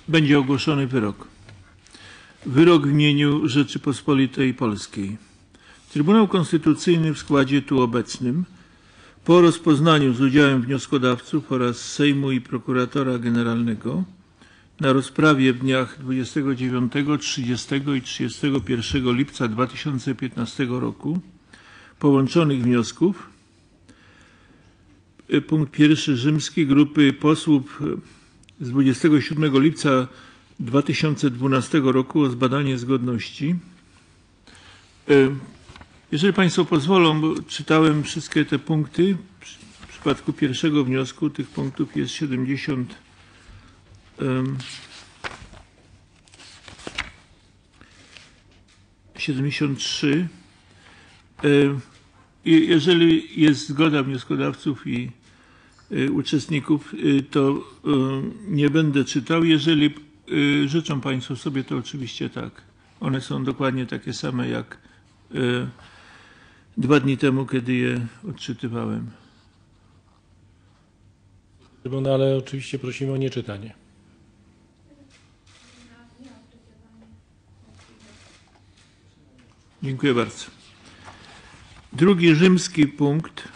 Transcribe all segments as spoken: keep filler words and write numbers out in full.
Będzie ogłoszony wyrok. Wyrok w imieniu Rzeczypospolitej Polskiej. Trybunał Konstytucyjny w składzie tu obecnym po rozpoznaniu z udziałem wnioskodawców oraz Sejmu i Prokuratora Generalnego na rozprawie w dniach dwudziestego dziewiątego, trzydziestego i trzydziestego pierwszego lipca dwa tysiące piętnastego roku połączonych wniosków. Punkt pierwszy rzymski grupy posłów z dwudziestego siódmego lipca dwa tysiące dwunastego roku o zbadanie zgodności. Jeżeli Państwo pozwolą, bo czytałem wszystkie te punkty. W przypadku pierwszego wniosku tych punktów jest siedemdziesiąt um, siedemdziesiąt trzy. I jeżeli jest zgoda wnioskodawców i y, uczestników, y, to y, nie będę czytał. Jeżeli y, życzą Państwo sobie, to oczywiście tak. One są dokładnie takie same jak y, dwa dni temu, kiedy je odczytywałem. No, ale oczywiście prosimy o nieczytanie. Dziękuję bardzo. Drugi rzymski punkt.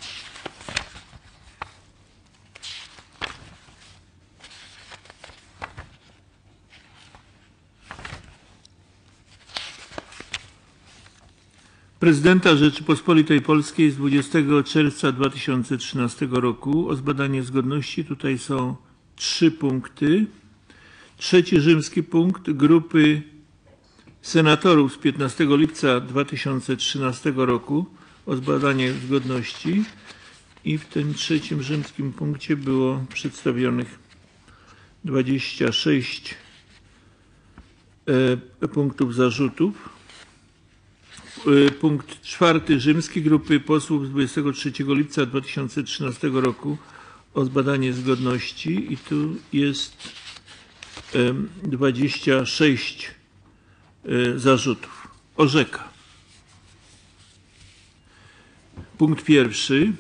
Prezydenta Rzeczypospolitej Polskiej z dwudziestego czerwca dwa tysiące trzynastego roku o zbadanie zgodności. Tutaj są trzy punkty. Trzeci rzymski punkt grupy senatorów z piętnastego lipca dwa tysiące trzynastego roku o zbadanie zgodności i w tym trzecim rzymskim punkcie było przedstawionych dwadzieścia sześć e, punktów zarzutów. E, punkt czwarty rzymski grupy posłów z dwudziestego trzeciego lipca dwa tysiące trzynastego roku o zbadanie zgodności i tu jest e, dwadzieścia sześć e, zarzutów. Orzeka. Punkt pierwszy.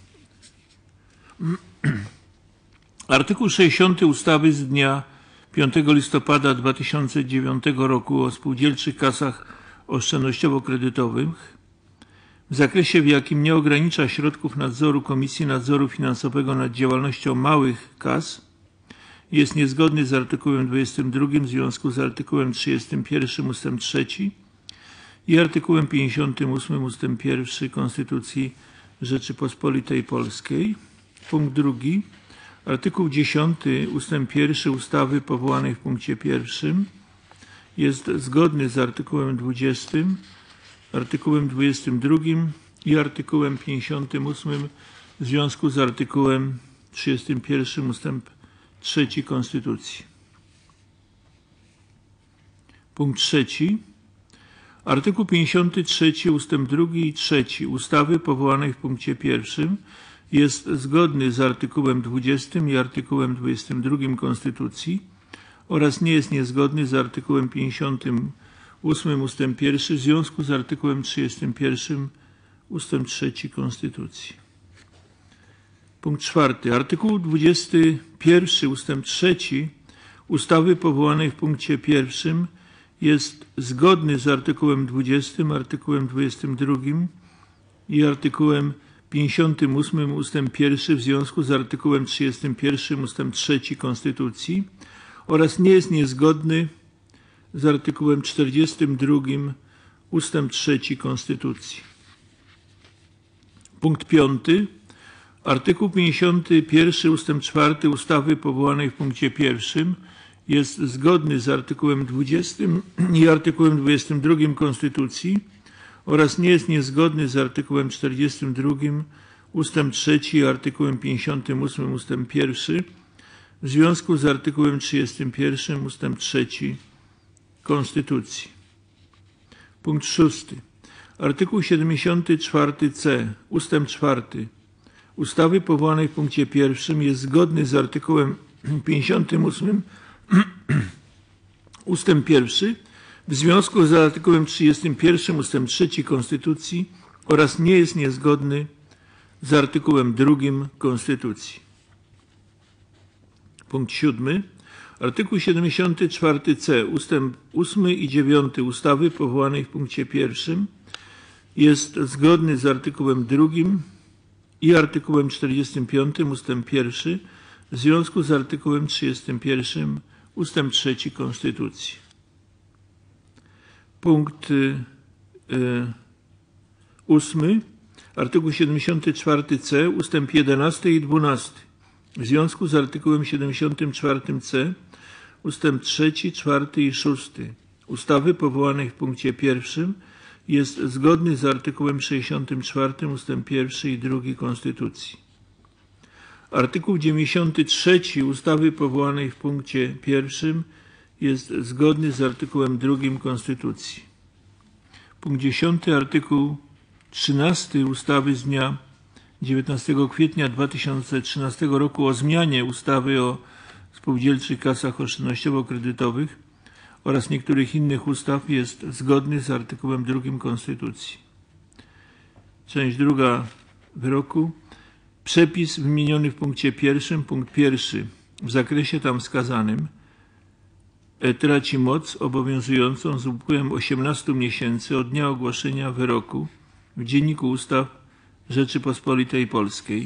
Artykuł sześćdziesiąty ustawy z dnia piątego listopada dwa tysiące dziewiątego roku o spółdzielczych kasach oszczędnościowo-kredytowych w zakresie, w jakim nie ogranicza środków nadzoru Komisji Nadzoru Finansowego nad działalnością małych kas, jest niezgodny z artykułem dwudziestym drugim w związku z artykułem trzydziestym pierwszym ustęp trzeci i artykułem pięćdziesiątym ósmym ustęp pierwszy Konstytucji Rzeczypospolitej Polskiej. Punkt drugi. Artykuł dziesiąty ustęp pierwszy ustawy powołanej w punkcie pierwszym jest zgodny z artykułem dwudziestym, artykułem dwudziestym drugim i artykułem pięćdziesiątym ósmym w związku z artykułem trzydziestym pierwszym ustęp trzeci Konstytucji. Punkt trzeci. Artykuł pięćdziesiąty trzeci ustęp drugi i trzeci ustawy powołanej w punkcie pierwszym jest zgodny z artykułem dwudziestym i artykułem dwudziestym drugim Konstytucji oraz nie jest niezgodny z artykułem pięćdziesiątym ósmym ustęp pierwszy w związku z artykułem trzydziestym pierwszym ustęp trzeci Konstytucji. Punkt czwarty. Artykuł dwudziesty pierwszy ustęp trzeci ustawy powołanej w punkcie pierwszym jest zgodny z artykułem dwudziestym, artykułem dwudziestym drugim i artykułem pięćdziesiątym ósmym ustęp pierwszy w związku z artykułem trzydziestym pierwszym ustęp trzeci Konstytucji oraz nie jest niezgodny z artykułem czterdziestym drugim ustęp trzeci Konstytucji. Punkt piąty. Artykuł pięćdziesiąty pierwszy ustęp czwarty ustawy powołanej w punkcie pierwszym jest zgodny z artykułem dwudziestym i artykułem dwudziestym drugim Konstytucji oraz nie jest niezgodny z artykułem czterdziestym drugim ustęp trzeci i artykułem pięćdziesiątym ósmym ustęp pierwszy w związku z artykułem trzydziestym pierwszym ustęp trzeci Konstytucji. Punkt szósty. Artykuł siedemdziesiąty czwarty c ustęp czwarty ustawy powołanej w punkcie pierwszym jest zgodny z artykułem pięćdziesiątym ósmym ustęp pierwszy w związku z artykułem trzydziestym pierwszym ustęp trzeci Konstytucji oraz nie jest niezgodny z artykułem drugim Konstytucji. Punkt siódmy. Artykuł siedemdziesiąty czwarty c ustęp ósmy i dziewiąty ustawy powołanej w punkcie pierwszym jest zgodny z artykułem drugim i artykułem czterdziestym piątym ustęp pierwszy w związku z artykułem trzydziestym pierwszym ustęp trzeci Konstytucji. Punkt y, ósmy. Artykuł siedemdziesiąty czwarty c ustęp jedenasty i dwunasty w związku z artykułem siedemdziesiątym czwartym c ustęp trzeci, czwarty i szósty ustawy powołanej w punkcie pierwszym jest zgodny z artykułem sześćdziesiątym czwartym ustęp pierwszy i drugi Konstytucji. Artykuł dziewięćdziesiąty trzeci ustawy powołanej w punkcie pierwszym jest zgodny z artykułem drugim Konstytucji. Punkt dziesiąty. Artykuł trzynasty ustawy z dnia dziewiętnastego kwietnia dwa tysiące trzynastego roku o zmianie ustawy o spółdzielczych kasach oszczędnościowo-kredytowych oraz niektórych innych ustaw jest zgodny z artykułem drugim Konstytucji. Część druga wyroku. Przepis wymieniony w punkcie pierwszym, punkt pierwszy w zakresie tam wskazanym traci moc obowiązującą z upływem osiemnastu miesięcy od dnia ogłoszenia wyroku w Dzienniku Ustaw Rzeczypospolitej Polskiej.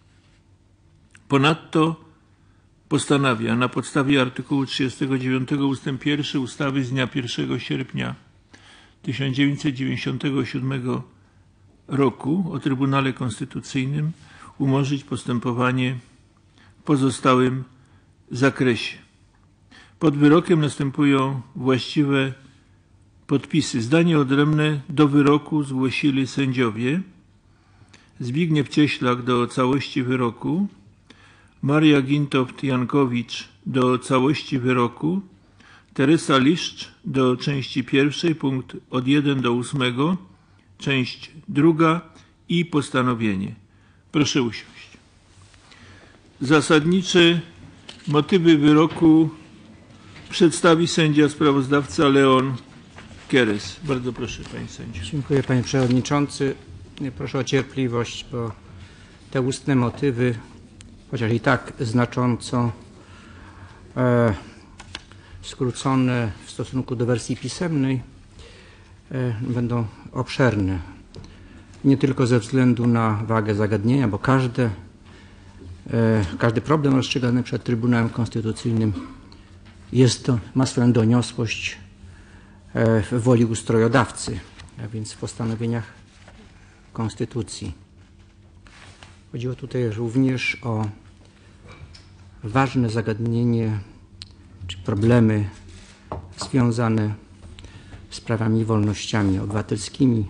Ponadto postanawia na podstawie artykułu trzydziestego dziewiątego ustęp pierwszy ustawy z dnia pierwszego sierpnia tysiąc dziewięćset dziewięćdziesiątego siódmego roku o Trybunale Konstytucyjnym umorzyć postępowanie w pozostałym zakresie. Pod wyrokiem następują właściwe podpisy. Zdanie odrębne do wyroku zgłosili sędziowie Zbigniew Cieślak do całości wyroku, Maria Gintoft-Jankowicz do całości wyroku, Teresa Liszcz do części pierwszej, punkt od pierwszego do ósmego, część druga i postanowienie. Proszę usiąść. Zasadnicze motywy wyroku przedstawi sędzia sprawozdawca Leon Keres. Bardzo proszę, panie sędzio. Dziękuję, panie przewodniczący. Proszę o cierpliwość, bo te ustne motywy, chociaż i tak znacząco e, skrócone w stosunku do wersji pisemnej, e, będą obszerne. Nie tylko ze względu na wagę zagadnienia, bo każde, e, każdy problem rozstrzygany przed Trybunałem Konstytucyjnym jest to, ma swoją doniosłość e, w woli ustrojodawcy, a więc w postanowieniach Konstytucji. Chodziło tutaj również o ważne zagadnienie czy problemy związane z prawami i wolnościami obywatelskimi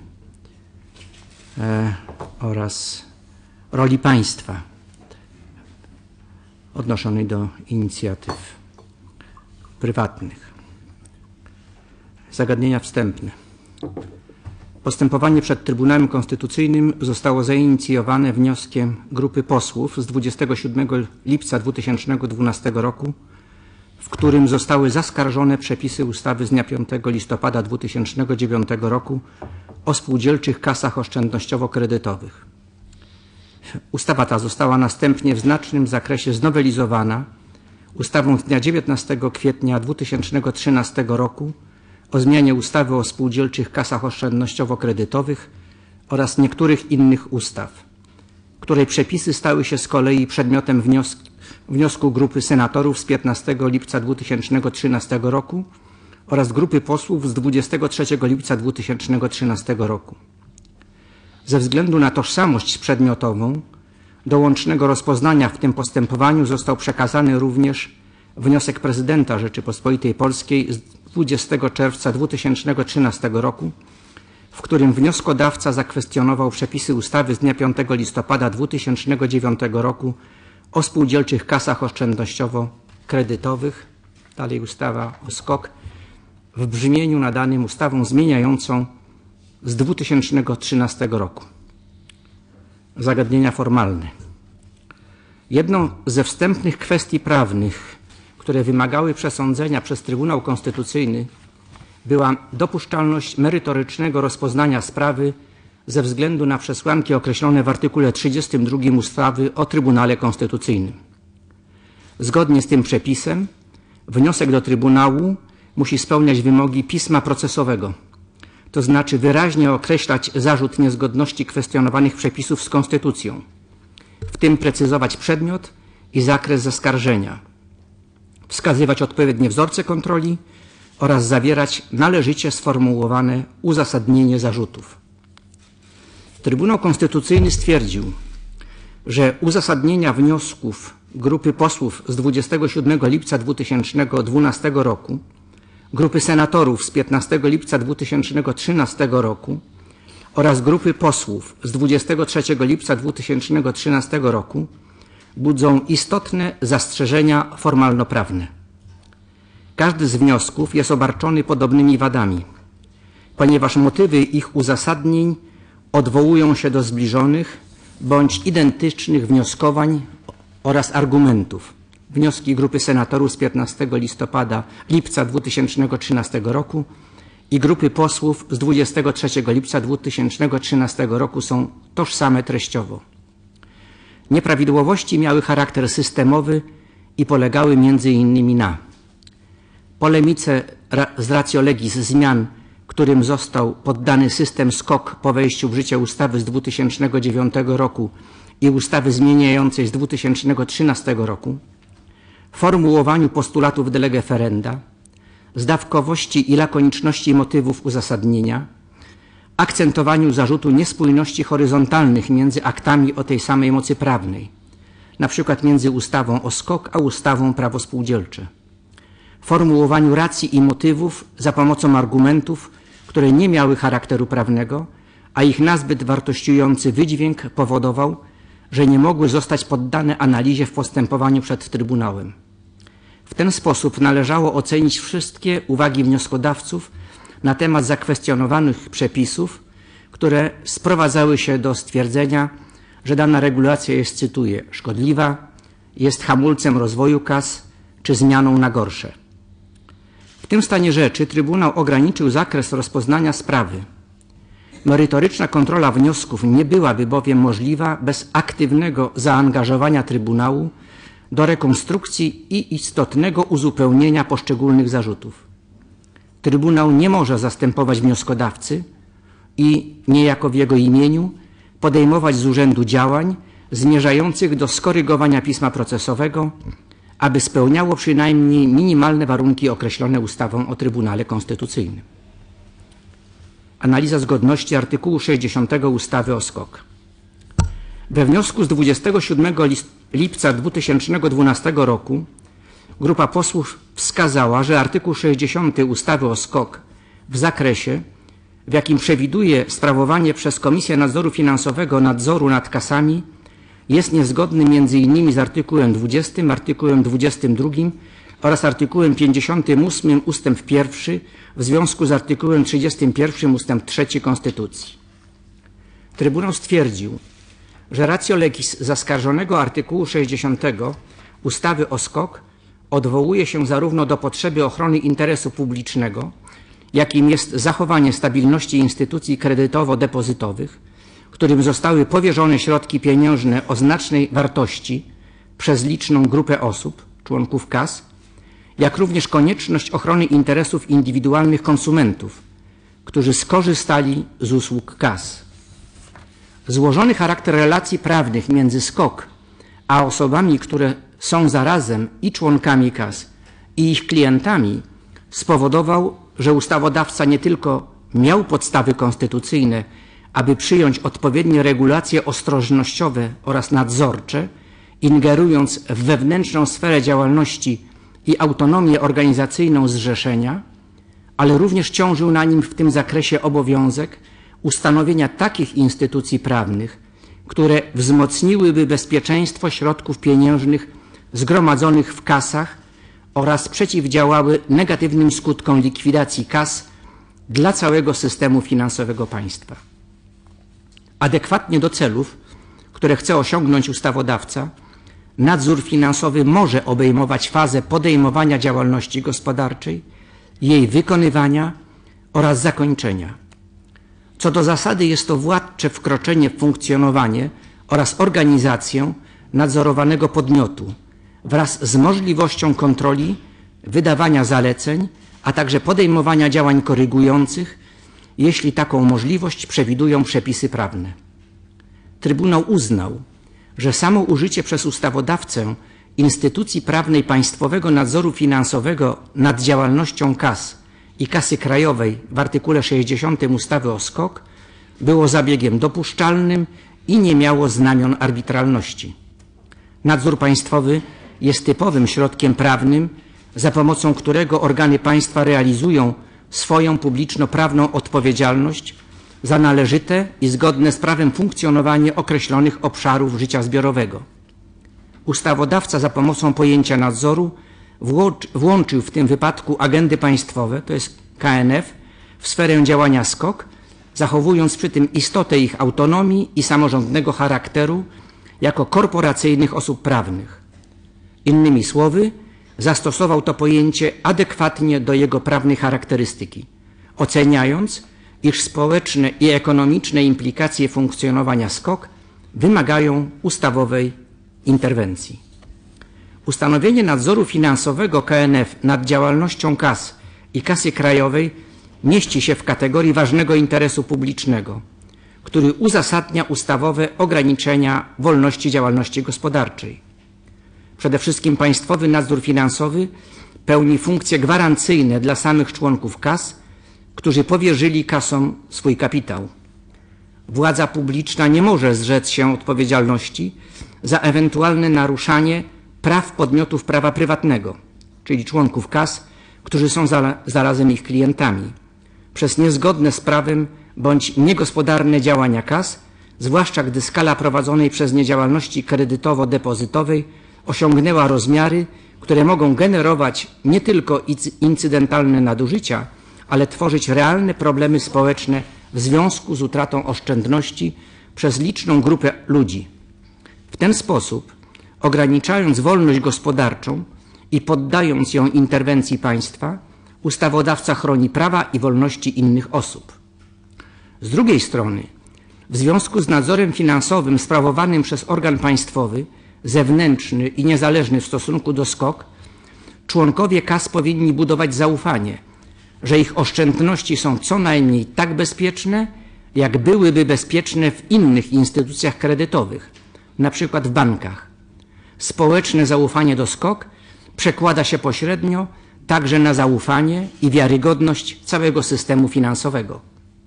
e, oraz roli państwa odnoszonej do inicjatyw prywatnych. Zagadnienia wstępne. Postępowanie przed Trybunałem Konstytucyjnym zostało zainicjowane wnioskiem grupy posłów z dwudziestego siódmego lipca dwa tysiące dwunastego roku, w którym zostały zaskarżone przepisy ustawy z dnia piątego listopada dwa tysiące dziewiątego roku o spółdzielczych kasach oszczędnościowo-kredytowych. Ustawa ta została następnie w znacznym zakresie znowelizowana ustawą z dnia dziewiętnastego kwietnia dwa tysiące trzynastego roku o zmianie ustawy o spółdzielczych kasach oszczędnościowo-kredytowych oraz niektórych innych ustaw, której przepisy stały się z kolei przedmiotem wniosku, wniosku grupy senatorów z piętnastego lipca dwa tysiące trzynastego roku oraz grupy posłów z dwudziestego trzeciego lipca dwa tysiące trzynastego roku. Ze względu na tożsamość przedmiotową do łącznego rozpoznania w tym postępowaniu został przekazany również wniosek prezydenta Rzeczypospolitej Polskiej z dwudziestego czerwca dwa tysiące trzynastego roku, w którym wnioskodawca zakwestionował przepisy ustawy z dnia piątego listopada dwa tysiące dziewiątego roku o spółdzielczych kasach oszczędnościowo-kredytowych, dalej ustawa o SKOK, w brzmieniu nadanym ustawą zmieniającą z dwa tysiące trzynastego roku. Zagadnienia formalne. Jedną ze wstępnych kwestii prawnych, które wymagały przesądzenia przez Trybunał Konstytucyjny, była dopuszczalność merytorycznego rozpoznania sprawy ze względu na przesłanki określone w artykule trzydziestym drugim ustawy o Trybunale Konstytucyjnym. Zgodnie z tym przepisem wniosek do Trybunału musi spełniać wymogi pisma procesowego, to znaczy wyraźnie określać zarzut niezgodności kwestionowanych przepisów z Konstytucją, w tym precyzować przedmiot i zakres zaskarżenia, wskazywać odpowiednie wzorce kontroli oraz zawierać należycie sformułowane uzasadnienie zarzutów. Trybunał Konstytucyjny stwierdził, że uzasadnienia wniosków grupy posłów z dwudziestego siódmego lipca dwa tysiące dwunastego roku, grupy senatorów z piętnastego lipca dwa tysiące trzynastego roku oraz grupy posłów z dwudziestego trzeciego lipca dwa tysiące trzynastego roku budzą istotne zastrzeżenia formalnoprawne. Każdy z wniosków jest obarczony podobnymi wadami, ponieważ motywy ich uzasadnień odwołują się do zbliżonych bądź identycznych wnioskowań oraz argumentów. Wnioski grupy senatorów z piętnastego listopada, lipca dwa tysiące trzynastego roku i grupy posłów z dwudziestego trzeciego lipca dwa tysiące trzynastego roku są tożsame treściowo. Nieprawidłowości miały charakter systemowy i polegały między innymi na polemice z ratio legis zmian, którym został poddany system S K O K po wejściu w życie ustawy z dwa tysiące dziewiątego roku i ustawy zmieniającej z dwa tysiące trzynastego roku, formułowaniu postulatów de lege ferenda, zdawkowości i lakoniczności motywów uzasadnienia, akcentowaniu zarzutu niespójności horyzontalnych między aktami o tej samej mocy prawnej, na przykład między ustawą o S K O K a ustawą prawo spółdzielcze, formułowaniu racji i motywów za pomocą argumentów, które nie miały charakteru prawnego, a ich nazbyt wartościujący wydźwięk powodował, że nie mogły zostać poddane analizie w postępowaniu przed Trybunałem. W ten sposób należało ocenić wszystkie uwagi wnioskodawców na temat zakwestionowanych przepisów, które sprowadzały się do stwierdzenia, że dana regulacja jest, cytuję, szkodliwa, jest hamulcem rozwoju kas czy zmianą na gorsze. W tym stanie rzeczy Trybunał ograniczył zakres rozpoznania sprawy. Merytoryczna kontrola wniosków nie byłaby bowiem możliwa bez aktywnego zaangażowania Trybunału do rekonstrukcji i istotnego uzupełnienia poszczególnych zarzutów. Trybunał nie może zastępować wnioskodawcy i niejako w jego imieniu podejmować z urzędu działań zmierzających do skorygowania pisma procesowego, aby spełniało przynajmniej minimalne warunki określone ustawą o Trybunale Konstytucyjnym. Analiza zgodności artykułu sześćdziesiątego ustawy o S K O K. We wniosku z dwudziestego siódmego lipca dwa tysiące dwunastego roku grupa posłów wskazała, że artykuł sześćdziesiąty ustawy o S K O K w zakresie, w jakim przewiduje sprawowanie przez Komisję Nadzoru Finansowego nadzoru nad kasami, jest niezgodny między innymi z artykułem dwudziestym, artykułem dwudziestym drugim oraz artykułem pięćdziesiątym ósmym ustęp pierwszy w związku z artykułem trzydziestym pierwszym ustęp trzeci Konstytucji. Trybunał stwierdził, że ratio legis zaskarżonego artykułu sześćdziesiątego ustawy o S K O K odwołuje się zarówno do potrzeby ochrony interesu publicznego, jakim jest zachowanie stabilności instytucji kredytowo-depozytowych, którym zostały powierzone środki pieniężne o znacznej wartości przez liczną grupę osób, członków kas, jak również konieczność ochrony interesów indywidualnych konsumentów, którzy skorzystali z usług kas. Złożony charakter relacji prawnych między S K O K a osobami, które są zarazem i członkami kas, i ich klientami, spowodował, że ustawodawca nie tylko miał podstawy konstytucyjne, aby przyjąć odpowiednie regulacje ostrożnościowe oraz nadzorcze, ingerując w wewnętrzną sferę działalności i autonomię organizacyjną zrzeszenia, ale również ciążył na nim w tym zakresie obowiązek ustanowienia takich instytucji prawnych, które wzmocniłyby bezpieczeństwo środków pieniężnych zgromadzonych w kasach oraz przeciwdziałały negatywnym skutkom likwidacji kas dla całego systemu finansowego państwa. Adekwatnie do celów, które chce osiągnąć ustawodawca, nadzór finansowy może obejmować fazę podejmowania działalności gospodarczej, jej wykonywania oraz zakończenia. Co do zasady jest to władcze wkroczenie w funkcjonowanie oraz organizację nadzorowanego podmiotu wraz z możliwością kontroli wydawania zaleceń, a także podejmowania działań korygujących, jeśli taką możliwość przewidują przepisy prawne. Trybunał uznał, że samo użycie przez ustawodawcę instytucji prawnej państwowego nadzoru finansowego nad działalnością kas i Kasy Krajowej w artykule sześćdziesiątym ustawy o SKOK było zabiegiem dopuszczalnym i nie miało znamion arbitralności. Nadzór państwowy jest typowym środkiem prawnym, za pomocą którego organy państwa realizują swoją publiczno-prawną odpowiedzialność za należyte i zgodne z prawem funkcjonowanie określonych obszarów życia zbiorowego. Ustawodawca za pomocą pojęcia nadzoru włączył w tym wypadku agendy państwowe, to jest K N F, w sferę działania SKOK, zachowując przy tym istotę ich autonomii i samorządnego charakteru jako korporacyjnych osób prawnych. Innymi słowy, zastosował to pojęcie adekwatnie do jego prawnej charakterystyki, oceniając, iż społeczne i ekonomiczne implikacje funkcjonowania SKOK wymagają ustawowej interwencji. Ustanowienie nadzoru finansowego K N F nad działalnością kas i Kasy Krajowej mieści się w kategorii ważnego interesu publicznego, który uzasadnia ustawowe ograniczenia wolności działalności gospodarczej. Przede wszystkim państwowy nadzór finansowy pełni funkcje gwarancyjne dla samych członków kas, którzy powierzyli kasom swój kapitał. Władza publiczna nie może zrzec się odpowiedzialności za ewentualne naruszanie praw podmiotów prawa prywatnego, czyli członków kas, którzy są zarazem ich klientami, przez niezgodne z prawem bądź niegospodarne działania kas, zwłaszcza gdy skala prowadzonej przez nie działalności kredytowo-depozytowej osiągnęła rozmiary, które mogą generować nie tylko incydentalne nadużycia, ale tworzyć realne problemy społeczne w związku z utratą oszczędności przez liczną grupę ludzi. W ten sposób, ograniczając wolność gospodarczą i poddając ją interwencji państwa, ustawodawca chroni prawa i wolności innych osób. Z drugiej strony, w związku z nadzorem finansowym sprawowanym przez organ państwowy, zewnętrzny i niezależny w stosunku do SKOK, członkowie kas powinni budować zaufanie, że ich oszczędności są co najmniej tak bezpieczne, jak byłyby bezpieczne w innych instytucjach kredytowych, na przykład w bankach. Społeczne zaufanie do SKOK przekłada się pośrednio także na zaufanie i wiarygodność całego systemu finansowego.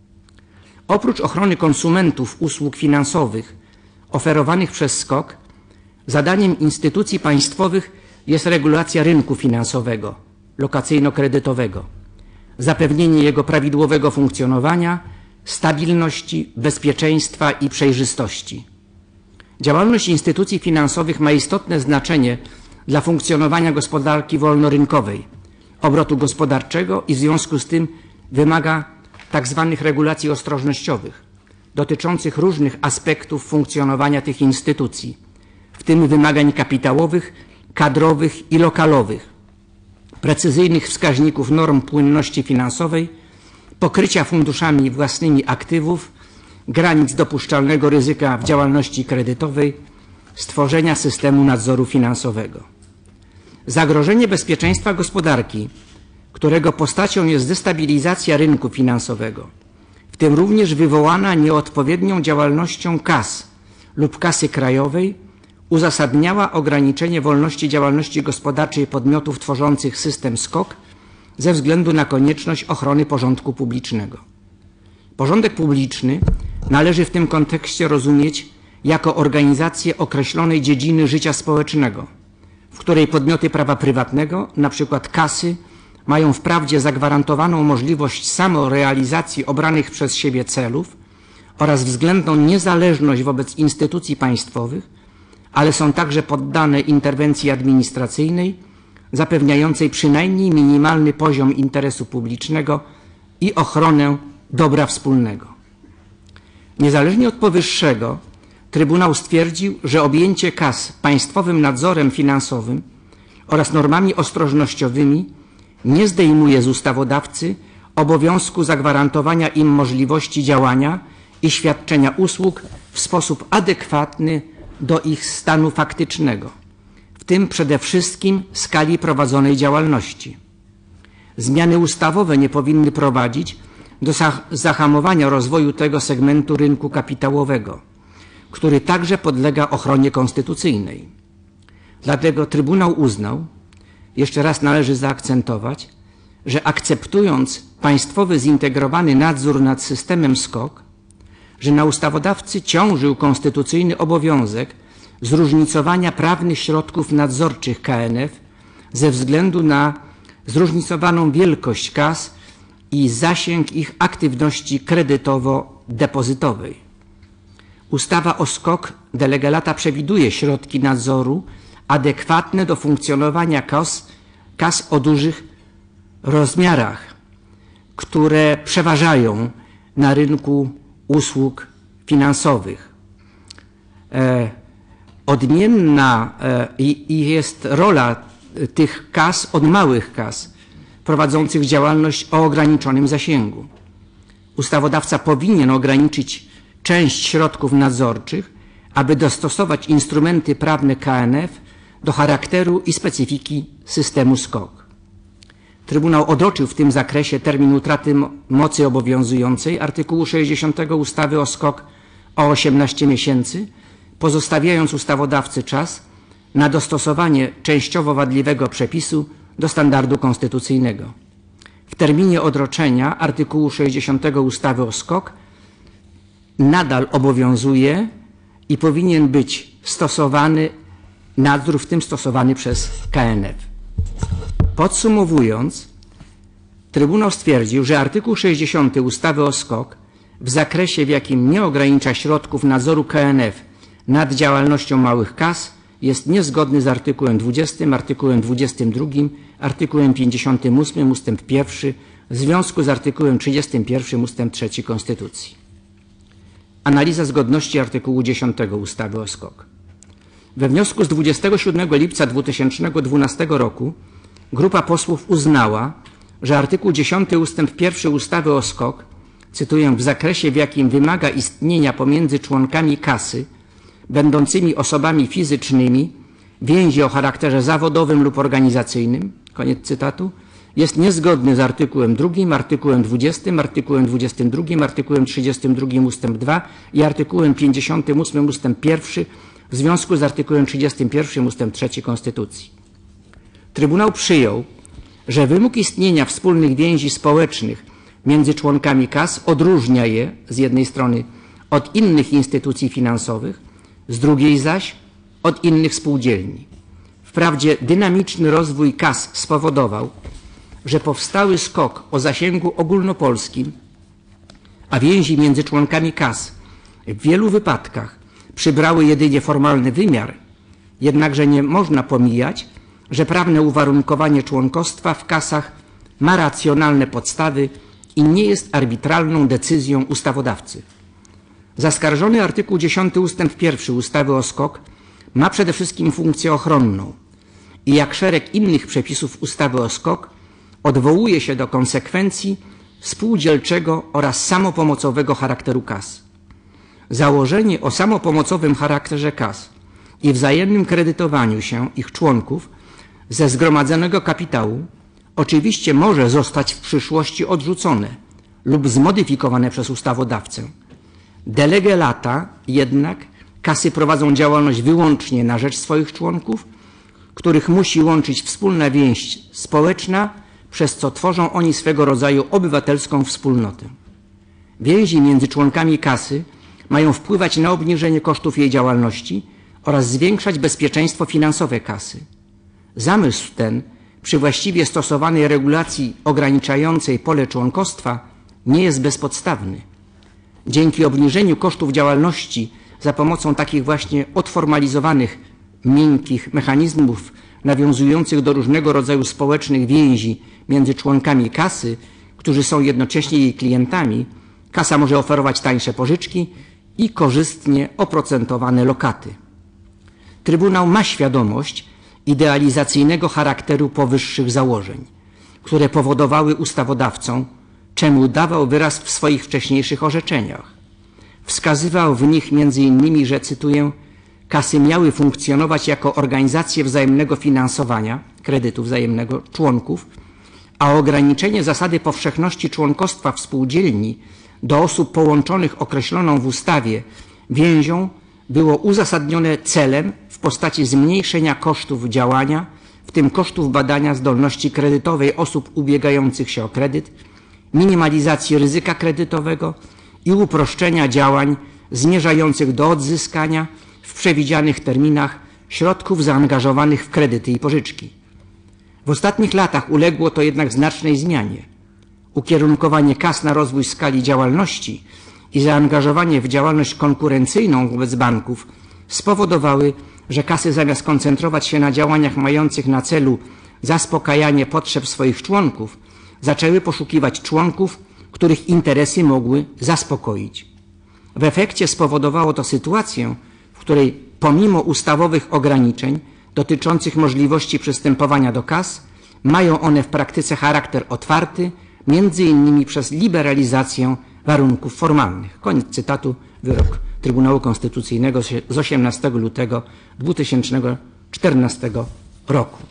Oprócz ochrony konsumentów usług finansowych oferowanych przez SKOK, zadaniem instytucji państwowych jest regulacja rynku finansowego, lokacyjno-kredytowego, zapewnienie jego prawidłowego funkcjonowania, stabilności, bezpieczeństwa i przejrzystości. Działalność instytucji finansowych ma istotne znaczenie dla funkcjonowania gospodarki wolnorynkowej, obrotu gospodarczego i w związku z tym wymaga tzw. regulacji ostrożnościowych dotyczących różnych aspektów funkcjonowania tych instytucji, w tym wymagań kapitałowych, kadrowych i lokalowych, precyzyjnych wskaźników norm płynności finansowej, pokrycia funduszami własnymi aktywów, granic dopuszczalnego ryzyka w działalności kredytowej, stworzenia systemu nadzoru finansowego. Zagrożenie bezpieczeństwa gospodarki, którego postacią jest destabilizacja rynku finansowego, w tym również wywołana nieodpowiednią działalnością kas lub Kasy Krajowej, uzasadniała ograniczenie wolności działalności gospodarczej podmiotów tworzących system SKOK ze względu na konieczność ochrony porządku publicznego. Porządek publiczny należy w tym kontekście rozumieć jako organizację określonej dziedziny życia społecznego, w której podmioty prawa prywatnego, na przykład kasy, mają wprawdzie zagwarantowaną możliwość samorealizacji obranych przez siebie celów oraz względną niezależność wobec instytucji państwowych, ale są także poddane interwencji administracyjnej zapewniającej przynajmniej minimalny poziom interesu publicznego i ochronę dobra wspólnego. Niezależnie od powyższego, Trybunał stwierdził, że objęcie kas państwowym nadzorem finansowym oraz normami ostrożnościowymi nie zdejmuje z ustawodawcy obowiązku zagwarantowania im możliwości działania i świadczenia usług w sposób adekwatny do ich stanu faktycznego, w tym przede wszystkim skali prowadzonej działalności. Zmiany ustawowe nie powinny prowadzić do zahamowania rozwoju tego segmentu rynku kapitałowego, który także podlega ochronie konstytucyjnej. Dlatego Trybunał uznał, jeszcze raz należy zaakcentować, że akceptując państwowy zintegrowany nadzór nad systemem S K O K, że na ustawodawcy ciążył konstytucyjny obowiązek zróżnicowania prawnych środków nadzorczych K N F ze względu na zróżnicowaną wielkość kas i zasięg ich aktywności kredytowo-depozytowej. Ustawa o S K O K de lege lata przewiduje środki nadzoru adekwatne do funkcjonowania kas, kas o dużych rozmiarach, które przeważają na rynku usług finansowych. E, odmienna e, i, i jest rola tych kas od małych kas prowadzących działalność o ograniczonym zasięgu. Ustawodawca powinien ograniczyć część środków nadzorczych, aby dostosować instrumenty prawne K N F do charakteru i specyfiki systemu S K O K. Trybunał odroczył w tym zakresie termin utraty mocy obowiązującej artykułu sześćdziesiątego ustawy o S K O K o osiemnaście miesięcy, pozostawiając ustawodawcy czas na dostosowanie częściowo wadliwego przepisu do standardu konstytucyjnego. W terminie odroczenia artykułu sześćdziesiątego ustawy o S K O K nadal obowiązuje i powinien być stosowany nadzór, w tym stosowany przez K N F. Podsumowując, Trybunał stwierdził, że artykuł sześćdziesiąty ustawy o S K O K w zakresie, w jakim nie ogranicza środków nadzoru K N F nad działalnością małych kas, jest niezgodny z artykułem dwudziestym, artykułem dwudziestym drugim, artykułem pięćdziesiątym ósmym ustęp pierwszy w związku z artykułem trzydziestym pierwszym ustęp trzeci Konstytucji. Analiza zgodności artykułu dziesiątego ustawy o S K O K. We wniosku z dwudziestego siódmego lipca dwa tysiące dwunastego roku grupa posłów uznała, że artykuł dziesiąty ustęp pierwszy ustawy o S K O K, cytuję, w zakresie, w jakim wymaga istnienia pomiędzy członkami kasy będącymi osobami fizycznymi więzi o charakterze zawodowym lub organizacyjnym, koniec cytatu, jest niezgodny z artykułem drugim, artykułem dwudziestym, artykułem dwudziestym drugim, artykułem trzydziestym drugim ustęp dwa i artykułem pięćdziesiątym ósmym ustęp pierwszy w związku z artykułem trzydziestym pierwszym ustęp trzeci Konstytucji. Trybunał przyjął, że wymóg istnienia wspólnych więzi społecznych między członkami kas odróżnia je z jednej strony od innych instytucji finansowych, z drugiej zaś od innych spółdzielni. Wprawdzie dynamiczny rozwój kas spowodował, że powstały S K O K o zasięgu ogólnopolskim, a więzi między członkami kas w wielu wypadkach przybrały jedynie formalny wymiar, jednakże nie można pomijać, że prawne uwarunkowanie członkostwa w kasach ma racjonalne podstawy i nie jest arbitralną decyzją ustawodawcy. Zaskarżony artykuł dziesiąty ustęp pierwszy ustawy o S K O K ma przede wszystkim funkcję ochronną i jak szereg innych przepisów ustawy o S K O K odwołuje się do konsekwencji spółdzielczego oraz samopomocowego charakteru kas. Założenie o samopomocowym charakterze kas i wzajemnym kredytowaniu się ich członków ze zgromadzonego kapitału oczywiście może zostać w przyszłości odrzucone lub zmodyfikowane przez ustawodawcę. De lege lata jednak kasy prowadzą działalność wyłącznie na rzecz swoich członków, których musi łączyć wspólna więź społeczna, przez co tworzą oni swego rodzaju obywatelską wspólnotę. Więzi między członkami kasy mają wpływać na obniżenie kosztów jej działalności oraz zwiększać bezpieczeństwo finansowe kasy. Zamysł ten przy właściwie stosowanej regulacji ograniczającej pole członkostwa nie jest bezpodstawny. Dzięki obniżeniu kosztów działalności za pomocą takich właśnie odformalizowanych, miękkich mechanizmów nawiązujących do różnego rodzaju społecznych więzi między członkami kasy, którzy są jednocześnie jej klientami, kasa może oferować tańsze pożyczki i korzystnie oprocentowane lokaty. Trybunał ma świadomość idealizacyjnego charakteru powyższych założeń, które powodowały ustawodawcą, czemu dawał wyraz w swoich wcześniejszych orzeczeniach. Wskazywał w nich między innymi, że, cytuję, kasy miały funkcjonować jako organizacje wzajemnego finansowania, kredytu wzajemnego członków, a ograniczenie zasady powszechności członkostwa w spółdzielni do osób połączonych określoną w ustawie więzią było uzasadnione celem w postaci zmniejszenia kosztów działania, w tym kosztów badania zdolności kredytowej osób ubiegających się o kredyt, minimalizacji ryzyka kredytowego i uproszczenia działań zmierzających do odzyskania w przewidzianych terminach środków zaangażowanych w kredyty i pożyczki. W ostatnich latach uległo to jednak znacznej zmianie. Ukierunkowanie kas na rozwój skali działalności i zaangażowanie w działalność konkurencyjną wobec banków spowodowały, że kasy zamiast koncentrować się na działaniach mających na celu zaspokajanie potrzeb swoich członków, zaczęły poszukiwać członków, których interesy mogły zaspokoić. W efekcie spowodowało to sytuację, w której pomimo ustawowych ograniczeń dotyczących możliwości przystępowania do kas, mają one w praktyce charakter otwarty, między innymi przez liberalizację warunków formalnych. Koniec cytatu, wyrok Trybunału Konstytucyjnego z osiemnastego lutego dwa tysiące czternastego roku.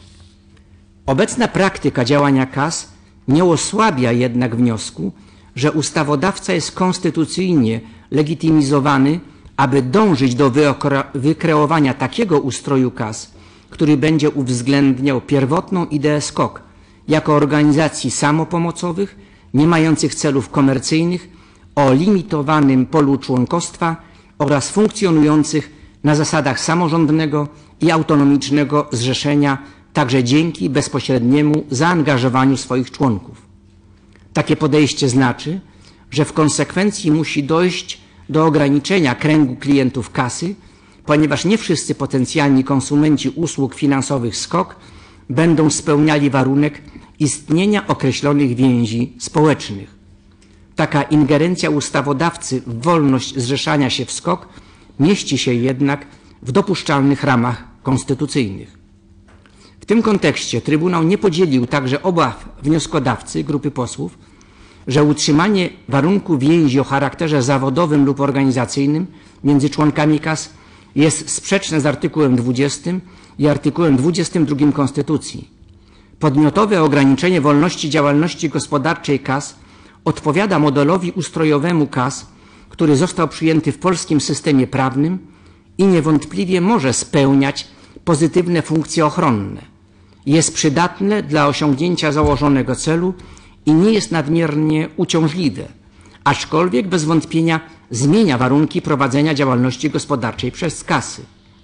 Obecna praktyka działania kas nie osłabia jednak wniosku, że ustawodawca jest konstytucyjnie legitymizowany, aby dążyć do wykreowania takiego ustroju kas, który będzie uwzględniał pierwotną ideę S K O K jako organizacji samopomocowych, nie mających celów komercyjnych, o limitowanym polu członkostwa oraz funkcjonujących na zasadach samorządnego i autonomicznego zrzeszenia, także dzięki bezpośredniemu zaangażowaniu swoich członków. Takie podejście znaczy, że w konsekwencji musi dojść do ograniczenia kręgu klientów kasy, ponieważ nie wszyscy potencjalni konsumenci usług finansowych S K O K będą spełniali warunek istnienia określonych więzi społecznych. Taka ingerencja ustawodawcy w wolność zrzeszania się w S K O K mieści się jednak w dopuszczalnych ramach konstytucyjnych. W tym kontekście Trybunał nie podzielił także obaw wnioskodawcy, grupy posłów, że utrzymanie warunku więzi o charakterze zawodowym lub organizacyjnym między członkami kas jest sprzeczne z artykułem dwudziestym i artykułem dwudziestym drugim Konstytucji. Podmiotowe ograniczenie wolności działalności gospodarczej kas odpowiada modelowi ustrojowemu kas, który został przyjęty w polskim systemie prawnym i niewątpliwie może spełniać pozytywne funkcje ochronne. Jest przydatne dla osiągnięcia założonego celu i nie jest nadmiernie uciążliwe, aczkolwiek bez wątpienia zmienia warunki prowadzenia działalności gospodarczej przez kasy.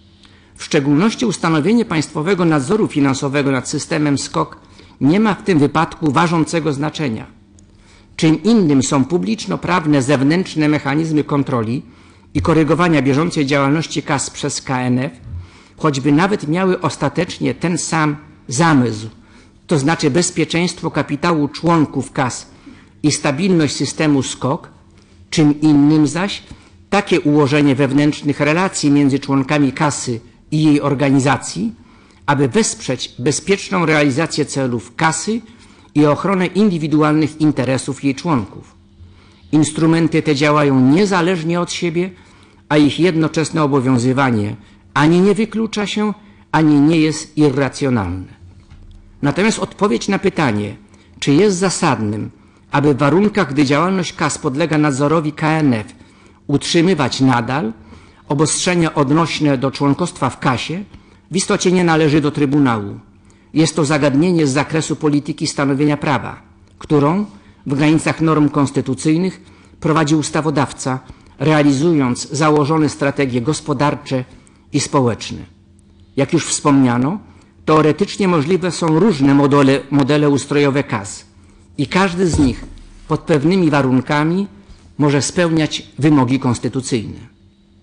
W szczególności ustanowienie państwowego nadzoru finansowego nad systemem S K O K nie ma w tym wypadku ważącego znaczenia. Czym innym są publiczno-prawne zewnętrzne mechanizmy kontroli i korygowania bieżącej działalności kas przez K N F, choćby nawet miały ostatecznie ten sam zamysł, to znaczy bezpieczeństwo kapitału członków kas i stabilność systemu S K O K, czym innym zaś takie ułożenie wewnętrznych relacji między członkami kasy i jej organizacji, aby wesprzeć bezpieczną realizację celów kasy i ochronę indywidualnych interesów jej członków. Instrumenty te działają niezależnie od siebie, a ich jednoczesne obowiązywanie ani nie wyklucza się, ani nie jest irracjonalne. Natomiast odpowiedź na pytanie, czy jest zasadnym, aby w warunkach, gdy działalność kas podlega nadzorowi K N F, utrzymywać nadal obostrzenia odnośne do członkostwa w kasie, w istocie nie należy do Trybunału. Jest to zagadnienie z zakresu polityki stanowienia prawa, którą w granicach norm konstytucyjnych prowadzi ustawodawca, realizując założone strategie gospodarcze i społeczne. Jak już wspomniano, teoretycznie możliwe są różne modele, modele ustrojowe kas i każdy z nich pod pewnymi warunkami może spełniać wymogi konstytucyjne.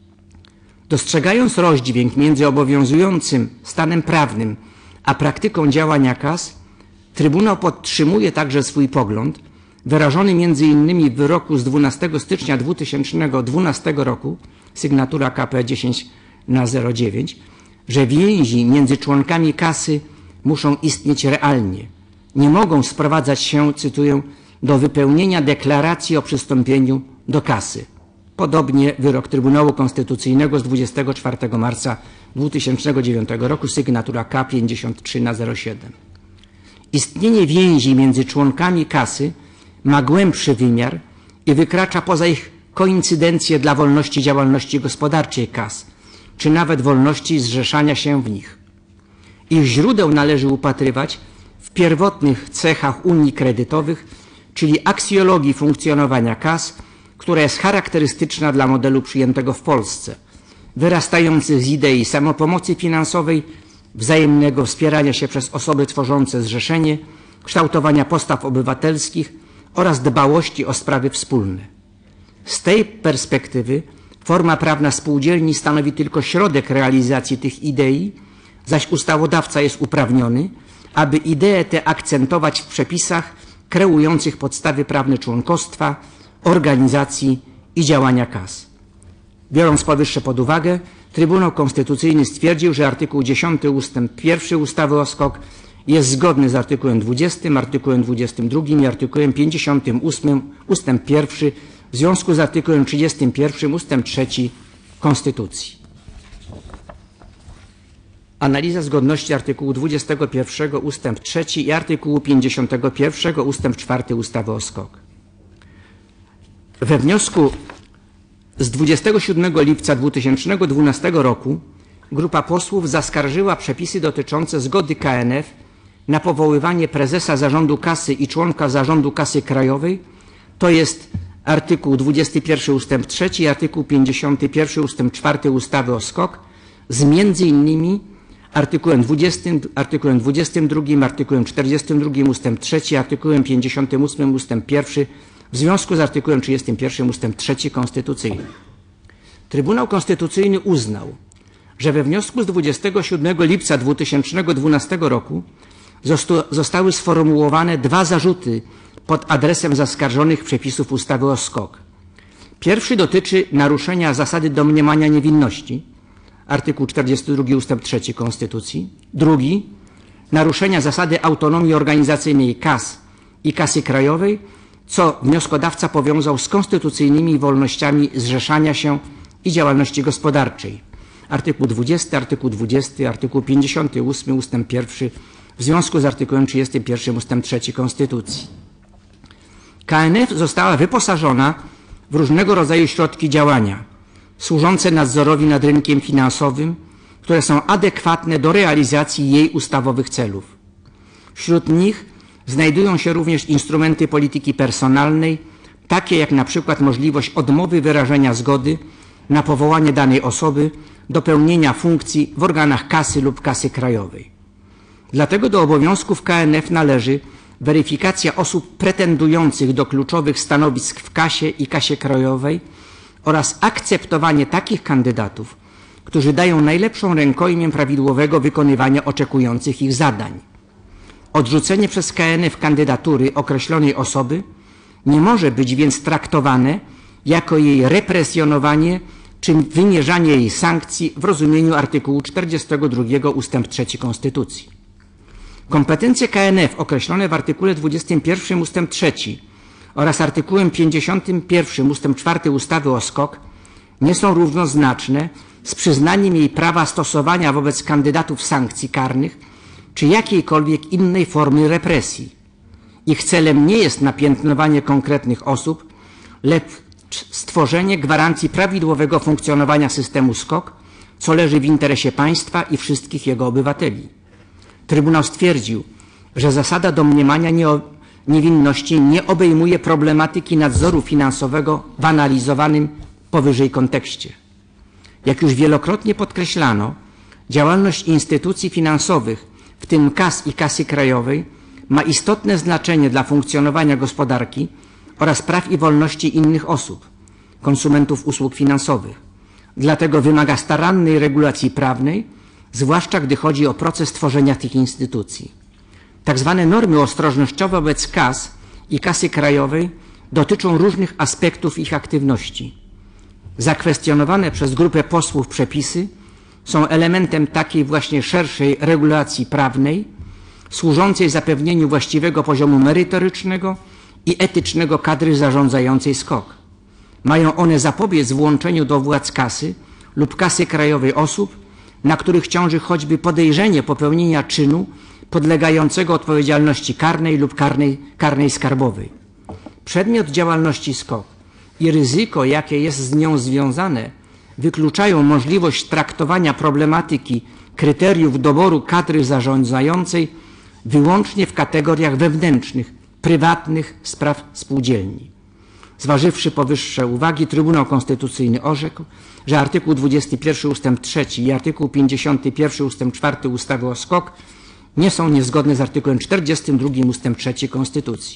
Dostrzegając rozdźwięk między obowiązującym stanem prawnym a praktyką działania kas, Trybunał podtrzymuje także swój pogląd, wyrażony między innymi w wyroku z dwunastego stycznia dwa tysiące dwunastego roku, sygnatura K P dziesięć na zero dziewięć, że więzi między członkami kasy muszą istnieć realnie. Nie mogą sprowadzać się, cytuję, do wypełnienia deklaracji o przystąpieniu do kasy. Podobnie wyrok Trybunału Konstytucyjnego z dwudziestego czwartego marca dwa tysiące dziewiątego roku, sygnatura K pięćdziesiąt trzy na zero siedem. Istnienie więzi między członkami kasy ma głębszy wymiar i wykracza poza ich koincydencję dla wolności działalności gospodarczej kas, czy nawet wolności zrzeszania się w nich. Ich źródeł należy upatrywać w pierwotnych cechach unii kredytowych, czyli aksjologii funkcjonowania kas, która jest charakterystyczna dla modelu przyjętego w Polsce, wyrastających z idei samopomocy finansowej, wzajemnego wspierania się przez osoby tworzące zrzeszenie, kształtowania postaw obywatelskich oraz dbałości o sprawy wspólne. Z tej perspektywy forma prawna spółdzielni stanowi tylko środek realizacji tych idei, zaś ustawodawca jest uprawniony, aby ideę tę akcentować w przepisach kreujących podstawy prawne członkostwa, organizacji i działania kas. Biorąc powyższe pod uwagę, Trybunał Konstytucyjny stwierdził, że artykuł dziesiąty ustęp pierwszy ustawy o SKOK jest zgodny z artykułem dwudziestym, artykułem dwudziestym drugim i artykułem pięćdziesiątym ósmym ustęp pierwszy w związku z artykułem trzydziestym pierwszym ustęp trzeci Konstytucji. Analiza zgodności artykułu dwudziestego pierwszego ustęp trzeci i artykułu pięćdziesiątego pierwszego ustęp czwarty ustawy o SKOK. We wniosku z dwudziestego siódmego lipca dwa tysiące dwunastego roku grupa posłów zaskarżyła przepisy dotyczące zgody K N F na powoływanie prezesa zarządu kasy i członka zarządu kasy krajowej, to jest artykuł dwudziesty pierwszy ustęp trzeci i artykuł pięćdziesiąty pierwszy ustęp czwarty ustawy o SKOK z między innymi artykułem dwudziestym, artykułem dwudziestym drugim, artykułem czterdziestym drugim ustęp trzeci, artykułem pięćdziesiątym ósmym ustęp pierwszy w związku z artykułem trzydziestym pierwszym ustęp trzeci Konstytucyjny. Trybunał Konstytucyjny uznał, że we wniosku z dwudziestego siódmego lipca dwa tysiące dwunastego roku zostały sformułowane dwa zarzuty pod adresem zaskarżonych przepisów ustawy o SKOK. Pierwszy dotyczy naruszenia zasady domniemania niewinności, artykuł czterdziesty drugi ustęp trzeci Konstytucji. Drugi, naruszenia zasady autonomii organizacyjnej kas i kasy krajowej, co wnioskodawca powiązał z konstytucyjnymi wolnościami zrzeszania się i działalności gospodarczej. Artykuł dwudziesty, artykuł dwudziesty, artykuł pięćdziesiąty ósmy ustęp pierwszy w związku z artykułem trzydziestym pierwszym ustęp trzeci Konstytucji. K N F została wyposażona w różnego rodzaju środki działania służące nadzorowi nad rynkiem finansowym, które są adekwatne do realizacji jej ustawowych celów. Wśród nich znajdują się również instrumenty polityki personalnej, takie jak na przykład możliwość odmowy wyrażenia zgody na powołanie danej osoby do pełnienia funkcji w organach kasy lub kasy krajowej. Dlatego do obowiązków K N F należy weryfikacja osób pretendujących do kluczowych stanowisk w kasie i kasie krajowej oraz akceptowanie takich kandydatów, którzy dają najlepszą rękojmię prawidłowego wykonywania oczekujących ich zadań. Odrzucenie przez K N F kandydatury określonej osoby nie może być więc traktowane jako jej represjonowanie czy wymierzanie jej sankcji w rozumieniu artykułu czterdziestego drugiego ustęp trzeci Konstytucji. Kompetencje K N F określone w artykule dwudziestym pierwszym ustęp trzeci oraz artykułem pięćdziesiątym pierwszym ustęp czwarty ustawy o SKOK nie są równoznaczne z przyznaniem jej prawa stosowania wobec kandydatów sankcji karnych czy jakiejkolwiek innej formy represji. Ich celem nie jest napiętnowanie konkretnych osób, lecz stworzenie gwarancji prawidłowego funkcjonowania systemu SKOK, co leży w interesie państwa i wszystkich jego obywateli. Trybunał stwierdził, że zasada domniemania niewinności nie obejmuje problematyki nadzoru finansowego w analizowanym powyżej kontekście. Jak już wielokrotnie podkreślano, działalność instytucji finansowych, w tym kas i kasy krajowej, ma istotne znaczenie dla funkcjonowania gospodarki oraz praw i wolności innych osób, konsumentów usług finansowych. Dlatego wymaga starannej regulacji prawnej, zwłaszcza gdy chodzi o proces tworzenia tych instytucji. Tak zwane normy ostrożnościowe wobec kas i kasy krajowej dotyczą różnych aspektów ich aktywności. Zakwestionowane przez grupę posłów przepisy są elementem takiej właśnie szerszej regulacji prawnej, służącej zapewnieniu właściwego poziomu merytorycznego i etycznego kadry zarządzającej SKOK. Mają one zapobiec włączeniu do władz kasy lub kasy krajowej osób, na których ciąży choćby podejrzenie popełnienia czynu podlegającego odpowiedzialności karnej lub karnej, karnej skarbowej. Przedmiot działalności S K O K i ryzyko, jakie jest z nią związane, wykluczają możliwość traktowania problematyki kryteriów doboru kadry zarządzającej wyłącznie w kategoriach wewnętrznych, prywatnych spraw spółdzielni. Zważywszy powyższe uwagi, Trybunał Konstytucyjny orzekł, że artykuł dwudziesty pierwszy ustęp trzeci i artykuł pięćdziesiąty pierwszy ustęp czwarty ustawy o S K O K nie są niezgodne z artykułem czterdziestym drugim ustęp trzeci Konstytucji.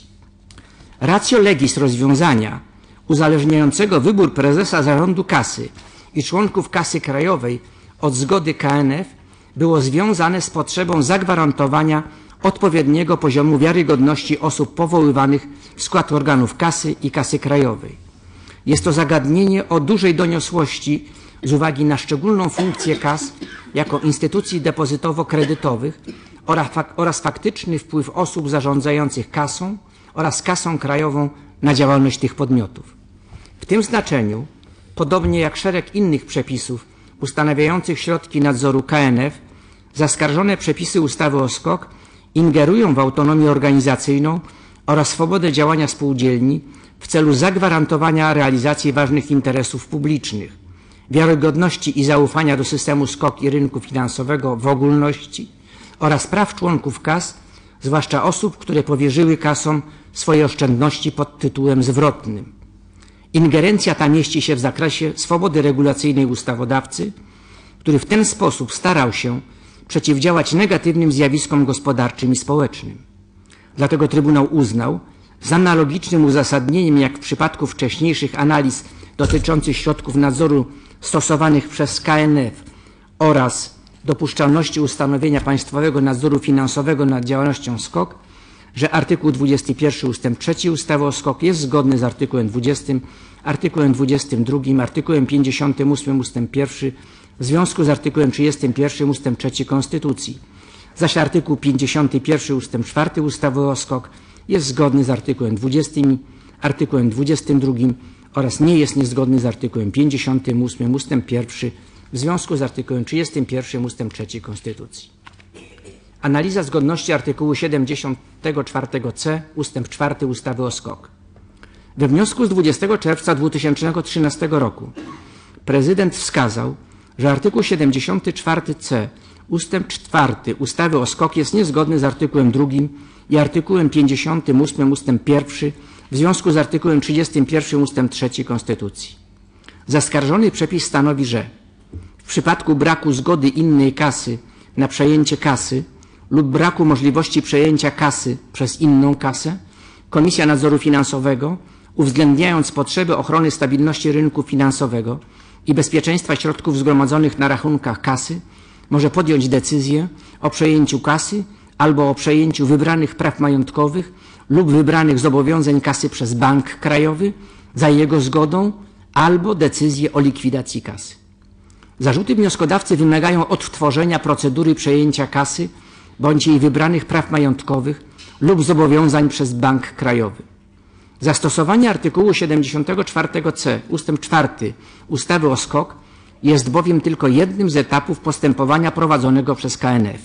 Ratio legis rozwiązania uzależniającego wybór prezesa zarządu kasy i członków kasy krajowej od zgody K N F było związane z potrzebą zagwarantowania odpowiedniego poziomu wiarygodności osób powoływanych w skład organów kasy i kasy krajowej. Jest to zagadnienie o dużej doniosłości z uwagi na szczególną funkcję kas jako instytucji depozytowo-kredytowych oraz, fak oraz faktyczny wpływ osób zarządzających kasą oraz kasą krajową na działalność tych podmiotów. W tym znaczeniu, podobnie jak szereg innych przepisów ustanawiających środki nadzoru K N F, zaskarżone przepisy ustawy o S K O K ingerują w autonomię organizacyjną oraz swobodę działania spółdzielni w celu zagwarantowania realizacji ważnych interesów publicznych, wiarygodności i zaufania do systemu S K O K i rynku finansowego w ogólności oraz praw członków kas, zwłaszcza osób, które powierzyły kasom swoje oszczędności pod tytułem zwrotnym. Ingerencja ta mieści się w zakresie swobody regulacyjnej ustawodawcy, który w ten sposób starał się przeciwdziałać negatywnym zjawiskom gospodarczym i społecznym. Dlatego Trybunał uznał, z analogicznym uzasadnieniem jak w przypadku wcześniejszych analiz dotyczących środków nadzoru stosowanych przez K N F oraz dopuszczalności ustanowienia państwowego nadzoru finansowego nad działalnością S K O K, że artykuł dwudziesty pierwszy ustęp trzeci ustawy o S K O K jest zgodny z artykułem dwudziestym, artykułem dwudziestym drugim, artykułem pięćdziesiątym ósmym ustęp pierwszy w związku z artykułem trzydziestym pierwszym ustęp trzeci Konstytucji, zaś artykuł pięćdziesiąty pierwszy ustęp czwarty ustawy o S K O K jest zgodny z artykułem dwudziestym, artykułem dwudziestym drugim oraz nie jest niezgodny z artykułem pięćdziesiątym ósmym ustęp pierwszy w związku z artykułem trzydziestym pierwszym ustęp trzeci Konstytucji. Analiza zgodności artykułu siedemdziesiątego czwartego C ustęp czwarty ustawy o S K O K. We wniosku z dwudziestego czerwca dwa tysiące trzynastego roku prezydent wskazał, że artykuł siedemdziesiąty czwarty C ustęp czwarty ustawy o S K O K jest niezgodny z artykułem drugim i artykułem pięćdziesiątym ósmym ustęp pierwszy w związku z artykułem trzydziestym pierwszym ustęp trzeci Konstytucji. Zaskarżony przepis stanowi, że w przypadku braku zgody innej kasy na przejęcie kasy lub braku możliwości przejęcia kasy przez inną kasę, Komisja Nadzoru Finansowego, uwzględniając potrzeby ochrony stabilności rynku finansowego i bezpieczeństwa środków zgromadzonych na rachunkach kasy, może podjąć decyzję o przejęciu kasy albo o przejęciu wybranych praw majątkowych lub wybranych zobowiązań kasy przez bank krajowy za jego zgodą albo decyzję o likwidacji kasy. Zarzuty wnioskodawcy wymagają odtworzenia procedury przejęcia kasy bądź jej wybranych praw majątkowych lub zobowiązań przez bank krajowy. Zastosowanie artykułu siedemdziesiątego czwartego C ustęp czwarty ustawy o S K O K jest bowiem tylko jednym z etapów postępowania prowadzonego przez K N F.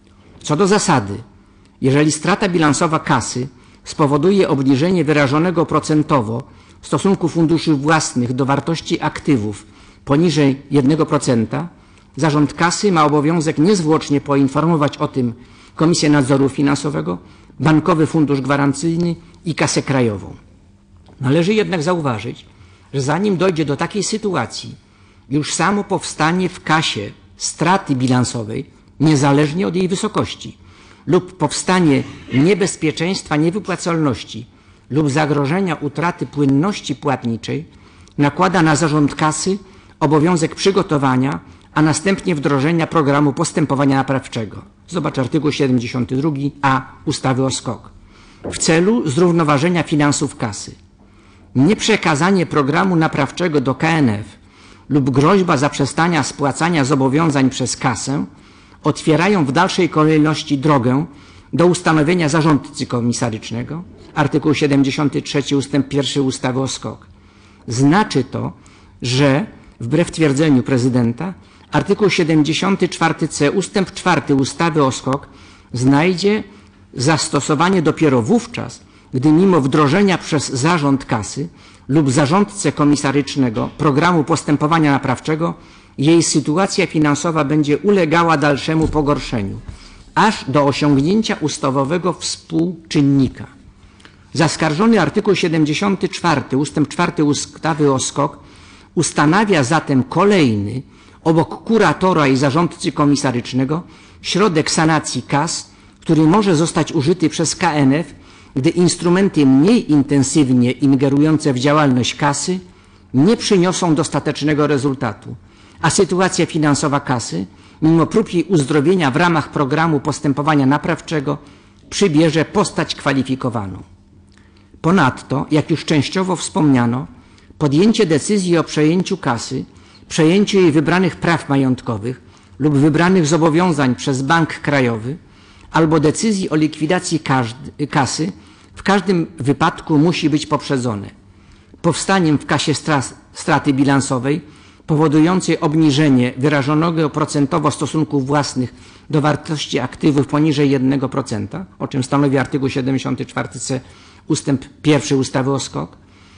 Co do zasady, jeżeli strata bilansowa kasy spowoduje obniżenie wyrażonego procentowo stosunku funduszy własnych do wartości aktywów poniżej jednego procenta, zarząd kasy ma obowiązek niezwłocznie poinformować o tym Komisję Nadzoru Finansowego, Bankowy Fundusz Gwarancyjny i Kasę Krajową. Należy jednak zauważyć, że zanim dojdzie do takiej sytuacji, już samo powstanie w kasie straty bilansowej, niezależnie od jej wysokości, lub powstanie niebezpieczeństwa niewypłacalności lub zagrożenia utraty płynności płatniczej, nakłada na zarząd kasy obowiązek przygotowania, a następnie wdrożenia programu postępowania naprawczego. Zobacz artykuł siedemdziesiąty drugi A ustawy o S K O K. W celu zrównoważenia finansów kasy. Nieprzekazanie programu naprawczego do K N F lub groźba zaprzestania spłacania zobowiązań przez kasę otwierają w dalszej kolejności drogę do ustanowienia zarządcy komisarycznego, artykuł siedemdziesiąty trzeci ustęp pierwszy ustawy o S K O K. Znaczy to, że wbrew twierdzeniu prezydenta artykuł siedemdziesiąty czwarty c ustęp czwarty ustawy o SKOK znajdzie zastosowanie dopiero wówczas, gdy mimo wdrożenia przez zarząd kasy lub zarządcę komisarycznego programu postępowania naprawczego jej sytuacja finansowa będzie ulegała dalszemu pogorszeniu, aż do osiągnięcia ustawowego współczynnika. Zaskarżony artykuł siedemdziesiąty czwarty ustęp czwarty ustawy o SKOK ustanawia zatem kolejny, obok kuratora i zarządcy komisarycznego, środek sanacji kas, który może zostać użyty przez K N F, gdy instrumenty mniej intensywnie ingerujące w działalność kasy nie przyniosą dostatecznego rezultatu, a sytuacja finansowa kasy, mimo prób jej uzdrowienia w ramach programu postępowania naprawczego, przybierze postać kwalifikowaną. Ponadto, jak już częściowo wspomniano, podjęcie decyzji o przejęciu kasy, przejęciu jej wybranych praw majątkowych lub wybranych zobowiązań przez Bank Krajowy albo decyzji o likwidacji każdy, kasy w każdym wypadku musi być poprzedzone powstaniem w kasie straty bilansowej powodującej obniżenie wyrażonego procentowo stosunków własnych do wartości aktywów poniżej jednego procenta, o czym stanowi artykuł siedemdziesiąty czwarty c ustęp pierwszy ustawy o SKOK,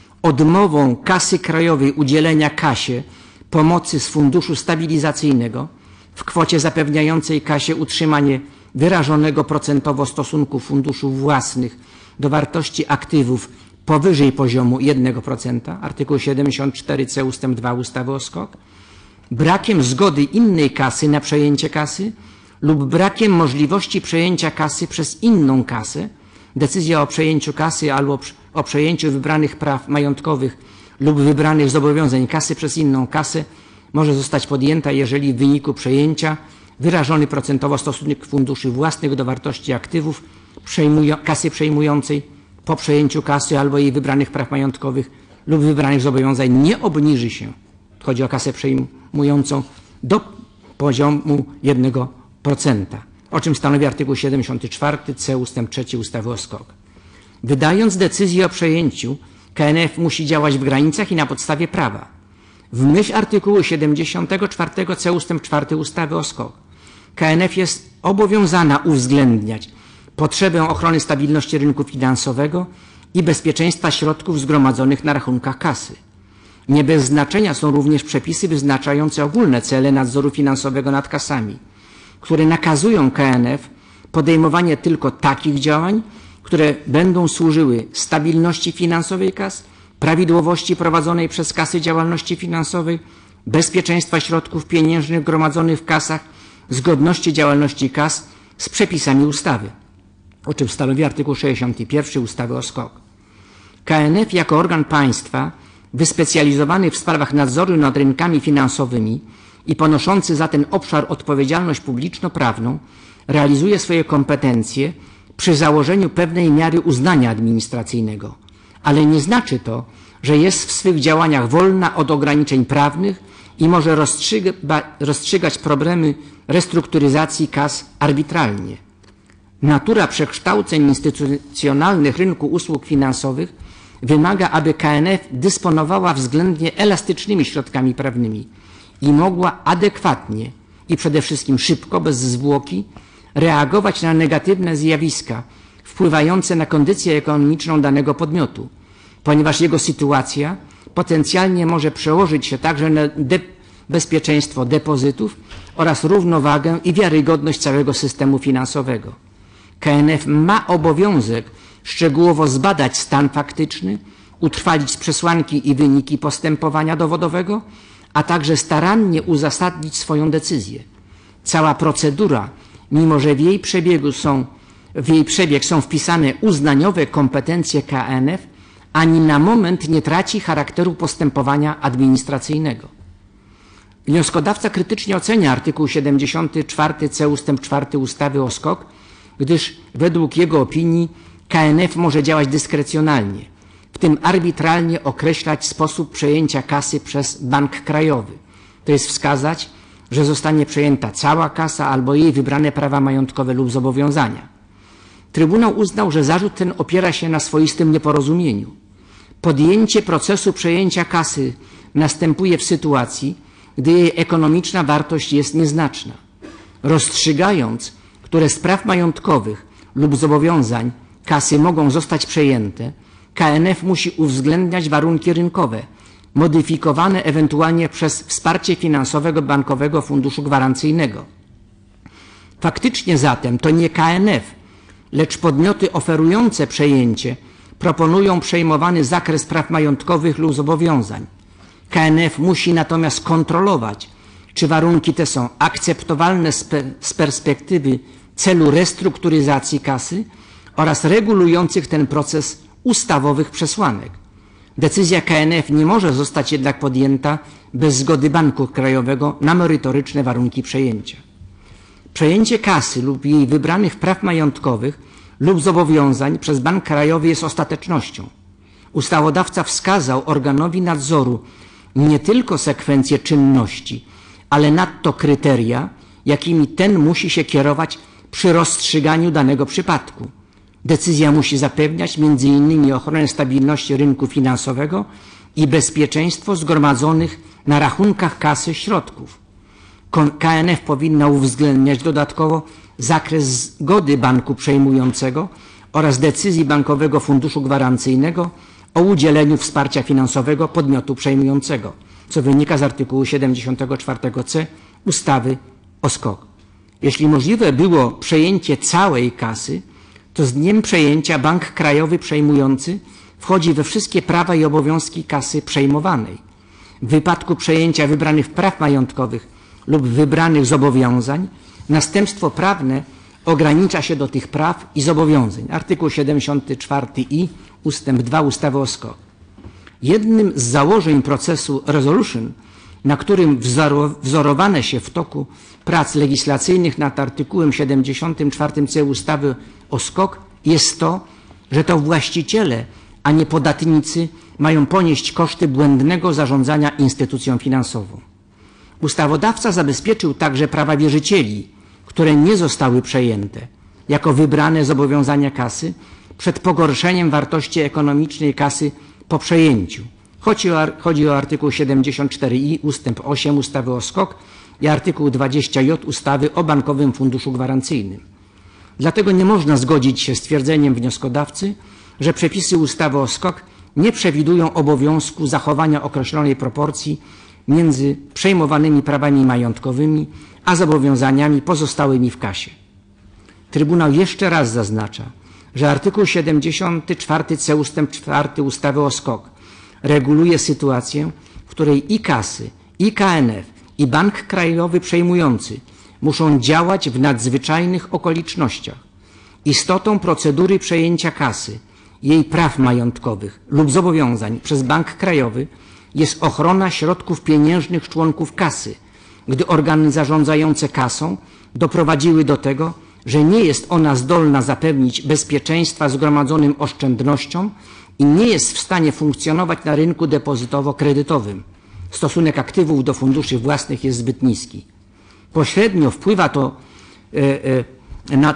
odmową kasy krajowej udzielenia kasie pomocy z funduszu stabilizacyjnego w kwocie zapewniającej kasie utrzymanie wyrażonego procentowo stosunku funduszów własnych do wartości aktywów powyżej poziomu jednego procenta, artykuł siedemdziesiąty czwarty c ustęp dwa ustawy o SKOK, brakiem zgody innej kasy na przejęcie kasy lub brakiem możliwości przejęcia kasy przez inną kasę, decyzja o przejęciu kasy albo o przejęciu wybranych praw majątkowych lub wybranych zobowiązań kasy przez inną kasę może zostać podjęta, jeżeli w wyniku przejęcia wyrażony procentowo stosunek funduszy własnych do wartości aktywów przejmują, kasy przejmującej po przejęciu kasy albo jej wybranych praw majątkowych lub wybranych zobowiązań nie obniży się, chodzi o kasę przejmującą, do poziomu jednego procenta, o czym stanowi artykuł siedemdziesiąty czwarty c ustęp trzeci ustawy o SKOK. Wydając decyzję o przejęciu, K N F musi działać w granicach i na podstawie prawa. W myśl artykułu siedemdziesiątego czwartego c ustęp czwarty ustawy o SKOK K N F jest obowiązana uwzględniać potrzebę ochrony stabilności rynku finansowego i bezpieczeństwa środków zgromadzonych na rachunkach kasy. Nie bez znaczenia są również przepisy wyznaczające ogólne cele nadzoru finansowego nad kasami, które nakazują K N F podejmowanie tylko takich działań, które będą służyły stabilności finansowej kas, prawidłowości prowadzonej przez kasy działalności finansowej, bezpieczeństwa środków pieniężnych gromadzonych w kasach, zgodności działalności kas z przepisami ustawy, o czym stanowi artykuł sześćdziesiąty pierwszy ustawy o SKOK. K N F jako organ państwa wyspecjalizowany w sprawach nadzoru nad rynkami finansowymi i ponoszący za ten obszar odpowiedzialność publiczno-prawną realizuje swoje kompetencje przy założeniu pewnej miary uznania administracyjnego, ale nie znaczy to, że jest w swych działaniach wolna od ograniczeń prawnych i może rozstrzyga, rozstrzygać problemy restrukturyzacji kas arbitralnie. Natura przekształceń instytucjonalnych rynku usług finansowych wymaga, aby K N F dysponowała względnie elastycznymi środkami prawnymi i mogła adekwatnie i przede wszystkim szybko, bez zwłoki, reagować na negatywne zjawiska wpływające na kondycję ekonomiczną danego podmiotu, ponieważ jego sytuacja potencjalnie może przełożyć się także na de bezpieczeństwo depozytów oraz równowagę i wiarygodność całego systemu finansowego. K N F ma obowiązek szczegółowo zbadać stan faktyczny, utrwalić przesłanki i wyniki postępowania dowodowego, a także starannie uzasadnić swoją decyzję. Cała procedura, mimo że w jej przebiegu są, w jej przebieg są wpisane uznaniowe kompetencje K N F, ani na moment nie traci charakteru postępowania administracyjnego. Wnioskodawca krytycznie ocenia artykuł siedemdziesiąty czwarty c ustęp czwarty ustawy o SKOK, gdyż według jego opinii K N F może działać dyskrecjonalnie, w tym arbitralnie określać sposób przejęcia kasy przez Bank Krajowy, to jest wskazać, że zostanie przejęta cała kasa albo jej wybrane prawa majątkowe lub zobowiązania. Trybunał uznał, że zarzut ten opiera się na swoistym nieporozumieniu. Podjęcie procesu przejęcia kasy następuje w sytuacji, gdy jej ekonomiczna wartość jest nieznaczna. Rozstrzygając, które z praw majątkowych lub zobowiązań kasy mogą zostać przejęte, K N F musi uwzględniać warunki rynkowe, modyfikowane ewentualnie przez wsparcie finansowego Bankowego Funduszu Gwarancyjnego. Faktycznie zatem to nie K N F, lecz podmioty oferujące przejęcie proponują przejmowany zakres praw majątkowych lub zobowiązań. K N F musi natomiast kontrolować, czy warunki te są akceptowalne z perspektywy celu restrukturyzacji kasy oraz regulujących ten proces ustawowych przesłanek. Decyzja K N F nie może zostać jednak podjęta bez zgody Banku Krajowego na merytoryczne warunki przejęcia. Przejęcie kasy lub jej wybranych praw majątkowych lub zobowiązań przez Bank Krajowy jest ostatecznością. Ustawodawca wskazał organowi nadzoru nie tylko sekwencję czynności, ale nadto kryteria, jakimi ten musi się kierować przy rozstrzyganiu danego przypadku. Decyzja musi zapewniać między innymi ochronę stabilności rynku finansowego i bezpieczeństwo zgromadzonych na rachunkach kasy środków. K N F powinna uwzględniać dodatkowo zakres zgody banku przejmującego oraz decyzji Bankowego Funduszu Gwarancyjnego o udzieleniu wsparcia finansowego podmiotu przejmującego, co wynika z artykułu siedemdziesiątego czwartego c ustawy o S K O K. Jeśli możliwe było przejęcie całej kasy, to z dniem przejęcia Bank Krajowy przejmujący wchodzi we wszystkie prawa i obowiązki kasy przejmowanej. W wypadku przejęcia wybranych praw majątkowych lub wybranych zobowiązań następstwo prawne ogranicza się do tych praw i zobowiązań. Artykuł siedemdziesiąty czwarty i ustęp dwa ustawy o S K O K. Jednym z założeń procesu resolution, na którym wzorowane się w toku prac legislacyjnych nad artykułem siedemdziesiątym czwartym c ustawy o S K O K jest to, że to właściciele, a nie podatnicy mają ponieść koszty błędnego zarządzania instytucją finansową. Ustawodawca zabezpieczył także prawa wierzycieli, które nie zostały przejęte, jako wybrane zobowiązania kasy przed pogorszeniem wartości ekonomicznej kasy po przejęciu. Chodzi o, chodzi o artykuł siedemdziesiąty czwarty i ustęp osiem ustawy o S K O K i artykuł dwadzieścia j ustawy o Bankowym Funduszu Gwarancyjnym. Dlatego nie można zgodzić się z twierdzeniem wnioskodawcy, że przepisy ustawy o S K O K nie przewidują obowiązku zachowania określonej proporcji między przejmowanymi prawami majątkowymi a zobowiązaniami pozostałymi w kasie. Trybunał jeszcze raz zaznacza, że artykuł siedemdziesiąty czwarty c ustęp czwarty ustawy o S K O K reguluje sytuację, w której i kasy, i K N F, i Bank Krajowy przejmujący muszą działać w nadzwyczajnych okolicznościach. Istotą procedury przejęcia kasy, jej praw majątkowych lub zobowiązań przez Bank Krajowy jest ochrona środków pieniężnych członków kasy, gdy organy zarządzające kasą doprowadziły do tego, że nie jest ona zdolna zapewnić bezpieczeństwa zgromadzonym oszczędnościom i nie jest w stanie funkcjonować na rynku depozytowo-kredytowym. Stosunek aktywów do funduszy własnych jest zbyt niski. Pośrednio wpływa to na,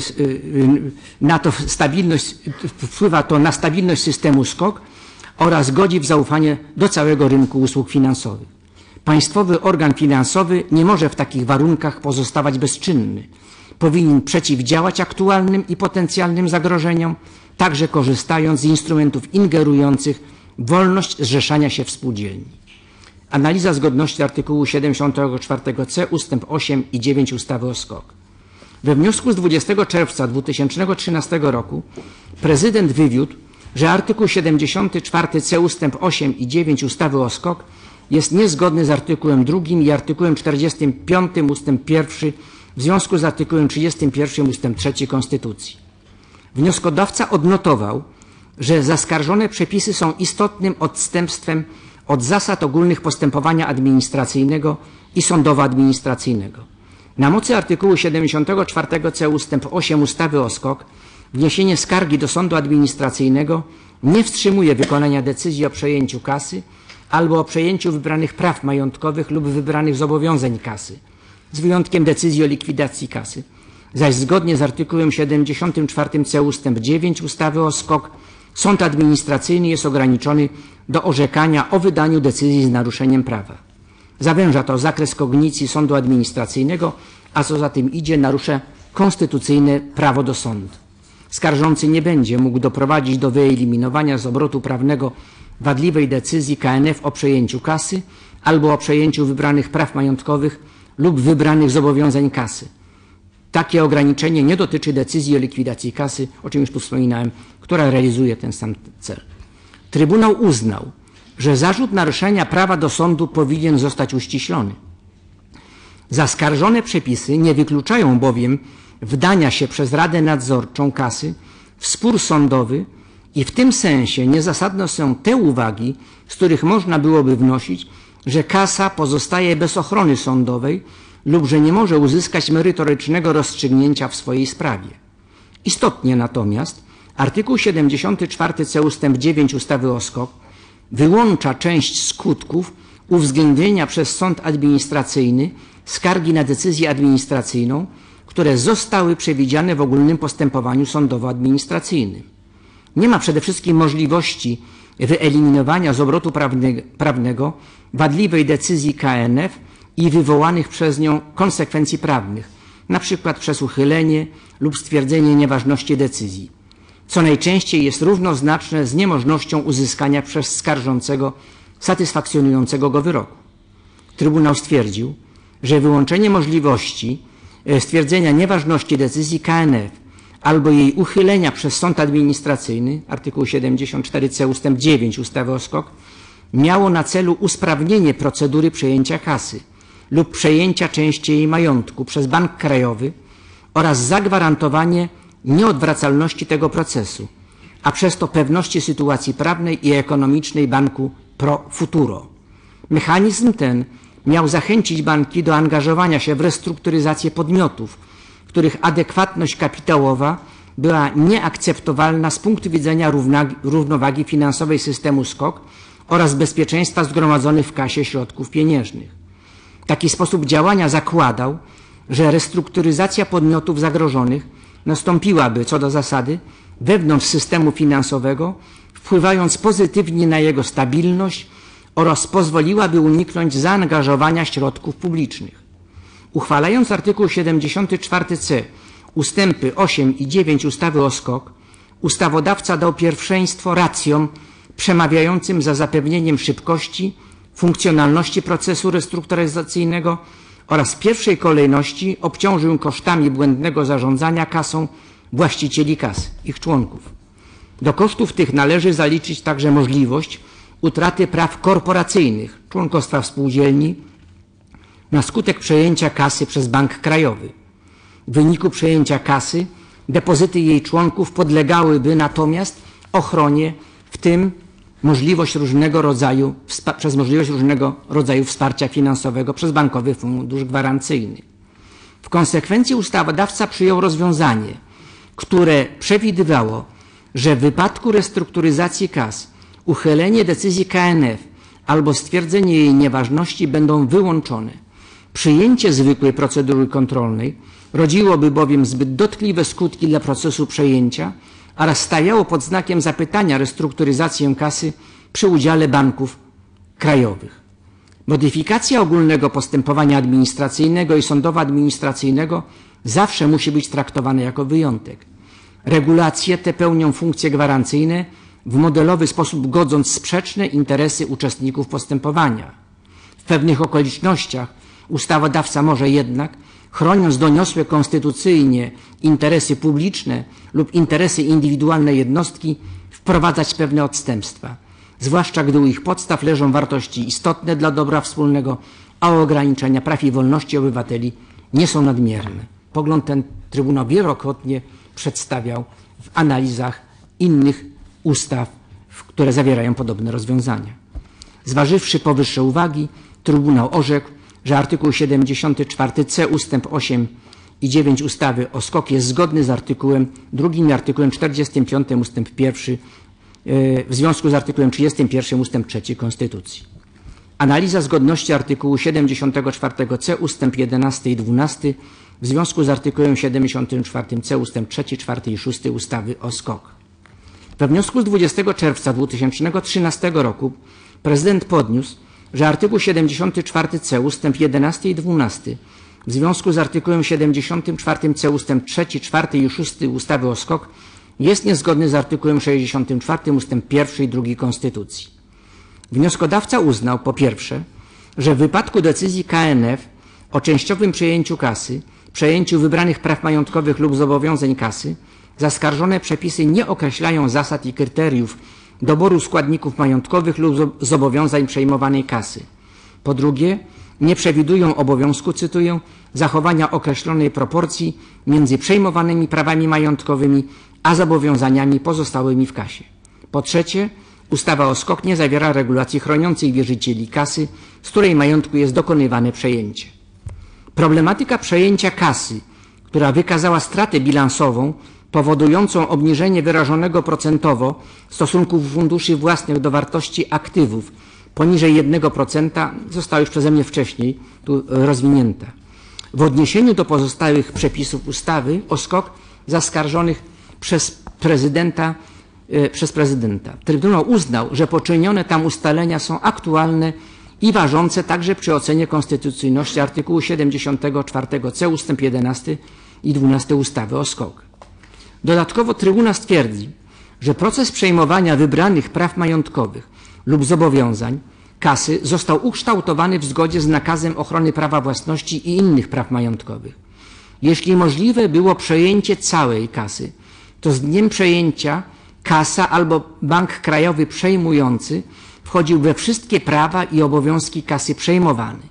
na to stabilność, wpływa to na stabilność systemu S K O K oraz godzi w zaufanie do całego rynku usług finansowych. Państwowy organ finansowy nie może w takich warunkach pozostawać bezczynny. Powinien przeciwdziałać aktualnym i potencjalnym zagrożeniom, także korzystając z instrumentów ingerujących w wolność zrzeszania się w spółdzielni. Analiza zgodności artykułu siedemdziesiątego czwartego c ustęp osiem i dziewięć ustawy o S K O K. We wniosku z dwudziestego czerwca dwa tysiące trzynastego roku prezydent wywiódł, że artykuł siedemdziesiąty czwarty c ustęp osiem i dziewięć ustawy o S K O K jest niezgodny z artykułem drugim i artykułem czterdziestym piątym ustęp pierwszy w związku z artykułem trzydziestym pierwszym ustęp trzeci Konstytucji. Wnioskodawca odnotował, że zaskarżone przepisy są istotnym odstępstwem od zasad ogólnych postępowania administracyjnego i sądowo-administracyjnego. Na mocy artykułu siedemdziesiątego czwartego c ustęp osiem ustawy o S K O K wniesienie skargi do sądu administracyjnego nie wstrzymuje wykonania decyzji o przejęciu kasy albo o przejęciu wybranych praw majątkowych lub wybranych zobowiązań kasy, z wyjątkiem decyzji o likwidacji kasy. Zaś zgodnie z artykułem siedemdziesiątym czwartym c ustęp dziewięć ustawy o S K O K Sąd administracyjny jest ograniczony do orzekania o wydaniu decyzji z naruszeniem prawa. Zawęża to zakres kognicji sądu administracyjnego, a co za tym idzie, narusza konstytucyjne prawo do sądu. Skarżący nie będzie mógł doprowadzić do wyeliminowania z obrotu prawnego wadliwej decyzji K N F o przejęciu kasy albo o przejęciu wybranych praw majątkowych lub wybranych zobowiązań kasy. Takie ograniczenie nie dotyczy decyzji o likwidacji kasy, o czym już tu wspominałem, która realizuje ten sam cel. Trybunał uznał, że zarzut naruszenia prawa do sądu powinien zostać uściślony. Zaskarżone przepisy nie wykluczają bowiem wdania się przez Radę Nadzorczą kasy w spór sądowy i w tym sensie niezasadne są te uwagi, z których można byłoby wnosić, że kasa pozostaje bez ochrony sądowej lub że nie może uzyskać merytorycznego rozstrzygnięcia w swojej sprawie. Istotnie natomiast artykuł siedemdziesiąty czwarty c ustęp dziewięć ustawy o S K O K wyłącza część skutków uwzględnienia przez sąd administracyjny skargi na decyzję administracyjną, które zostały przewidziane w ogólnym postępowaniu sądowo-administracyjnym. Nie ma przede wszystkim możliwości wyeliminowania z obrotu prawnego wadliwej decyzji K N F i wywołanych przez nią konsekwencji prawnych, na przykład przez uchylenie lub stwierdzenie nieważności decyzji, co najczęściej jest równoznaczne z niemożnością uzyskania przez skarżącego satysfakcjonującego go wyroku. Trybunał stwierdził, że wyłączenie możliwości stwierdzenia nieważności decyzji K N F albo jej uchylenia przez sąd administracyjny, artykuł siedemdziesiąty czwarty c ustęp dziewięć ustawy o S K O K, miało na celu usprawnienie procedury przejęcia kasy lub przejęcia części jej majątku przez Bank Krajowy oraz zagwarantowanie nieodwracalności tego procesu, a przez to pewności sytuacji prawnej i ekonomicznej banku pro futuro. Mechanizm ten miał zachęcić banki do angażowania się w restrukturyzację podmiotów, których adekwatność kapitałowa była nieakceptowalna z punktu widzenia równowagi finansowej systemu S K O K oraz bezpieczeństwa zgromadzonych w kasie środków pieniężnych. Taki sposób działania zakładał, że restrukturyzacja podmiotów zagrożonych nastąpiłaby co do zasady wewnątrz systemu finansowego, wpływając pozytywnie na jego stabilność oraz pozwoliłaby uniknąć zaangażowania środków publicznych. Uchwalając artykuł siedemdziesiąty czwarty c ustępy osiem i dziewięć ustawy o S K O K, ustawodawca dał pierwszeństwo racjom przemawiającym za zapewnieniem szybkości, funkcjonalności procesu restrukturyzacyjnego oraz w pierwszej kolejności obciążył kosztami błędnego zarządzania kasą właścicieli kas, ich członków. Do kosztów tych należy zaliczyć także możliwość utraty praw korporacyjnych, członkostwa w spółdzielni, na skutek przejęcia kasy przez Bank Krajowy. W wyniku przejęcia kasy depozyty jej członków podlegałyby natomiast ochronie, w tym możliwość różnego rodzaju, przez możliwość różnego rodzaju wsparcia finansowego przez Bankowy Fundusz Gwarancyjny. W konsekwencji ustawodawca przyjął rozwiązanie, które przewidywało, że w wypadku restrukturyzacji kas uchylenie decyzji K N F albo stwierdzenie jej nieważności będą wyłączone. Przyjęcie zwykłej procedury kontrolnej rodziłoby bowiem zbyt dotkliwe skutki dla procesu przejęcia oraz stawiało pod znakiem zapytania restrukturyzację kasy przy udziale banków krajowych. Modyfikacja ogólnego postępowania administracyjnego i sądowo-administracyjnego zawsze musi być traktowana jako wyjątek. Regulacje te pełnią funkcje gwarancyjne w modelowy sposób godząc sprzeczne interesy uczestników postępowania. W pewnych okolicznościach ustawodawca może jednak, chroniąc doniosłe konstytucyjnie interesy publiczne lub interesy indywidualne jednostki, wprowadzać pewne odstępstwa, zwłaszcza gdy u ich podstaw leżą wartości istotne dla dobra wspólnego, a ograniczenia praw i wolności obywateli nie są nadmierne. Pogląd ten Trybunał wielokrotnie przedstawiał w analizach innych ustaw, które zawierają podobne rozwiązania. Zważywszy powyższe uwagi, Trybunał orzekł, że artykuł siedemdziesiąty czwarty c ustęp osiem i dziewięć ustawy o S K O K jest zgodny z artykułem drugim i artykułem czterdziestym piątym ustęp pierwszy w związku z artykułem trzydziestym pierwszym ustęp trzeci Konstytucji. Analiza zgodności artykułu siedemdziesiątego czwartego c ustęp jedenasty i dwunasty w związku z artykułem siedemdziesiątym czwartym c ustęp trzeci, czwarty i szósty ustawy o S K O K. We wniosku z dwudziestego czerwca dwa tysiące trzynastego roku prezydent podniósł, że artykuł siedemdziesiąty czwarty c ustęp jedenasty i dwunasty w związku z artykułem siedemdziesiątym czwartym c ustęp trzeci, czwarty i szósty ustawy o S K O K jest niezgodny z artykułem sześćdziesiątym czwartym ustęp pierwszy i drugi Konstytucji. Wnioskodawca uznał po pierwsze, że w wypadku decyzji K N F o częściowym przejęciu kasy, przejęciu wybranych praw majątkowych lub zobowiązań kasy, zaskarżone przepisy nie określają zasad i kryteriów doboru składników majątkowych lub zobowiązań przejmowanej kasy. Po drugie, nie przewidują obowiązku, cytuję, zachowania określonej proporcji między przejmowanymi prawami majątkowymi a zobowiązaniami pozostałymi w kasie. Po trzecie, ustawa o S K O K nie zawiera regulacji chroniących wierzycieli kasy, z której majątku jest dokonywane przejęcie. Problematyka przejęcia kasy, która wykazała stratę bilansową powodującą obniżenie wyrażonego procentowo stosunku funduszy własnych do wartości aktywów poniżej jednego procenta, została już przeze mnie wcześniej tu rozwinięta. W odniesieniu do pozostałych przepisów ustawy o S K O K zaskarżonych przez prezydenta, e, przez prezydenta. Trybunał uznał, że poczynione tam ustalenia są aktualne i ważące także przy ocenie konstytucyjności artykułu siedemdziesiątego czwartego c ustęp jedenasty i dwunasty ustawy o S K O K. Dodatkowo Trybunał stwierdzi, że proces przejmowania wybranych praw majątkowych lub zobowiązań kasy został ukształtowany w zgodzie z nakazem ochrony prawa własności i innych praw majątkowych. Jeśli możliwe było przejęcie całej kasy, to z dniem przejęcia kasa albo bank krajowy przejmujący wchodził we wszystkie prawa i obowiązki kasy przejmowanej.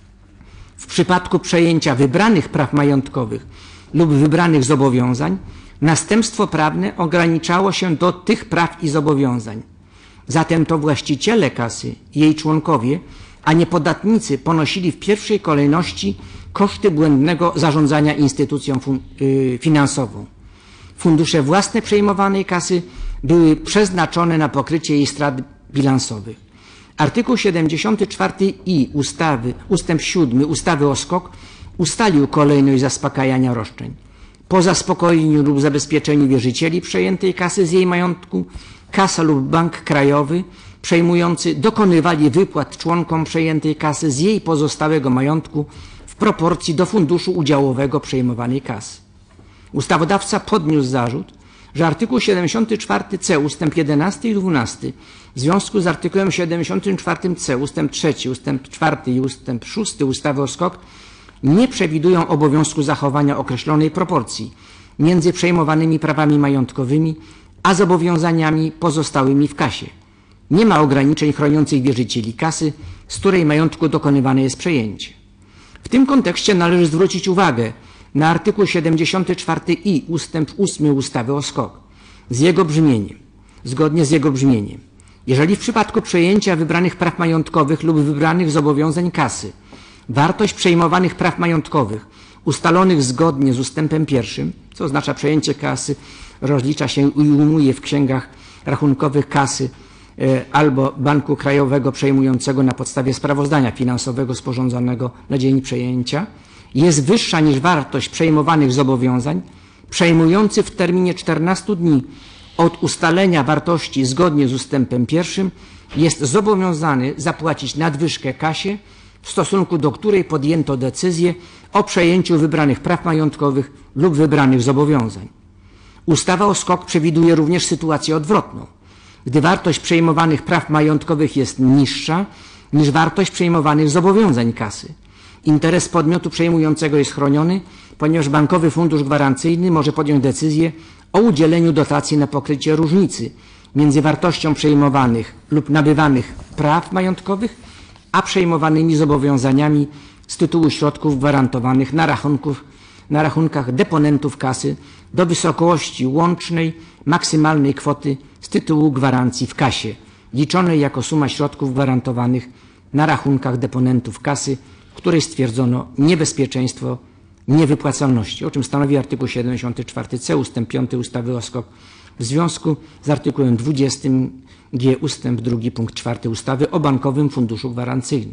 W przypadku przejęcia wybranych praw majątkowych lub wybranych zobowiązań następstwo prawne ograniczało się do tych praw i zobowiązań. Zatem to właściciele kasy i jej członkowie, a nie podatnicy ponosili w pierwszej kolejności koszty błędnego zarządzania instytucją finansową. Fundusze własne przejmowanej kasy były przeznaczone na pokrycie jej strat bilansowych. Artykuł siedemdziesiąty czwarty i ustawy, ustęp siódmy ustawy o S K O K ustalił kolejność zaspokajania roszczeń. Po zaspokojeniu lub zabezpieczeniu wierzycieli przejętej kasy z jej majątku, kasa lub bank krajowy przejmujący dokonywali wypłat członkom przejętej kasy z jej pozostałego majątku w proporcji do funduszu udziałowego przejmowanej kasy. Ustawodawca podniósł zarzut, że artykuł siedemdziesiąty czwarty c ustęp jedenasty i dwunasty w związku z artykułem siedemdziesiątym czwartym c ustęp trzeci, ustęp czwarty i ustęp szósty ustawy o S K O K nie przewidują obowiązku zachowania określonej proporcji między przejmowanymi prawami majątkowymi a zobowiązaniami pozostałymi w kasie. Nie ma ograniczeń chroniących wierzycieli kasy, z której majątku dokonywane jest przejęcie. W tym kontekście należy zwrócić uwagę na artykuł siedemdziesiąty czwarty i ustęp ósmy ustawy o S K O K z jego brzmieniem, zgodnie z jego brzmieniem. Jeżeli w przypadku przejęcia wybranych praw majątkowych lub wybranych zobowiązań kasy wartość przejmowanych praw majątkowych ustalonych zgodnie z ustępem pierwszym, co oznacza przejęcie kasy, rozlicza się i ujmuje w księgach rachunkowych kasy e, albo banku krajowego przejmującego na podstawie sprawozdania finansowego sporządzonego na dzień przejęcia, jest wyższa niż wartość przejmowanych zobowiązań, przejmujący w terminie czternastu dni od ustalenia wartości zgodnie z ustępem pierwszym jest zobowiązany zapłacić nadwyżkę kasie, w stosunku do której podjęto decyzję o przejęciu wybranych praw majątkowych lub wybranych zobowiązań. Ustawa o S K O K przewiduje również sytuację odwrotną, gdy wartość przejmowanych praw majątkowych jest niższa niż wartość przejmowanych zobowiązań kasy. Interes podmiotu przejmującego jest chroniony, ponieważ Bankowy Fundusz Gwarancyjny może podjąć decyzję o udzieleniu dotacji na pokrycie różnicy między wartością przejmowanych lub nabywanych praw majątkowych a przejmowanymi zobowiązaniami z tytułu środków gwarantowanych na, rachunków, na rachunkach deponentów kasy do wysokości łącznej maksymalnej kwoty z tytułu gwarancji w kasie, liczonej jako suma środków gwarantowanych na rachunkach deponentów kasy, w której stwierdzono niebezpieczeństwo niewypłacalności, o czym stanowi artykuł siedemdziesiąty czwarty c ustęp piąty ustawy o S K O K w związku z artykułem dwudziestym g ustęp drugi punkt czwarty ustawy o Bankowym Funduszu Gwarancyjnym.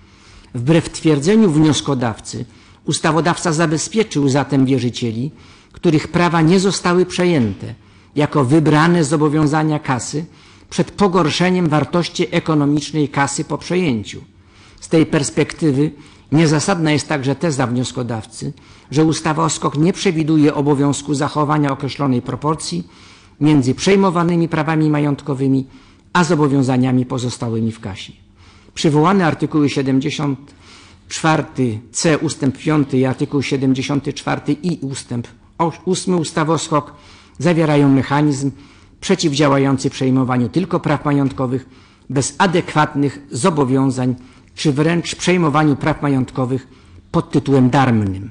Wbrew twierdzeniu wnioskodawcy, ustawodawca zabezpieczył zatem wierzycieli, których prawa nie zostały przejęte jako wybrane zobowiązania kasy przed pogorszeniem wartości ekonomicznej kasy po przejęciu. Z tej perspektywy niezasadna jest także teza wnioskodawcy, że ustawa o SKOK nie przewiduje obowiązku zachowania określonej proporcji między przejmowanymi prawami majątkowymi a zobowiązaniami pozostałymi w kasie. Przywołane artykuły siedemdziesiąt cztery c ustęp piąty i artykuł siedemdziesiąt cztery i ustęp ósmy ustawy o SKOK zawierają mechanizm przeciwdziałający przejmowaniu tylko praw majątkowych bez adekwatnych zobowiązań, czy wręcz przejmowaniu praw majątkowych pod tytułem darmnym.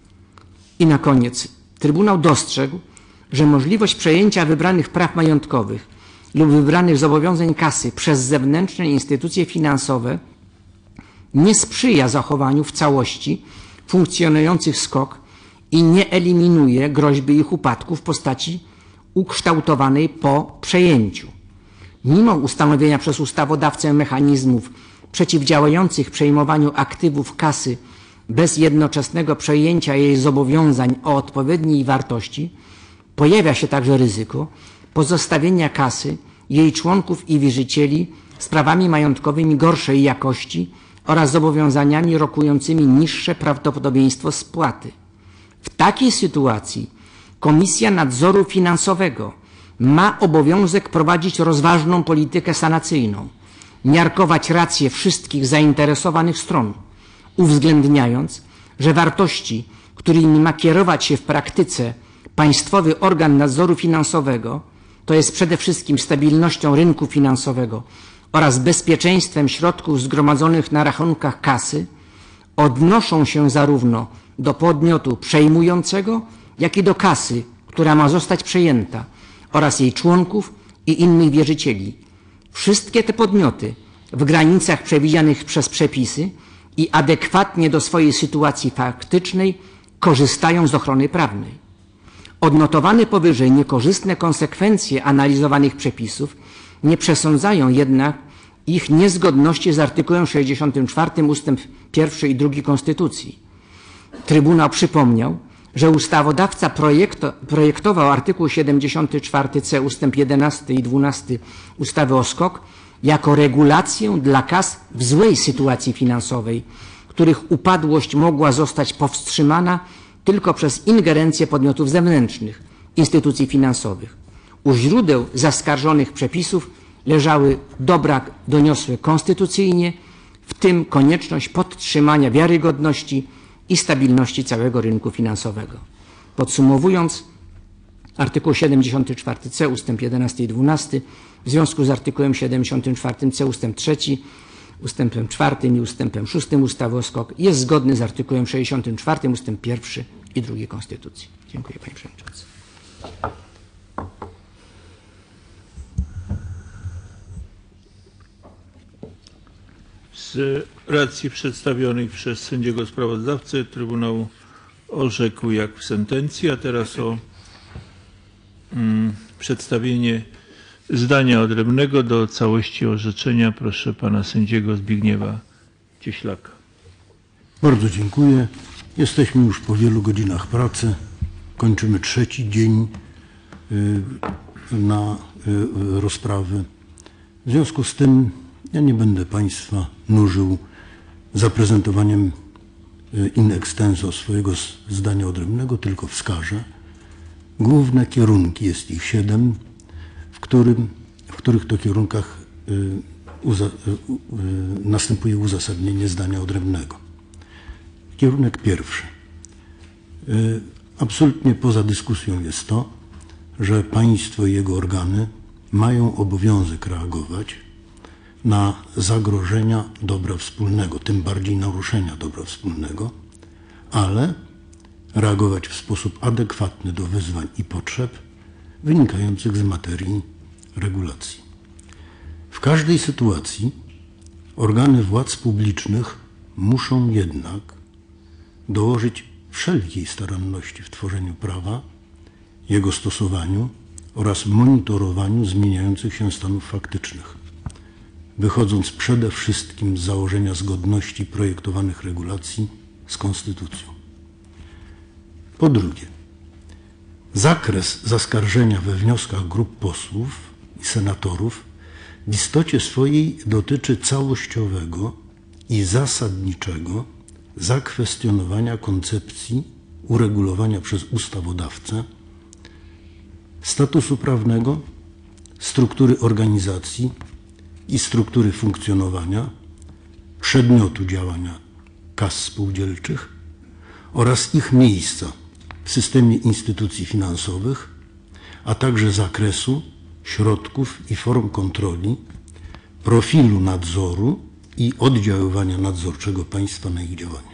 I na koniec Trybunał dostrzegł, że możliwość przejęcia wybranych praw majątkowych lub wybranych zobowiązań kasy przez zewnętrzne instytucje finansowe nie sprzyja zachowaniu w całości funkcjonujących SKOK i nie eliminuje groźby ich upadku w postaci ukształtowanej po przejęciu. Mimo ustanowienia przez ustawodawcę mechanizmów przeciwdziałających przejmowaniu aktywów kasy bez jednoczesnego przejęcia jej zobowiązań o odpowiedniej wartości, pojawia się także ryzyko pozostawienia kasy, jej członków i wierzycieli z prawami majątkowymi gorszej jakości oraz zobowiązaniami rokującymi niższe prawdopodobieństwo spłaty. W takiej sytuacji Komisja Nadzoru Finansowego ma obowiązek prowadzić rozważną politykę sanacyjną, miarkować racje wszystkich zainteresowanych stron, uwzględniając, że wartości, którymi ma kierować się w praktyce państwowy organ nadzoru finansowego, to jest przede wszystkim stabilnością rynku finansowego oraz bezpieczeństwem środków zgromadzonych na rachunkach kasy, odnoszą się zarówno do podmiotu przejmującego, jak i do kasy, która ma zostać przejęta, oraz jej członków i innych wierzycieli. Wszystkie te podmioty w granicach przewidzianych przez przepisy i adekwatnie do swojej sytuacji faktycznej korzystają z ochrony prawnej. Odnotowane powyżej niekorzystne konsekwencje analizowanych przepisów nie przesądzają jednak ich niezgodności z artykułem sześćdziesiątym czwartym ustęp pierwszy i drugi Konstytucji. Trybunał przypomniał, że ustawodawca projekto, projektował artykuł siedemdziesiąty czwarty c ustęp jedenasty i dwunasty ustawy o SKOK jako regulację dla kas w złej sytuacji finansowej, których upadłość mogła zostać powstrzymana tylko przez ingerencję podmiotów zewnętrznych, instytucji finansowych. U źródeł zaskarżonych przepisów leżały dobra doniosłe konstytucyjnie, w tym konieczność podtrzymania wiarygodności i stabilności całego rynku finansowego. Podsumowując, artykuł siedemdziesiąty czwarty c ustęp jedenasty i dwunasty w związku z artykułem siedemdziesiątym czwartym c ustęp trzeci, ustępem czwartym i ustępem szóstym ustawy o SKOK jest zgodny z artykułem sześćdziesiątym czwartym ustęp pierwszy i drugi Konstytucji. Dziękuję, panie przewodniczący. Z racji przedstawionych przez sędziego sprawozdawcę Trybunał orzekł jak w sentencji, a teraz o mm, przedstawienie zdania odrębnego do całości orzeczenia proszę pana sędziego Zbigniewa Cieślaka. Bardzo dziękuję. Jesteśmy już po wielu godzinach pracy. Kończymy trzeci dzień na rozprawy. W związku z tym ja nie będę państwa nużył zaprezentowaniem in extenso swojego zdania odrębnego, tylko wskażę główne kierunki, jest ich siedem, w, którym, w których to kierunkach uza, następuje uzasadnienie zdania odrębnego. Kierunek pierwszy. Absolutnie poza dyskusją jest to, że państwo i jego organy mają obowiązek reagować na zagrożenia dobra wspólnego, tym bardziej naruszenia dobra wspólnego, ale reagować w sposób adekwatny do wyzwań i potrzeb wynikających z materii regulacji. W każdej sytuacji organy władz publicznych muszą jednak dołożyć wszelkiej staranności w tworzeniu prawa, jego stosowaniu oraz monitorowaniu zmieniających się stanów faktycznych, wychodząc przede wszystkim z założenia zgodności projektowanych regulacji z Konstytucją. Po drugie, Zakres zaskarżenia we wnioskach grup posłów i senatorów w istocie swojej dotyczy całościowego i zasadniczego zakwestionowania koncepcji uregulowania przez ustawodawcę statusu prawnego, struktury organizacji i struktury funkcjonowania, przedmiotu działania kas spółdzielczych oraz ich miejsca w systemie instytucji finansowych, a także zakresu, środków i form kontroli, profilu nadzoru i oddziaływania nadzorczego państwa na ich działanie.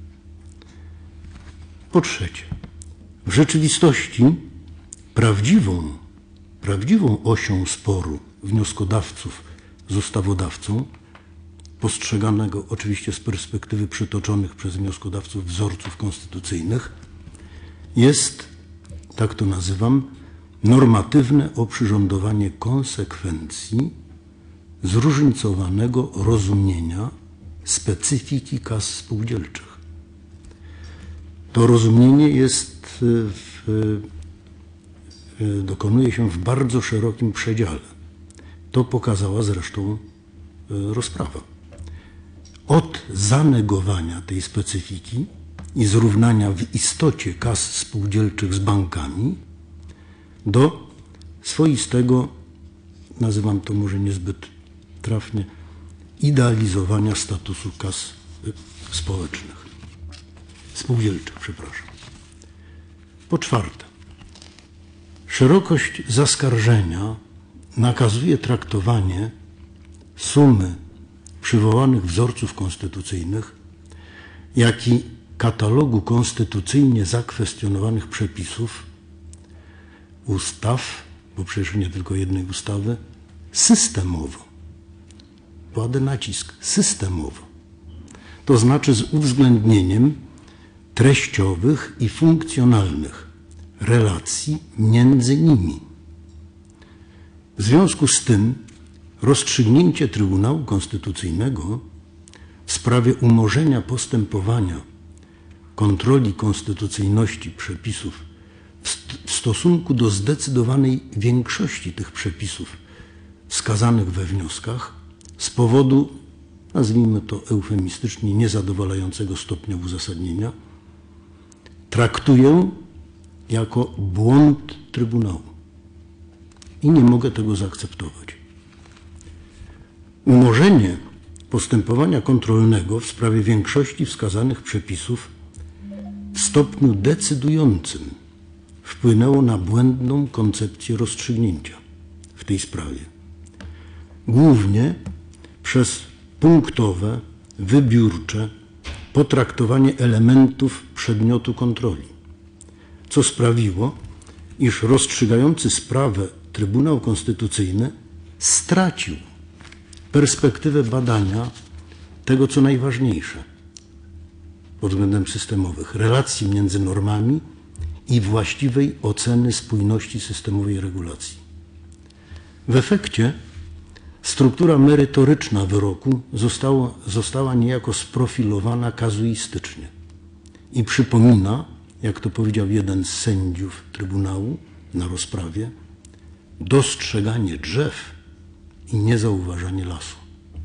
Po trzecie, w rzeczywistości prawdziwą, prawdziwą osią sporu wnioskodawców z ustawodawcą, postrzeganego oczywiście z perspektywy przytoczonych przez wnioskodawców wzorców konstytucyjnych, jest, tak to nazywam, normatywne oprzyrządowanie konsekwencji zróżnicowanego rozumienia specyfiki kas spółdzielczych. To rozumienie jest w, dokonuje się w bardzo szerokim przedziale. To pokazała zresztą rozprawa. Od zanegowania tej specyfiki i zrównania w istocie kas spółdzielczych z bankami do swoistego, nazywam to może niezbyt trafnie, idealizowania statusu kas społecznych, spółdzielczych, przepraszam. Po czwarte, szerokość zaskarżenia nakazuje traktowanie sumy przywołanych wzorców konstytucyjnych, jak i katalogu konstytucyjnie zakwestionowanych przepisów, ustaw, bo przecież nie tylko jednej ustawy, systemowo. Kładę nacisk systemowo. To znaczy z uwzględnieniem treściowych i funkcjonalnych relacji między nimi. W związku z tym rozstrzygnięcie Trybunału Konstytucyjnego w sprawie umorzenia postępowania kontroli konstytucyjności przepisów w stosunku do zdecydowanej większości tych przepisów wskazanych we wnioskach z powodu, nazwijmy to eufemistycznie, niezadowalającego stopnia uzasadnienia, traktuję jako błąd Trybunału i nie mogę tego zaakceptować. Umorzenie postępowania kontrolnego w sprawie większości wskazanych przepisów w stopniu decydującym wpłynęło na błędną koncepcję rozstrzygnięcia w tej sprawie. Głównie przez punktowe, wybiórcze potraktowanie elementów przedmiotu kontroli, co sprawiło, iż rozstrzygający sprawę Trybunał Konstytucyjny stracił perspektywę badania tego, co najważniejsze pod względem systemowych, relacji między normami i właściwej oceny spójności systemowej regulacji. W efekcie struktura merytoryczna wyroku została, została niejako sprofilowana kazuistycznie i przypomina, jak to powiedział jeden z sędziów Trybunału na rozprawie, dostrzeganie drzew i niezauważanie lasu.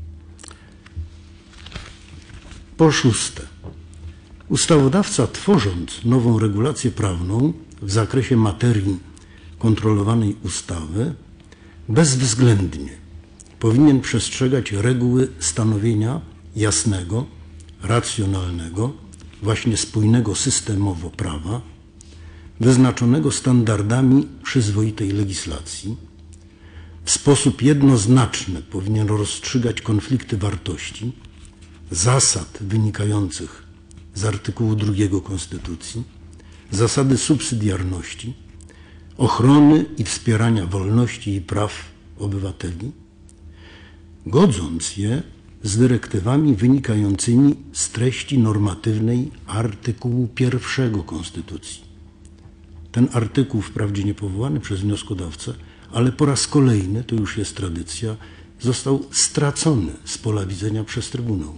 Po szóste, ustawodawca, tworząc nową regulację prawną w zakresie materii kontrolowanej ustawy, bezwzględnie powinien przestrzegać reguły stanowienia jasnego, racjonalnego, właśnie spójnego systemowo prawa, wyznaczonego standardami przyzwoitej legislacji. W sposób jednoznaczny powinien rozstrzygać konflikty wartości, zasad wynikających z artykułu drugiego Konstytucji, zasady subsydiarności, ochrony i wspierania wolności i praw obywateli, godząc je z dyrektywami wynikającymi z treści normatywnej artykułu pierwszego Konstytucji. Ten artykuł, wprawdzie nie powołany przez wnioskodawcę, ale po raz kolejny, to już jest tradycja, został stracony z pola widzenia przez Trybunał.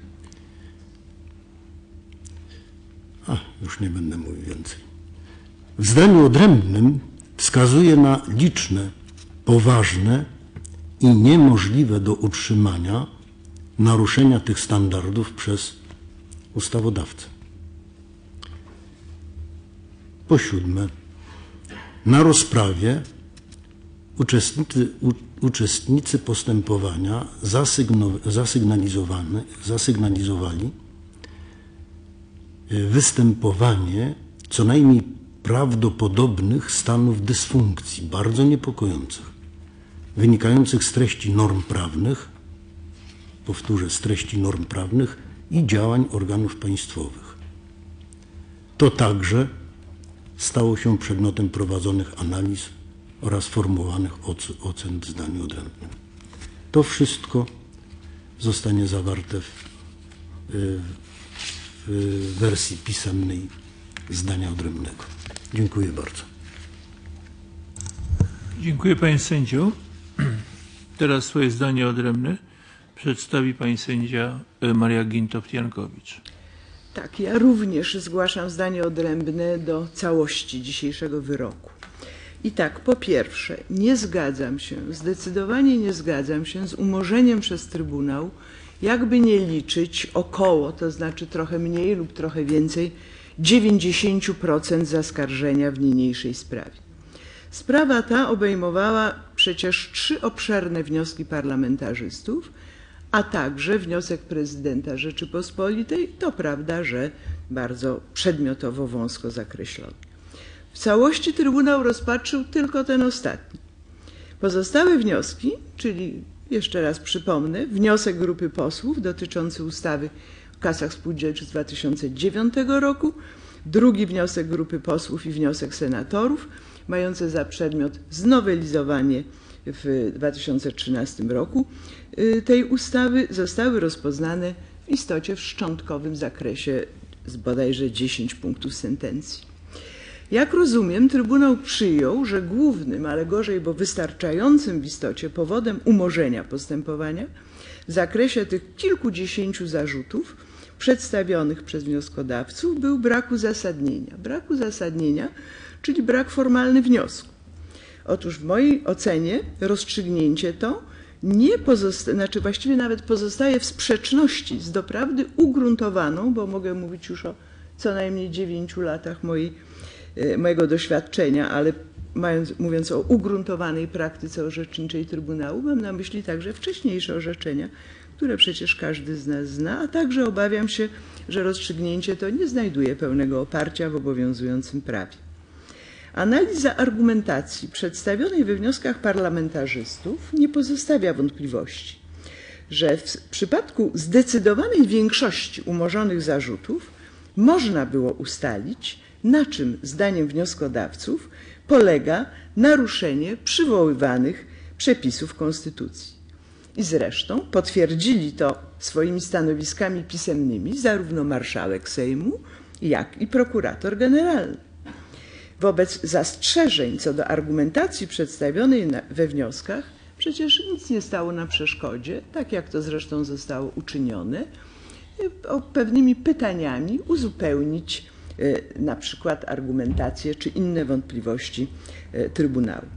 A, już nie będę mówił więcej. w zdaniu odrębnym wskazuje na liczne, poważne i niemożliwe do utrzymania naruszenia tych standardów przez ustawodawcę. Po siódme, na rozprawie uczestnicy, u, uczestnicy postępowania zasygnalizowany, zasygnalizowali występowanie co najmniej prawdopodobnych stanów dysfunkcji, bardzo niepokojących, wynikających z treści norm prawnych, powtórzę, z treści norm prawnych i działań organów państwowych. To także stało się przedmiotem prowadzonych analiz oraz formułowanych ocen w zdaniu odrębnym. To wszystko zostanie zawarte w, w wersji pisemnej zdania odrębnego. Dziękuję bardzo. Dziękuję panie sędzio. Teraz swoje zdanie odrębne przedstawi pani sędzia Maria Gintoft-Jankowicz. Tak, ja również zgłaszam zdanie odrębne do całości dzisiejszego wyroku. I tak, po pierwsze, nie zgadzam się, zdecydowanie nie zgadzam się z umorzeniem przez Trybunał, jakby nie liczyć około, to znaczy trochę mniej lub trochę więcej, dziewięćdziesiąt procent zaskarżenia w niniejszej sprawie. Sprawa ta obejmowała przecież trzy obszerne wnioski parlamentarzystów, a także wniosek prezydenta Rzeczypospolitej, to prawda, że bardzo przedmiotowo wąsko zakreślony. W całości Trybunał rozpatrzył tylko ten ostatni. Pozostałe wnioski, czyli jeszcze raz przypomnę, wniosek grupy posłów dotyczący ustawy o kasach spółdzielczych z dwa tysiące dziewiątego roku, drugi wniosek grupy posłów i wniosek senatorów, mające za przedmiot znowelizowanie w dwa tysiące trzynastym roku tej ustawy, zostały rozpoznane w istocie w szczątkowym zakresie z bodajże dziesięć punktów sentencji. Jak rozumiem, Trybunał przyjął, że głównym, ale gorzej, bo wystarczającym w istocie powodem umorzenia postępowania w zakresie tych kilkudziesięciu zarzutów przedstawionych przez wnioskodawców był brak uzasadnienia. Brak uzasadnienia, czyli brak formalny wniosku. Otóż w mojej ocenie rozstrzygnięcie to nie pozostaje, znaczy właściwie nawet pozostaje w sprzeczności z doprawdy ugruntowaną, bo mogę mówić już o co najmniej dziewięciu latach mojej, mojego doświadczenia, ale mając, mówiąc o ugruntowanej praktyce orzeczniczej Trybunału, mam na myśli także wcześniejsze orzeczenia, które przecież każdy z nas zna, a także obawiam się, że rozstrzygnięcie to nie znajduje pełnego oparcia w obowiązującym prawie. Analiza argumentacji przedstawionej we wnioskach parlamentarzystów nie pozostawia wątpliwości, że w przypadku zdecydowanej większości umorzonych zarzutów można było ustalić, na czym zdaniem wnioskodawców polega naruszenie przywoływanych przepisów Konstytucji. I zresztą potwierdzili to swoimi stanowiskami pisemnymi zarówno marszałek Sejmu, jak i prokurator generalny. Wobec zastrzeżeń co do argumentacji przedstawionej we wnioskach przecież nic nie stało na przeszkodzie, tak jak to zresztą zostało uczynione, o pewnymi pytaniami uzupełnić na przykład argumentację czy inne wątpliwości Trybunału.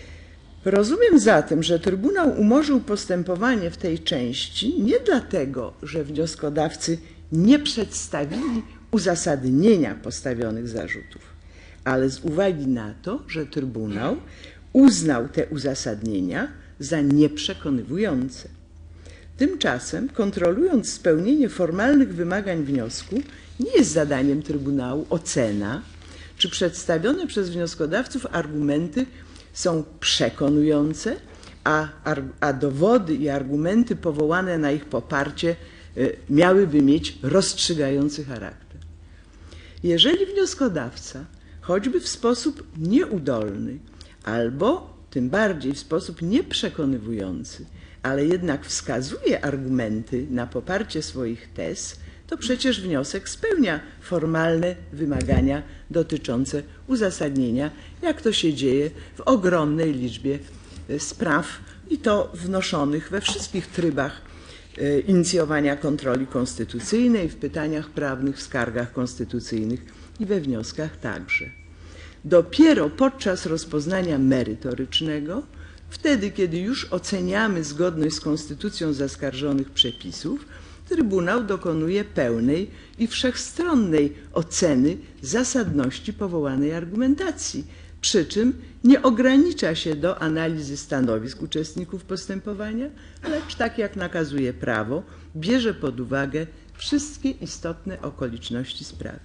Rozumiem zatem, że Trybunał umorzył postępowanie w tej części nie dlatego, że wnioskodawcy nie przedstawili uzasadnienia postawionych zarzutów, ale z uwagi na to, że Trybunał uznał te uzasadnienia za nieprzekonywujące. Tymczasem, kontrolując spełnienie formalnych wymagań wniosku, nie jest zadaniem Trybunału ocena, czy przedstawione przez wnioskodawców argumenty są przekonujące, a, a dowody i argumenty powołane na ich poparcie miałyby mieć rozstrzygający charakter. Jeżeli wnioskodawca, choćby w sposób nieudolny, albo tym bardziej w sposób nieprzekonywujący, ale jednak wskazuje argumenty na poparcie swoich tez, to przecież wniosek spełnia formalne wymagania dotyczące uzasadnienia, jak to się dzieje w ogromnej liczbie spraw i to wnoszonych we wszystkich trybach inicjowania kontroli konstytucyjnej, w pytaniach prawnych, w skargach konstytucyjnych i we wnioskach także. dopiero podczas rozpoznania merytorycznego, wtedy kiedy już oceniamy zgodność z konstytucją zaskarżonych przepisów, Trybunał dokonuje pełnej i wszechstronnej oceny zasadności powołanej argumentacji, przy czym nie ogranicza się do analizy stanowisk uczestników postępowania, lecz tak jak nakazuje prawo, bierze pod uwagę wszystkie istotne okoliczności sprawy.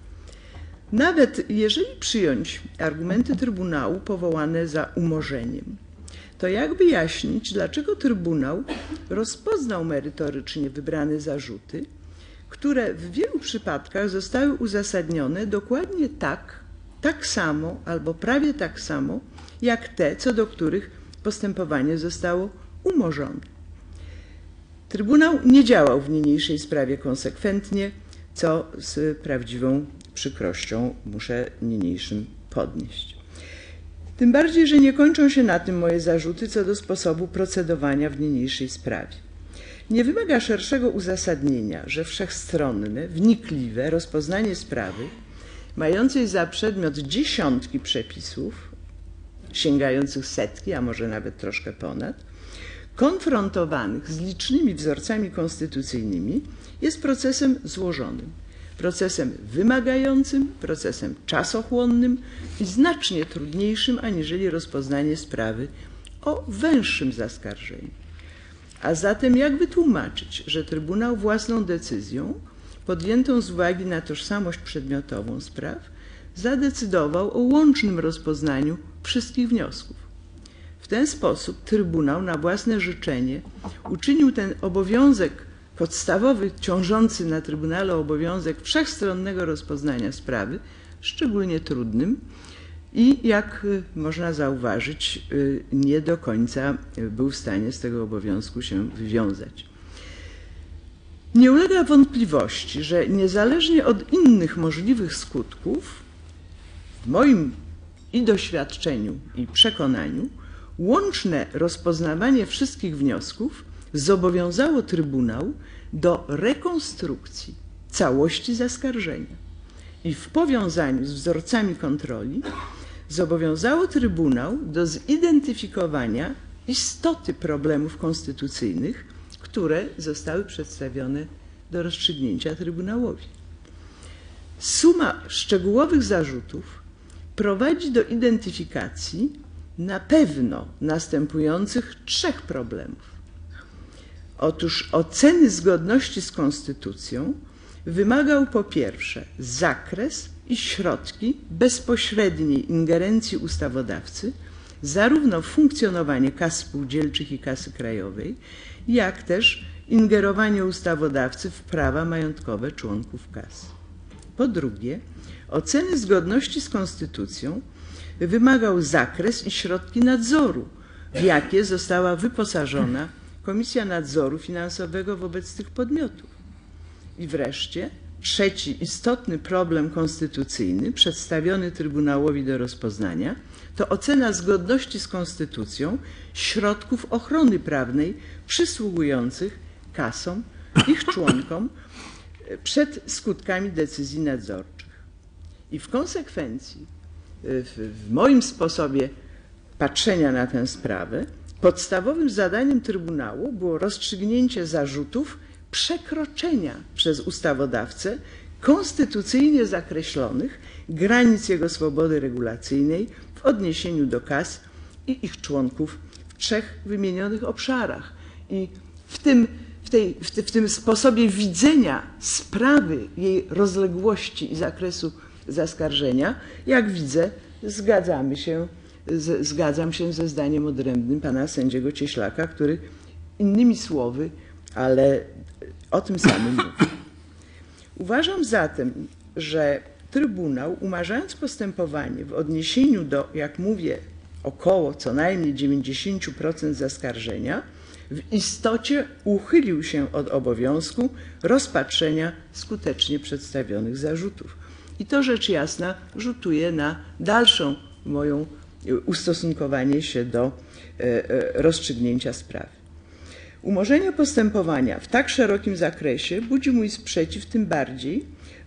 Nawet jeżeli przyjąć argumenty Trybunału powołane za umorzeniem, to jak wyjaśnić, dlaczego Trybunał rozpoznał merytorycznie wybrane zarzuty, które w wielu przypadkach zostały uzasadnione dokładnie tak, tak samo albo prawie tak samo, jak te, co do których postępowanie zostało umorzone. Trybunał nie działał w niniejszej sprawie konsekwentnie, co z prawdziwą przykrością muszę niniejszym podnieść. Tym bardziej, że nie kończą się na tym moje zarzuty co do sposobu procedowania w niniejszej sprawie. Nie wymaga szerszego uzasadnienia, że wszechstronne, wnikliwe rozpoznanie sprawy, mającej za przedmiot dziesiątki przepisów, sięgających setki, a może nawet troszkę ponad, konfrontowanych z licznymi wzorcami konstytucyjnymi, jest procesem złożonym, procesem wymagającym, procesem czasochłonnym i znacznie trudniejszym aniżeli rozpoznanie sprawy o węższym zaskarżeniu. A zatem jak wytłumaczyć, że Trybunał własną decyzją, podjętą z uwagi na tożsamość przedmiotową spraw, zadecydował o łącznym rozpoznaniu wszystkich wniosków? W ten sposób Trybunał na własne życzenie uczynił ten obowiązek podstawowy, ciążący na Trybunale obowiązek wszechstronnego rozpoznania sprawy, szczególnie trudnym i, jak można zauważyć, nie do końca był w stanie z tego obowiązku się wywiązać. Nie ulega wątpliwości, że niezależnie od innych możliwych skutków, w moim i doświadczeniu, i przekonaniu, łączne rozpoznawanie wszystkich wniosków zobowiązało Trybunał do rekonstrukcji całości zaskarżenia i w powiązaniu z wzorcami kontroli zobowiązało Trybunał do zidentyfikowania istoty problemów konstytucyjnych, które zostały przedstawione do rozstrzygnięcia Trybunałowi. Suma szczegółowych zarzutów prowadzi do identyfikacji na pewno następujących trzech problemów. Otóż oceny zgodności z konstytucją wymagał po pierwsze zakres i środki bezpośredniej ingerencji ustawodawcy zarówno w funkcjonowanie kas spółdzielczych i kasy krajowej, jak też ingerowanie ustawodawcy w prawa majątkowe członków kas. Po drugie, oceny zgodności z konstytucją wymagał zakres i środki nadzoru, w jakie została wyposażona Komisja Nadzoru Finansowego wobec tych podmiotów. I wreszcie trzeci istotny problem konstytucyjny przedstawiony Trybunałowi do rozpoznania to ocena zgodności z konstytucją środków ochrony prawnej przysługujących kasom, ich członkom przed skutkami decyzji nadzorczych. I w konsekwencji w, w moim sposobie patrzenia na tę sprawę podstawowym zadaniem Trybunału było rozstrzygnięcie zarzutów przekroczenia przez ustawodawcę konstytucyjnie zakreślonych granic jego swobody regulacyjnej w odniesieniu do kas i ich członków w trzech wymienionych obszarach. I w tym, w tej, w te, w tym sposobie widzenia sprawy, jej rozległości i zakresu zaskarżenia, jak widzę, zgadzamy się, z, zgadzam się ze zdaniem odrębnym pana sędziego Cieślaka, który innymi słowy, ale o tym samym mówi. Uważam zatem, że Trybunał, umarzając postępowanie w odniesieniu do, jak mówię, około co najmniej dziewięćdziesiąt procent zaskarżenia, w istocie uchylił się od obowiązku rozpatrzenia skutecznie przedstawionych zarzutów. I to rzecz jasna rzutuje na dalszą moją ustosunkowanie się do rozstrzygnięcia sprawy. Umorzenie postępowania w tak szerokim zakresie budzi mój sprzeciw tym bardziej,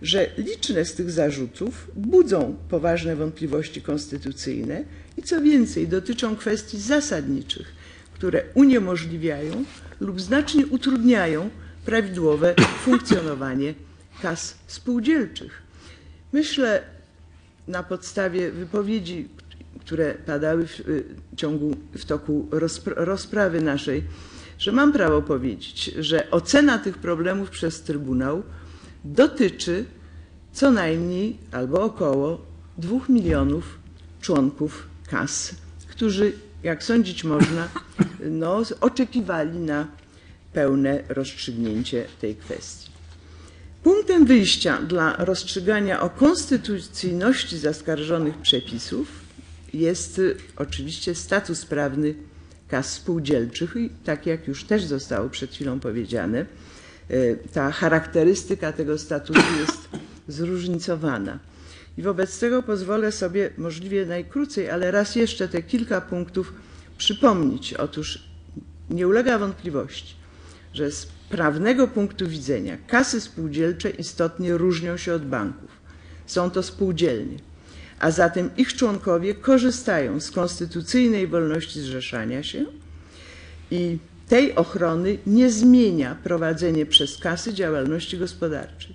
że liczne z tych zarzutów budzą poważne wątpliwości konstytucyjne i co więcej dotyczą kwestii zasadniczych, które uniemożliwiają lub znacznie utrudniają prawidłowe funkcjonowanie kas spółdzielczych. Myślę na podstawie wypowiedzi, które padały w ciągu, w toku rozprawy naszej, że mam prawo powiedzieć, że ocena tych problemów przez Trybunał dotyczy co najmniej albo około dwóch milionów członków kas, którzy, jak sądzić można, no, oczekiwali na pełne rozstrzygnięcie tej kwestii. Punktem wyjścia dla rozstrzygania o konstytucyjności zaskarżonych przepisów jest oczywiście status prawny kas spółdzielczych i tak jak już też zostało przed chwilą powiedziane, ta charakterystyka tego statusu jest zróżnicowana. I wobec tego pozwolę sobie możliwie najkrócej, ale raz jeszcze te kilka punktów przypomnieć. Otóż nie ulega wątpliwości, że z prawnego punktu widzenia kasy spółdzielcze istotnie różnią się od banków. Są to spółdzielnie, a zatem ich członkowie korzystają z konstytucyjnej wolności zrzeszania się i tej ochrony nie zmienia prowadzenie przez kasy działalności gospodarczej.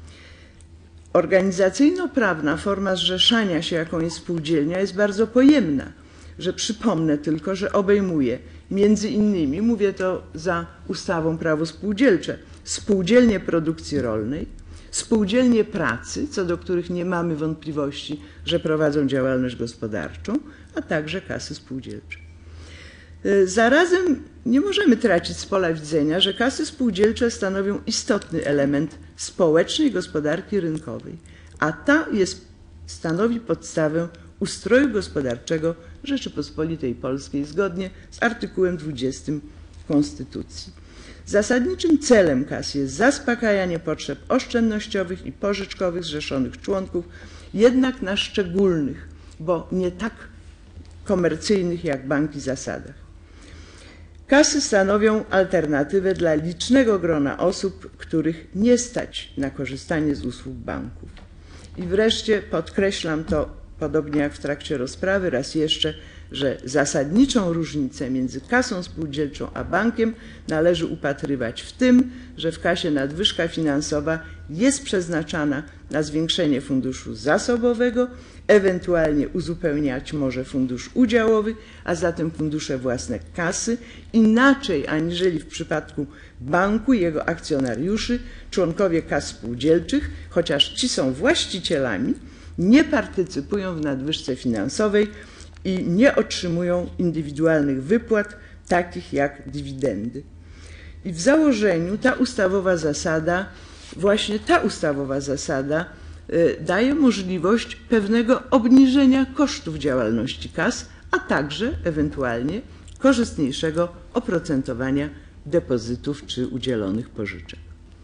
Organizacyjno-prawna forma zrzeszania się, jaką jest spółdzielnia, jest bardzo pojemna, że przypomnę tylko, że obejmuje między innymi, mówię to za ustawą Prawo spółdzielcze, spółdzielnie produkcji rolnej, spółdzielnie pracy, co do których nie mamy wątpliwości, że prowadzą działalność gospodarczą, a także kasy spółdzielcze. Zarazem nie możemy tracić z pola widzenia, że kasy spółdzielcze stanowią istotny element społecznej gospodarki rynkowej, a ta jest, stanowi podstawę ustroju gospodarczego Rzeczypospolitej Polskiej zgodnie z artykułem dwudziestym Konstytucji. Zasadniczym celem kas jest zaspokajanie potrzeb oszczędnościowych i pożyczkowych zrzeszonych członków, jednak na szczególnych, bo nie tak komercyjnych jak banki zasadach. Kasy stanowią alternatywę dla licznego grona osób, których nie stać na korzystanie z usług banków. I wreszcie podkreślam to, podobnie jak w trakcie rozprawy, raz jeszcze, że zasadniczą różnicę między kasą spółdzielczą a bankiem należy upatrywać w tym, że w kasie nadwyżka finansowa jest przeznaczana na zwiększenie funduszu zasobowego, ewentualnie uzupełniać może fundusz udziałowy, a zatem fundusze własne kasy, inaczej aniżeli w przypadku banku i jego akcjonariuszy, członkowie kas spółdzielczych, chociaż ci są właścicielami, nie partycypują w nadwyżce finansowej i nie otrzymują indywidualnych wypłat, takich jak dywidendy. I w założeniu ta ustawowa zasada, właśnie ta ustawowa zasada daje możliwość pewnego obniżenia kosztów działalności kas, a także ewentualnie korzystniejszego oprocentowania depozytów czy udzielonych pożyczek.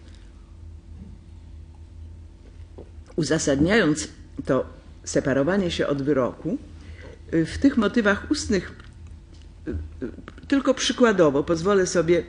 Uzasadniając to separowanie się od wyroku, w tych motywach ustnych tylko przykładowo pozwolę sobie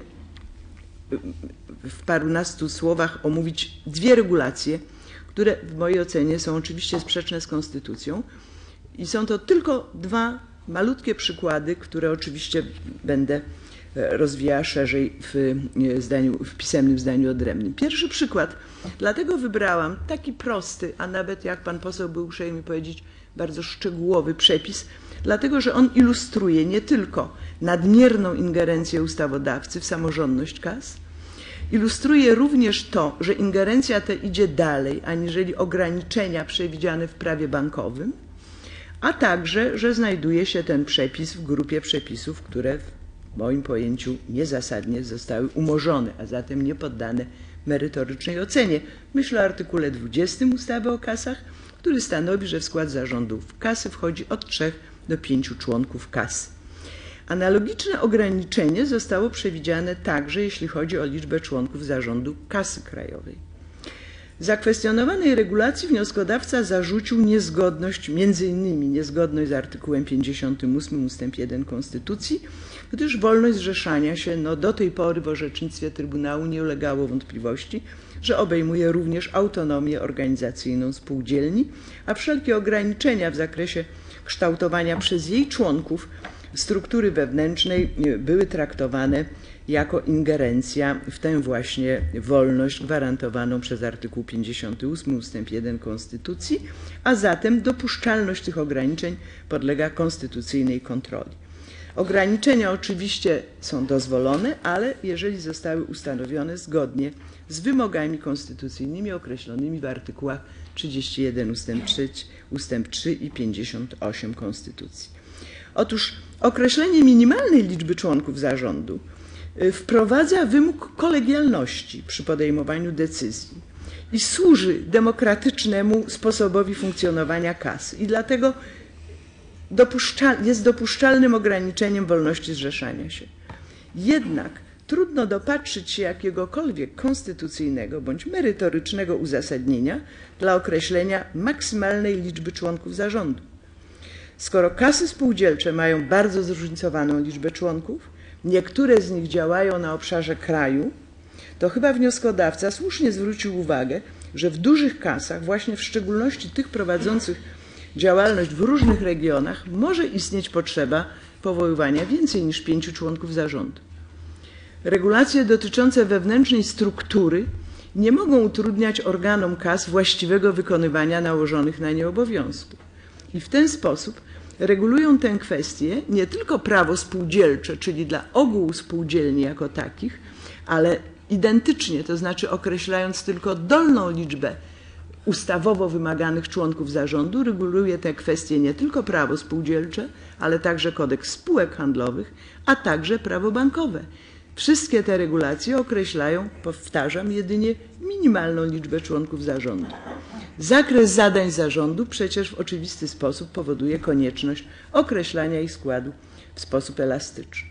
w parunastu słowach omówić dwie regulacje, które w mojej ocenie są oczywiście sprzeczne z konstytucją i są to tylko dwa malutkie przykłady, które oczywiście będę rozwijała szerzej w, zdaniu, w pisemnym zdaniu odrębnym. Pierwszy przykład, dlatego wybrałam taki prosty, a nawet jak pan poseł był uprzejmy powiedzieć, bardzo szczegółowy przepis, dlatego że on ilustruje nie tylko nadmierną ingerencję ustawodawcy w samorządność kas, ilustruje również to, że ingerencja ta idzie dalej, aniżeli ograniczenia przewidziane w prawie bankowym, a także, że znajduje się ten przepis w grupie przepisów, które w moim pojęciu niezasadnie zostały umorzone, a zatem nie poddane merytorycznej ocenie. Myślę o artykule dwudziestym ustawy o kasach, który stanowi, że w skład zarządów kasy wchodzi od trzech do pięciu członków kasy. Analogiczne ograniczenie zostało przewidziane także, jeśli chodzi o liczbę członków zarządu Kasy Krajowej. Zakwestionowanej regulacji wnioskodawca zarzucił niezgodność, między innymi niezgodność z artykułem pięćdziesiątym ósmym ustęp jeden Konstytucji, gdyż wolność zrzeszania się no, do tej pory w orzecznictwie Trybunału nie ulegało wątpliwości, że obejmuje również autonomię organizacyjną spółdzielni, a wszelkie ograniczenia w zakresie kształtowania przez jej członków struktury wewnętrznej były traktowane jako ingerencja w tę właśnie wolność gwarantowaną przez artykuł pięćdziesiąty ósmy ustęp jeden Konstytucji, a zatem dopuszczalność tych ograniczeń podlega konstytucyjnej kontroli. Ograniczenia oczywiście są dozwolone, ale jeżeli zostały ustanowione zgodnie z wymogami konstytucyjnymi określonymi w artykułach trzydziestym pierwszym ustęp trzy, ustęp trzy i pięćdziesiąt osiem Konstytucji. Otóż określenie minimalnej liczby członków zarządu wprowadza wymóg kolegialności przy podejmowaniu decyzji i służy demokratycznemu sposobowi funkcjonowania kasy i dlatego dopuszczal, jest dopuszczalnym ograniczeniem wolności zrzeszania się. Jednak trudno dopatrzyć się jakiegokolwiek konstytucyjnego bądź merytorycznego uzasadnienia dla określenia maksymalnej liczby członków zarządu. Skoro kasy spółdzielcze mają bardzo zróżnicowaną liczbę członków, niektóre z nich działają na obszarze kraju, to chyba wnioskodawca słusznie zwrócił uwagę, że w dużych kasach, właśnie w szczególności tych prowadzących działalność w różnych regionach, może istnieć potrzeba powoływania więcej niż pięciu członków zarządu. Regulacje dotyczące wewnętrznej struktury nie mogą utrudniać organom kas właściwego wykonywania nałożonych na nie obowiązków. I w ten sposób regulują tę kwestię nie tylko prawo spółdzielcze, czyli dla ogółu spółdzielni jako takich, ale identycznie, to znaczy określając tylko dolną liczbę ustawowo wymaganych członków zarządu, reguluje tę kwestię nie tylko prawo spółdzielcze, ale także kodeks spółek handlowych, a także prawo bankowe. Wszystkie te regulacje określają, powtarzam, jedynie minimalną liczbę członków zarządu. Zakres zadań zarządu przecież w oczywisty sposób powoduje konieczność określania ich składu w sposób elastyczny.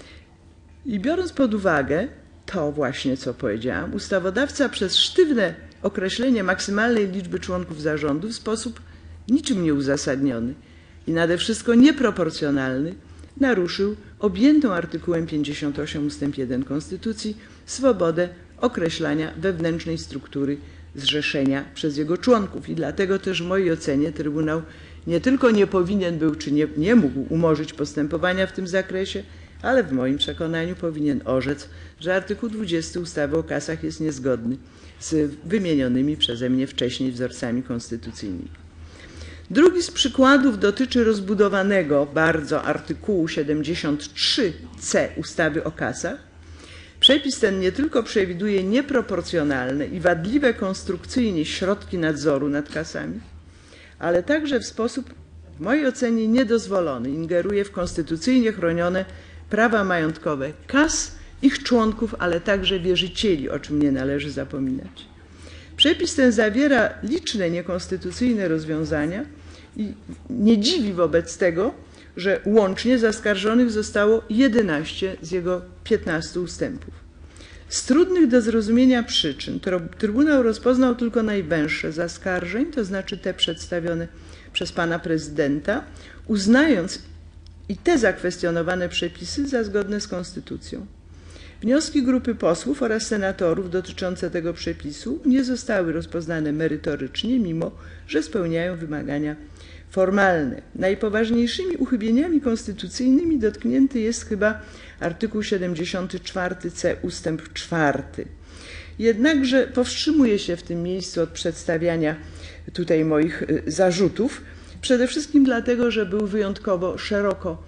I biorąc pod uwagę to właśnie, co powiedziałam, ustawodawca przez sztywne określenie maksymalnej liczby członków zarządu w sposób niczym nieuzasadniony i nade wszystko nieproporcjonalny naruszył objętą artykułem pięćdziesiątym ósmym ustęp jeden Konstytucji swobodę określania wewnętrznej struktury zrzeszenia przez jego członków. I dlatego też w mojej ocenie Trybunał nie tylko nie powinien był, czy nie, nie mógł umorzyć postępowania w tym zakresie, ale w moim przekonaniu powinien orzec, że artykuł dwudziesty ustawy o kasach jest niezgodny z wymienionymi przeze mnie wcześniej wzorcami konstytucyjnymi. Drugi z przykładów dotyczy rozbudowanego bardzo artykułu siedemdziesiąt trzy c ustawy o kasach. Przepis ten nie tylko przewiduje nieproporcjonalne i wadliwe konstrukcyjnie środki nadzoru nad kasami, ale także w sposób, w mojej ocenie, niedozwolony ingeruje w konstytucyjnie chronione prawa majątkowe kas, ich członków, ale także wierzycieli, o czym nie należy zapominać. Przepis ten zawiera liczne niekonstytucyjne rozwiązania i nie dziwi wobec tego, że łącznie zaskarżonych zostało jedenaście z jego piętnastu ustępów. Z trudnych do zrozumienia przyczyn Trybunał rozpoznał tylko najwęższe zaskarżeń, to znaczy te przedstawione przez pana prezydenta, uznając i te zakwestionowane przepisy za zgodne z konstytucją. Wnioski grupy posłów oraz senatorów dotyczące tego przepisu nie zostały rozpoznane merytorycznie, mimo że spełniają wymagania formalne. Najpoważniejszymi uchybieniami konstytucyjnymi dotknięty jest chyba artykuł siedemdziesiąty czwarty c ustęp czwarty. Jednakże powstrzymuję się w tym miejscu od przedstawiania tutaj moich zarzutów, przede wszystkim dlatego, że był wyjątkowo szeroko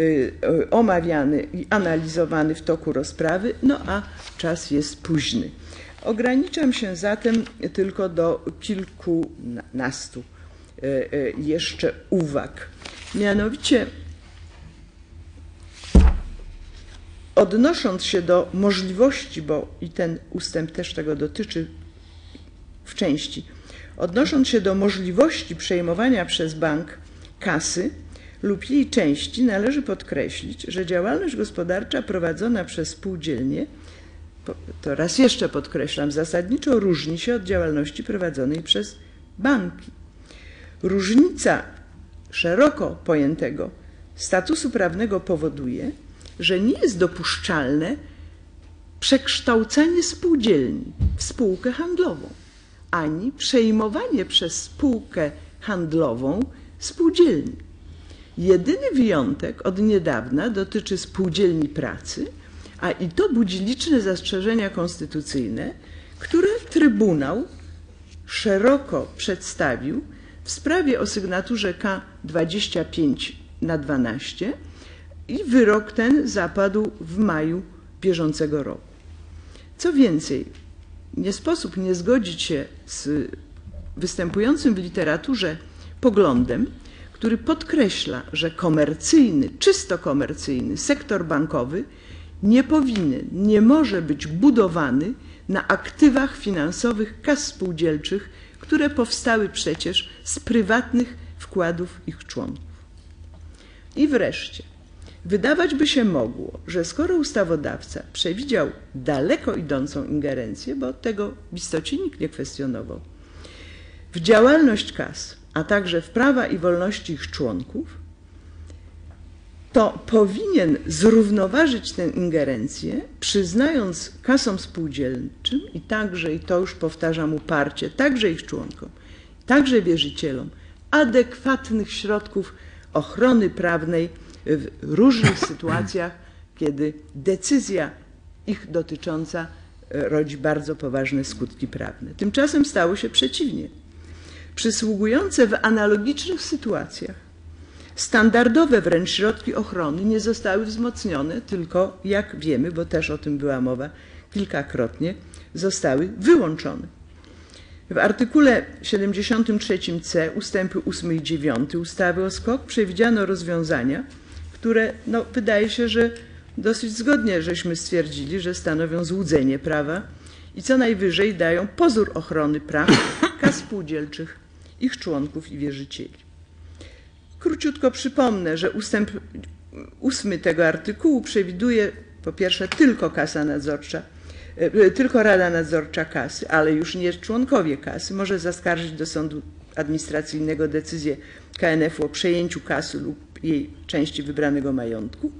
omawiany i analizowany w toku rozprawy, no a czas jest późny. Ograniczam się zatem tylko do kilkunastu jeszcze uwag. Mianowicie odnosząc się do możliwości, bo i ten ustęp też tego dotyczy w części, odnosząc się do możliwości przejmowania przez bank kasy lub jej części, należy podkreślić, że działalność gospodarcza prowadzona przez spółdzielnie, to raz jeszcze podkreślam, zasadniczo różni się od działalności prowadzonej przez banki. Różnica szeroko pojętego statusu prawnego powoduje, że nie jest dopuszczalne przekształcanie spółdzielni w spółkę handlową, ani przejmowanie przez spółkę handlową spółdzielni. Jedyny wyjątek od niedawna dotyczy spółdzielni pracy, a i to budzi liczne zastrzeżenia konstytucyjne, które Trybunał szeroko przedstawił w sprawie o sygnaturze K dwadzieścia pięć na dwanaście i wyrok ten zapadł w maju bieżącego roku. Co więcej, nie sposób nie zgodzić się z występującym w literaturze poglądem, który podkreśla, że komercyjny, czysto komercyjny sektor bankowy nie powinien, nie może być budowany na aktywach finansowych kas spółdzielczych, które powstały przecież z prywatnych wkładów ich członków. I wreszcie, wydawać by się mogło, że skoro ustawodawca przewidział daleko idącą ingerencję, bo tego w istocie nikt nie kwestionował, w działalność kas, a także w prawa i wolności ich członków, to powinien zrównoważyć tę ingerencję, przyznając kasom spółdzielczym i także, i to już powtarzam uparcie, także ich członkom, także wierzycielom, adekwatnych środków ochrony prawnej w różnych sytuacjach, kiedy decyzja ich dotycząca rodzi bardzo poważne skutki prawne. Tymczasem stało się przeciwnie. Przysługujące w analogicznych sytuacjach standardowe wręcz środki ochrony nie zostały wzmocnione, tylko, jak wiemy, bo też o tym była mowa kilkakrotnie, zostały wyłączone. W artykule siedemdziesiątym trzecim c ustępy ósmy i dziewiąty ustawy o S K O K przewidziano rozwiązania, które no, wydaje się, że dosyć zgodnie żeśmy stwierdzili, że stanowią złudzenie prawa i co najwyżej dają pozór ochrony praw kas spółdzielczych, ich członków i wierzycieli. Króciutko przypomnę, że ustęp ósmy tego artykułu przewiduje po pierwsze tylko kasa nadzorcza, tylko Rada Nadzorcza kasy, ale już nie członkowie kasy, może zaskarżyć do sądu administracyjnego decyzję K N F u o przejęciu kasy lub jej części wybranego majątku.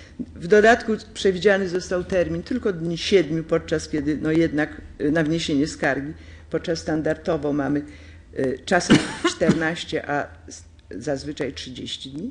W dodatku przewidziany został termin tylko dni siedmiu, podczas kiedy no jednak na wniesienie skargi, podczas standardowo mamy czasem czternaście, a zazwyczaj trzydzieści dni.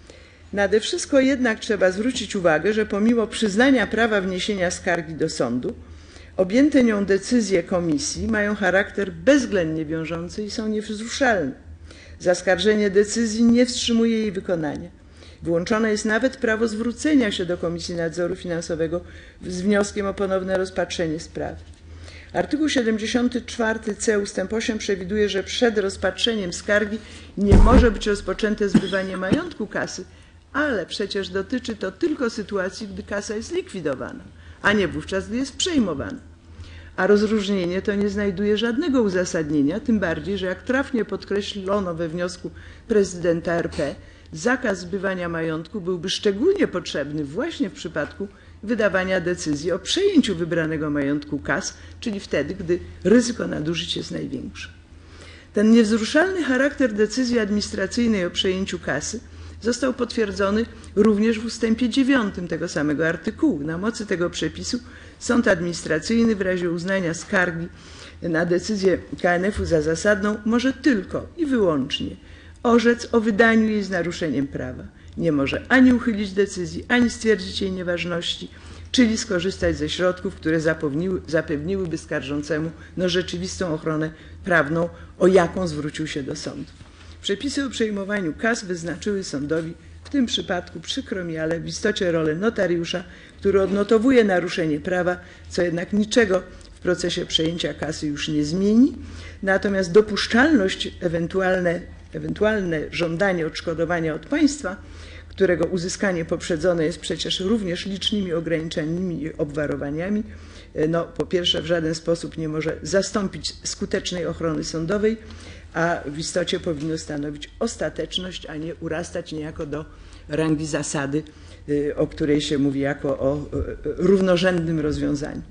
Nade wszystko jednak trzeba zwrócić uwagę, że pomimo przyznania prawa wniesienia skargi do sądu, objęte nią decyzje komisji mają charakter bezwzględnie wiążący i są niewzruszalne. Zaskarżenie decyzji nie wstrzymuje jej wykonania. Wyłączone jest nawet prawo zwrócenia się do Komisji Nadzoru Finansowego z wnioskiem o ponowne rozpatrzenie sprawy. Artykuł siedemdziesiąty czwarty c ustęp osiem przewiduje, że przed rozpatrzeniem skargi nie może być rozpoczęte zbywanie majątku kasy, ale przecież dotyczy to tylko sytuacji, gdy kasa jest likwidowana, a nie wówczas, gdy jest przejmowana. A rozróżnienie to nie znajduje żadnego uzasadnienia, tym bardziej, że jak trafnie podkreślono we wniosku prezydenta R P, zakaz zbywania majątku byłby szczególnie potrzebny właśnie w przypadku wydawania decyzji o przejęciu wybranego majątku kas, czyli wtedy, gdy ryzyko nadużyć jest największe. Ten niewzruszalny charakter decyzji administracyjnej o przejęciu kasy został potwierdzony również w ustępie dziewiątym tego samego artykułu. Na mocy tego przepisu sąd administracyjny w razie uznania skargi na decyzję K N F u za zasadną może tylko i wyłącznie orzec o wydaniu jej z naruszeniem prawa. Nie może ani uchylić decyzji, ani stwierdzić jej nieważności, czyli skorzystać ze środków, które zapewniły, zapewniłyby skarżącemu no, rzeczywistą ochronę prawną, o jaką zwrócił się do sądu. Przepisy o przejmowaniu kas wyznaczyły sądowi w tym przypadku, przykro mi, ale w istocie rolę notariusza, który odnotowuje naruszenie prawa, co jednak niczego w procesie przejęcia kasy już nie zmieni. Natomiast dopuszczalność, ewentualne, ewentualne żądanie odszkodowania od państwa, którego uzyskanie poprzedzone jest przecież również licznymi ograniczeniami i obwarowaniami, no, po pierwsze w żaden sposób nie może zastąpić skutecznej ochrony sądowej, a w istocie powinno stanowić ostateczność, a nie urastać niejako do rangi zasady, o której się mówi jako o równorzędnym rozwiązaniu.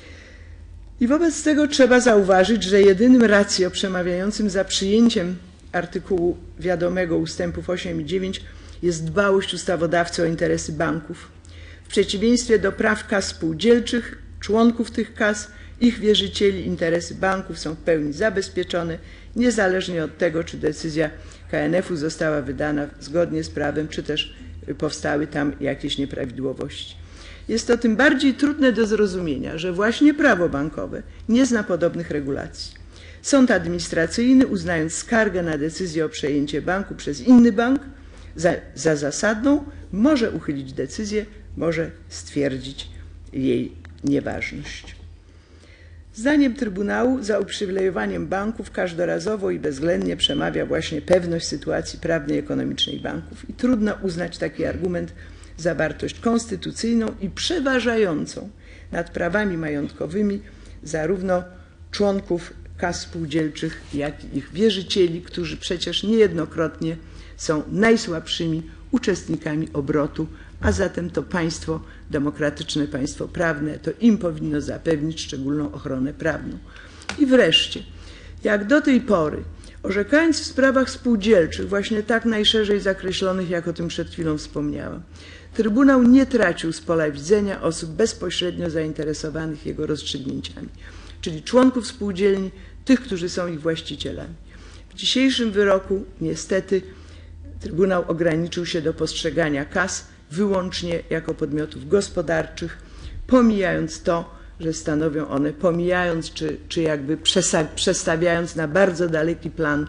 I wobec tego trzeba zauważyć, że jedynym ratio przemawiającym za przyjęciem artykułu wiadomego ustępów osiem i dziewięć jest dbałość ustawodawcy o interesy banków. W przeciwieństwie do praw kas spółdzielczych członków tych kas, ich wierzycieli, interesy banków są w pełni zabezpieczone, niezależnie od tego, czy decyzja K N F u została wydana zgodnie z prawem, czy też powstały tam jakieś nieprawidłowości. Jest to tym bardziej trudne do zrozumienia, że właśnie prawo bankowe nie zna podobnych regulacji. Sąd administracyjny, uznając skargę na decyzję o przejęcie banku przez inny bank za, za zasadną, może uchylić decyzję, może stwierdzić jej nieważność. Zdaniem Trybunału za uprzywilejowaniem banków każdorazowo i bezwzględnie przemawia właśnie pewność sytuacji prawnej i ekonomicznej banków i trudno uznać taki argument za wartość konstytucyjną i przeważającą nad prawami majątkowymi zarówno członków kas spółdzielczych, jak i ich wierzycieli, którzy przecież niejednokrotnie są najsłabszymi uczestnikami obrotu, a zatem to państwo, demokratyczne państwo prawne, to im powinno zapewnić szczególną ochronę prawną. I wreszcie, jak do tej pory, orzekając w sprawach spółdzielczych, właśnie tak najszerzej zakreślonych, jak o tym przed chwilą wspomniałam, Trybunał nie tracił z pola widzenia osób bezpośrednio zainteresowanych jego rozstrzygnięciami, czyli członków spółdzielni, tych, którzy są ich właścicielami. W dzisiejszym wyroku niestety Trybunał ograniczył się do postrzegania kas wyłącznie jako podmiotów gospodarczych, pomijając to, że stanowią one, pomijając czy, czy jakby przestawiając na bardzo daleki plan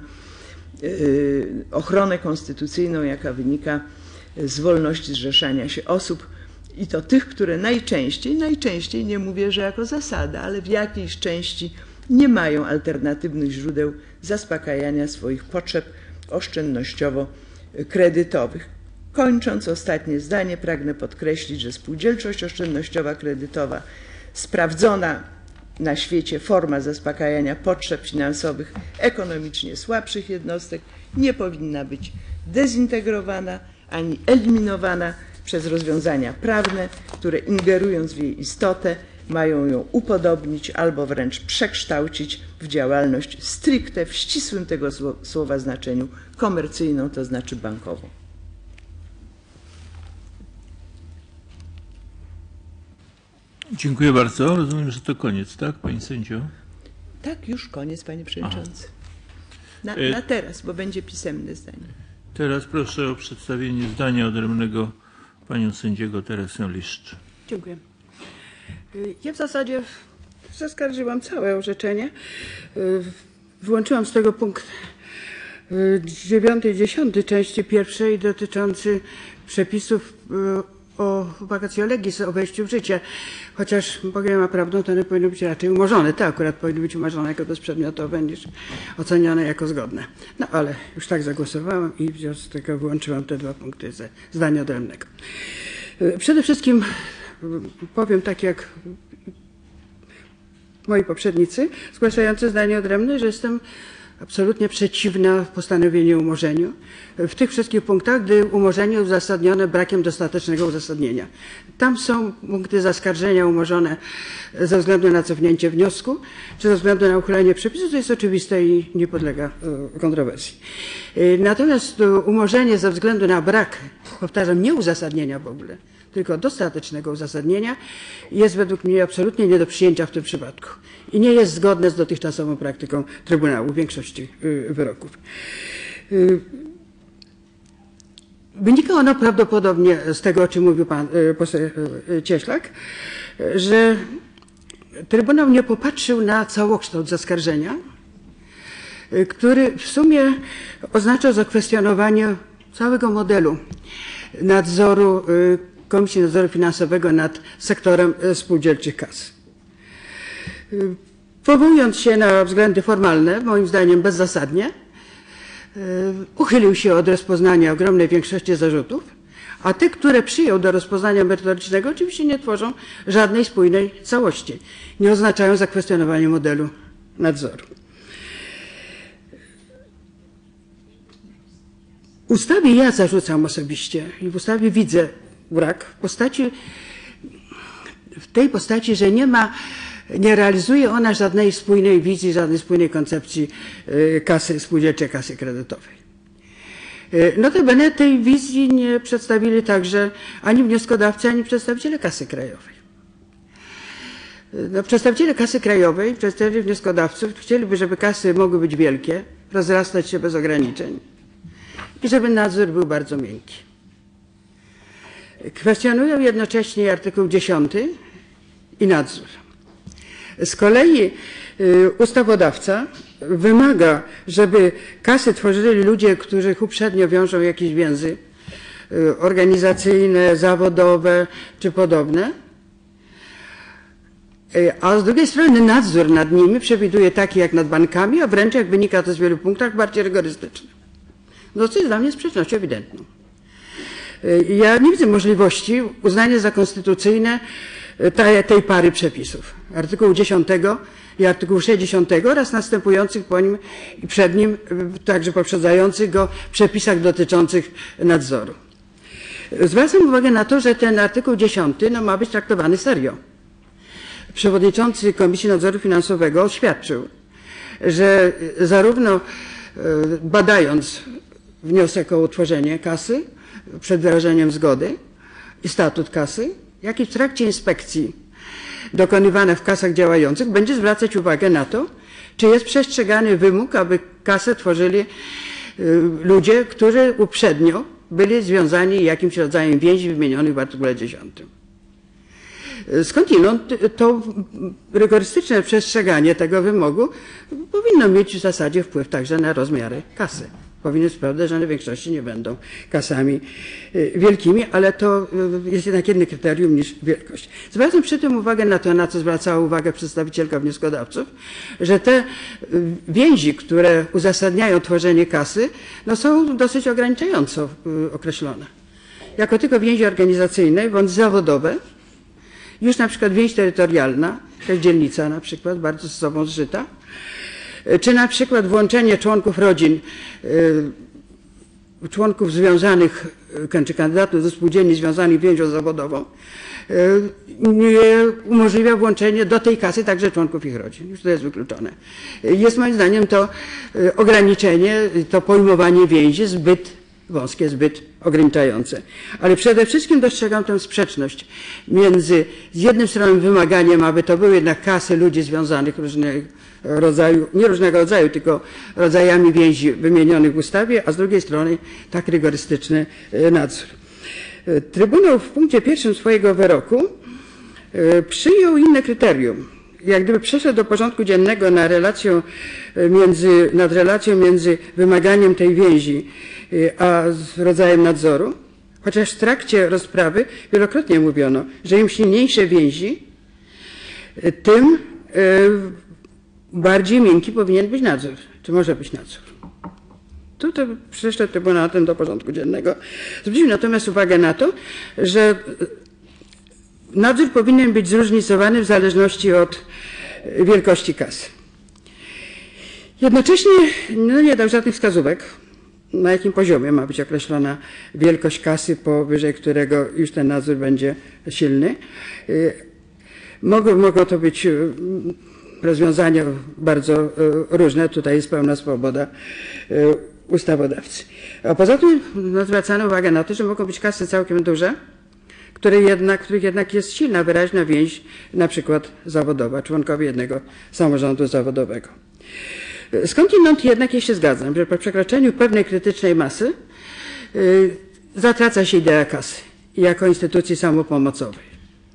yy, ochronę konstytucyjną, jaka wynika z wolności zrzeszania się osób i to tych, które najczęściej, najczęściej nie mówię, że jako zasada, ale w jakiejś części nie mają alternatywnych źródeł zaspokajania swoich potrzeb oszczędnościowo-kredytowych. Kończąc ostatnie zdanie, pragnę podkreślić, że spółdzielczość oszczędnościowa kredytowa, sprawdzona na świecie forma zaspokajania potrzeb finansowych ekonomicznie słabszych jednostek, nie powinna być dezintegrowana ani eliminowana przez rozwiązania prawne, które ingerując w jej istotę mają ją upodobnić albo wręcz przekształcić w działalność stricte w ścisłym tego słowa znaczeniu komercyjną, to znaczy bankową. Dziękuję bardzo. Rozumiem, że to koniec, tak, pani sędzio? Tak, już koniec, panie przewodniczący. Na, na teraz, bo będzie pisemne zdanie. Teraz proszę o przedstawienie zdania odrębnego panią sędziego Teresę Liszcz. Dziękuję. Ja w zasadzie zaskarżyłam całe orzeczenie. Wyłączyłam z tego punkt dziewiąty i dziesiąty części pierwszej dotyczący przepisów o vacatio legis, o wejściu w życie. Chociaż Bogiem ma prawdą, to one powinny być raczej umorzone. Te akurat powinny być umorzone jako bezprzedmiotowe niż ocenione jako zgodne. No ale już tak zagłosowałam i w związku z tego wyłączyłam te dwa punkty ze zdania odrębnego. Przede wszystkim powiem tak jak moi poprzednicy zgłaszający zdanie odrębne, że jestem absolutnie przeciwna postanowieniu umorzeniu w tych wszystkich punktach, gdy umorzenie uzasadnione brakiem dostatecznego uzasadnienia. Tam są punkty zaskarżenia umorzone ze względu na cofnięcie wniosku, czy ze względu na uchylenie przepisu, to jest oczywiste i nie podlega kontrowersji. Natomiast umorzenie ze względu na brak, powtarzam, nie uzasadnienia w ogóle, tylko dostatecznego uzasadnienia jest według mnie absolutnie nie do przyjęcia w tym przypadku i nie jest zgodne z dotychczasową praktyką Trybunału w większości wyroków. Wynika ono prawdopodobnie z tego, o czym mówił pan poseł Cieślak, że Trybunał nie popatrzył na całokształt zaskarżenia, który w sumie oznacza zakwestionowanie całego modelu nadzoru Komisji Nadzoru Finansowego nad sektorem spółdzielczych kas. Powołując się na względy formalne, moim zdaniem bezzasadnie, uchylił się od rozpoznania ogromnej większości zarzutów, a te, które przyjął do rozpoznania merytorycznego, oczywiście nie tworzą żadnej spójnej całości. Nie oznaczają zakwestionowania modelu nadzoru. W ustawie ja zarzucam osobiście i w ustawie widzę brak w postaci, w tej postaci, że nie ma, nie realizuje ona żadnej spójnej wizji, żadnej spójnej koncepcji kasy spółdzielczej, kasy kredytowej. Notabene tej wizji nie przedstawili także ani wnioskodawcy, ani przedstawiciele Kasy Krajowej. No, przedstawiciele Kasy Krajowej, przedstawiciele wnioskodawców chcieliby, żeby kasy mogły być wielkie, rozrastać się bez ograniczeń i żeby nadzór był bardzo miękki. Kwestionują jednocześnie artykuł dziesiąty i nadzór. Z kolei y, ustawodawca wymaga, żeby kasy tworzyli ludzie, których uprzednio wiążą jakieś więzy y, organizacyjne, zawodowe czy podobne. A z drugiej strony nadzór nad nimi przewiduje taki jak nad bankami, a wręcz, jak wynika to z wielu punktach, bardziej rygorystyczny. No co jest dla mnie sprzecznością ewidentną. Ja nie widzę możliwości uznania za konstytucyjne tej, tej pary przepisów. Artykułu dziesiątego i artykułu sześćdziesiątego oraz następujących po nim i przed nim, także poprzedzających go przepisach dotyczących nadzoru. Zwracam uwagę na to, że ten artykuł dziesiąty no, ma być traktowany serio. Przewodniczący Komisji Nadzoru Finansowego oświadczył, że zarówno badając wniosek o utworzenie kasy przed wyrażeniem zgody i statut kasy, jak i w trakcie inspekcji dokonywanych w kasach działających będzie zwracać uwagę na to, czy jest przestrzegany wymóg, aby kasę tworzyli ludzie, którzy uprzednio byli związani jakimś rodzajem więzi wymienionych w artykule dziesiątym. Skądinąd to rygorystyczne przestrzeganie tego wymogu powinno mieć w zasadzie wpływ także na rozmiary kasy. Powinien sprawdzać, że one w większości nie będą kasami wielkimi, ale to jest jednak inne kryterium niż wielkość. Zwracam przy tym uwagę na to, na co zwracała uwagę przedstawicielka wnioskodawców, że te więzi, które uzasadniają tworzenie kasy, no są dosyć ograniczająco określone. Jako tylko więzi organizacyjne bądź zawodowe, już na przykład więź terytorialna, jakaś dzielnica na przykład, bardzo z sobą zżyta, czy na przykład włączenie członków rodzin, członków związanych, czy kandydatów do spółdzielni związanych więzią zawodową, nie umożliwia włączenie do tej kasy także członków ich rodzin. Już to jest wykluczone. Jest moim zdaniem to ograniczenie, to pojmowanie więzi zbyt wąskie, zbyt ograniczające. Ale przede wszystkim dostrzegam tę sprzeczność między z jednej strony wymaganiem, aby to były jednak kasy ludzi związanych różnego rodzaju, nie różnego rodzaju, tylko rodzajami więzi wymienionych w ustawie, a z drugiej strony tak rygorystyczny nadzór. Trybunał w punkcie pierwszym swojego wyroku przyjął inne kryterium. Jak gdyby przeszedł do porządku dziennego na relację między, nad relacją między wymaganiem tej więzi a rodzajem nadzoru, chociaż w trakcie rozprawy wielokrotnie mówiono, że im silniejsze więzi, tym bardziej miękki powinien być nadzór, czy może być nadzór. Tutaj przyszedł Trybunał ten do porządku dziennego. Zwrócił natomiast uwagę na to, że nadzór powinien być zróżnicowany w zależności od wielkości kasy. Jednocześnie no nie dał żadnych wskazówek, na jakim poziomie ma być określona wielkość kasy, powyżej którego już ten nadzór będzie silny. Mogą, mogą to być rozwiązania bardzo różne, tutaj jest pełna swoboda ustawodawcy. A poza tym no, zwracano uwagę na to, że mogą być kasy całkiem duże, które jednak, których jednak jest silna, wyraźna więź, na przykład zawodowa, członkowie jednego samorządu zawodowego. Skądinąd jednak ja się zgadzam, że po przekroczeniu pewnej krytycznej masy yy, zatraca się idea kasy jako instytucji samopomocowej.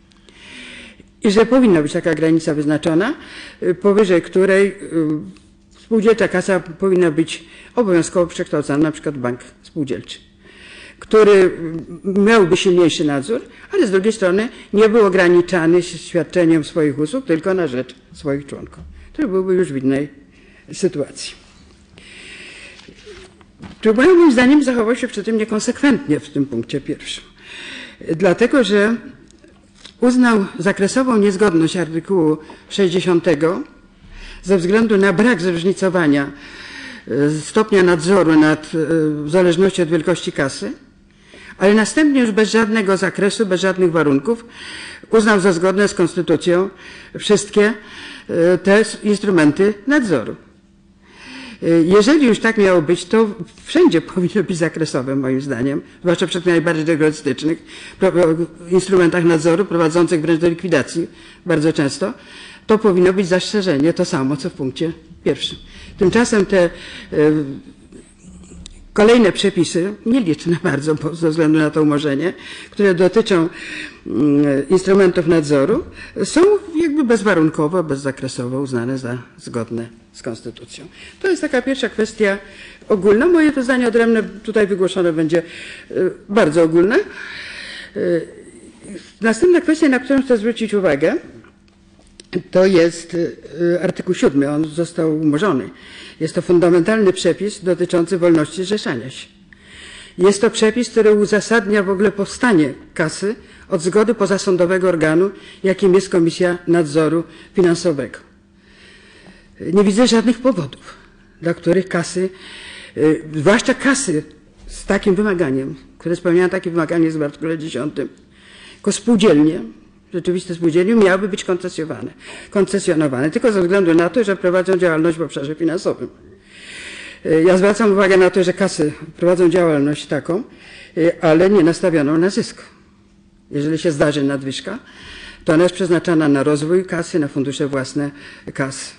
I że powinna być taka granica wyznaczona, yy, powyżej której yy, spółdzielcza kasa powinna być obowiązkowo przekształcana na przykład w bank spółdzielczy, który miałby silniejszy nadzór, ale z drugiej strony nie był ograniczany świadczeniem swoich usług tylko na rzecz swoich członków. To byłby już w innej sytuacji. Trybunał moim zdaniem zachował się przy tym niekonsekwentnie w tym punkcie pierwszym. Dlatego, że uznał zakresową niezgodność artykułu sześćdziesiątego ze względu na brak zróżnicowania stopnia nadzoru nad, w zależności od wielkości kasy, ale następnie już bez żadnego zakresu, bez żadnych warunków uznał za zgodne z konstytucją wszystkie te instrumenty nadzoru. Jeżeli już tak miało być, to wszędzie powinno być zakresowe, moim zdaniem, zwłaszcza przy tych najbardziej rygorystycznych instrumentach nadzoru prowadzących wręcz do likwidacji bardzo często, to powinno być zastrzeżenie, to samo co w punkcie pierwszym. Tymczasem te y, kolejne przepisy, nieliczne bardzo bo ze względu na to umorzenie, które dotyczą y, instrumentów nadzoru, są jakby bezwarunkowo, bezzakresowo uznane za zgodne z konstytucją. To jest taka pierwsza kwestia ogólna. Moje to zdanie odrębne tutaj wygłoszone będzie y, bardzo ogólne. Y, następna kwestia, na którą chcę zwrócić uwagę, to jest artykuł siódmy, on został umorzony. Jest to fundamentalny przepis dotyczący wolności zrzeszania się. Jest to przepis, który uzasadnia w ogóle powstanie kasy od zgody pozasądowego organu, jakim jest Komisja Nadzoru Finansowego. Nie widzę żadnych powodów, dla których kasy, zwłaszcza kasy z takim wymaganiem, które spełniają takie wymaganie z w artykule dziesiątym, jako spółdzielnie, rzeczywiste spółdzielnie miałyby być koncesjonowane, koncesjonowane tylko ze względu na to, że prowadzą działalność w obszarze finansowym. Ja zwracam uwagę na to, że kasy prowadzą działalność taką, ale nie nastawioną na zysk. Jeżeli się zdarzy nadwyżka, to ona jest przeznaczana na rozwój kasy, na fundusze własne kas.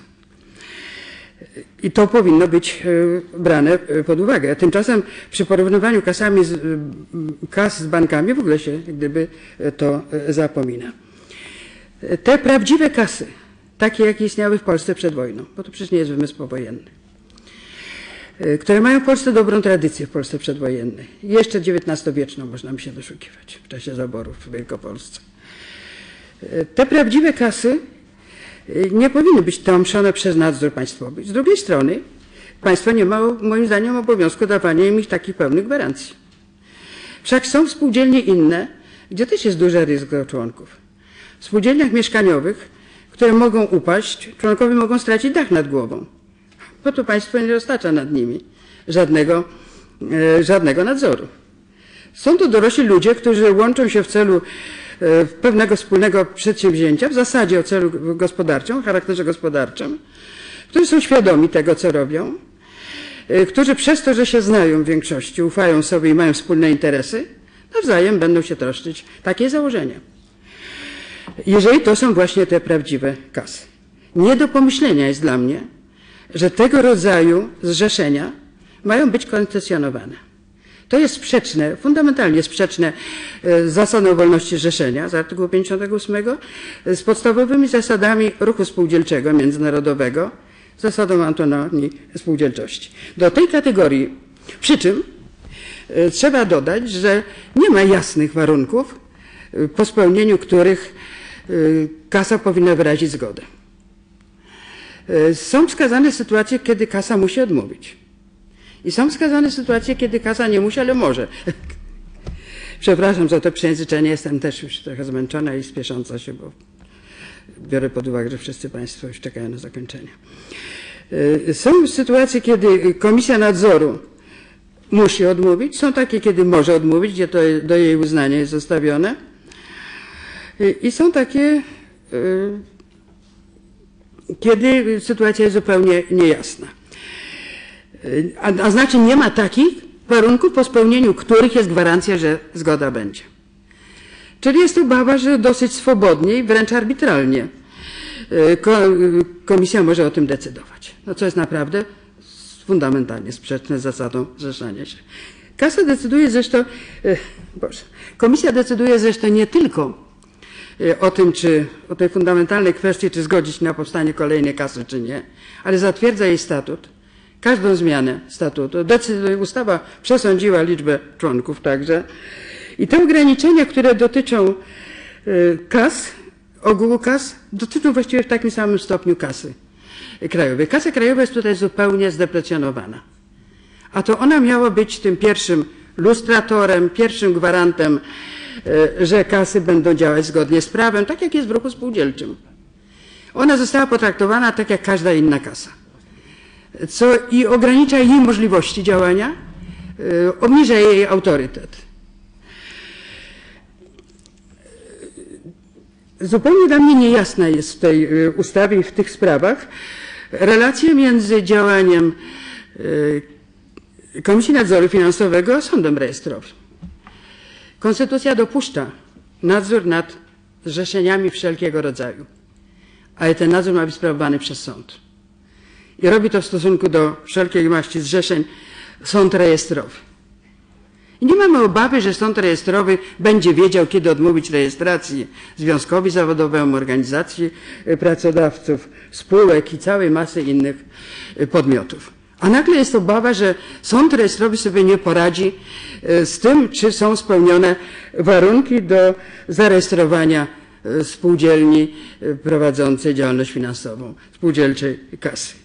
I to powinno być brane pod uwagę. Tymczasem przy porównywaniu kasami z, kas z bankami w ogóle się jak gdyby to zapomina. Te prawdziwe kasy, takie jakie istniały w Polsce przed wojną, bo to przecież nie jest wymysł powojenny, które mają w Polsce dobrą tradycję w Polsce przedwojennej. Jeszcze dziewiętnastowieczną można mi się doszukiwać w czasie zaborów w Wielkopolsce. Te prawdziwe kasy nie powinny być tłamszone przez nadzór państwowy. Z drugiej strony państwo nie ma moim zdaniem obowiązku dawania im ich takich pełnych gwarancji. Wszak są spółdzielnie inne, gdzie też jest duże ryzyko członków. W spółdzielniach mieszkaniowych, które mogą upaść, członkowie mogą stracić dach nad głową, bo to państwo nie roztacza nad nimi żadnego, e, żadnego nadzoru. Są to dorośli ludzie, którzy łączą się w celu e, pewnego wspólnego przedsięwzięcia, w zasadzie o celu gospodarczym, o charakterze gospodarczym, którzy są świadomi tego, co robią, e, którzy przez to, że się znają w większości, ufają sobie i mają wspólne interesy, nawzajem będą się troszczyć. Takie założenia. Jeżeli to są właśnie te prawdziwe kasy. Nie do pomyślenia jest dla mnie, że tego rodzaju zrzeszenia mają być koncesjonowane. To jest sprzeczne, fundamentalnie sprzeczne z zasadą wolności zrzeszenia z artykułu pięćdziesiątego ósmego, z podstawowymi zasadami ruchu spółdzielczego międzynarodowego, zasadą autonomii spółdzielczości. Do tej kategorii, przy czym trzeba dodać, że nie ma jasnych warunków, po spełnieniu których kasa powinna wyrazić zgodę. Są wskazane sytuacje, kiedy kasa musi odmówić. I są wskazane sytuacje, kiedy kasa nie musi, ale może. Przepraszam za to przejęzyczenie, jestem też już trochę zmęczona i spiesząca się, bo biorę pod uwagę, że wszyscy państwo już czekają na zakończenie. Są sytuacje, kiedy Komisja Nadzoru musi odmówić, są takie, kiedy może odmówić, gdzie to do jej uznania jest zostawione. I są takie, kiedy sytuacja jest zupełnie niejasna. A, a znaczy nie ma takich warunków, po spełnieniu których jest gwarancja, że zgoda będzie. Czyli jest obawa, że dosyć swobodnie i wręcz arbitralnie komisja może o tym decydować. No co jest naprawdę fundamentalnie sprzeczne z zasadą zrzeszania się. Kasa decyduje zresztą, Boże, komisja decyduje zresztą nie tylko o tym, czy o tej fundamentalnej kwestii, czy zgodzić na powstanie kolejnej kasy, czy nie, ale zatwierdza jej statut, każdą zmianę statutu. Decyduje, ustawa przesądziła liczbę członków także. I te ograniczenia, które dotyczą kas, ogółu kas, dotyczą właściwie w takim samym stopniu kasy krajowej. Kasa krajowa jest tutaj zupełnie zdeprecjonowana. A to ona miała być tym pierwszym lustratorem, pierwszym gwarantem, że kasy będą działać zgodnie z prawem, tak jak jest w ruchu spółdzielczym. Ona została potraktowana tak jak każda inna kasa, co i ogranicza jej możliwości działania, obniża jej autorytet. Zupełnie dla mnie niejasna jest w tej ustawie i w tych sprawach relacja między działaniem Komisji Nadzoru Finansowego sądem rejestrowym. Konstytucja dopuszcza nadzór nad zrzeszeniami wszelkiego rodzaju, ale ten nadzór ma być sprawowany przez sąd. I robi to w stosunku do wszelkiej maści zrzeszeń sąd rejestrowy. I nie mamy obawy, że sąd rejestrowy będzie wiedział, kiedy odmówić rejestracji związkowi zawodowemu, organizacji pracodawców, spółek i całej masy innych podmiotów. A nagle jest obawa, że sąd rejestrowy sobie nie poradzi z tym, czy są spełnione warunki do zarejestrowania spółdzielni prowadzącej działalność finansową, spółdzielczej kasy.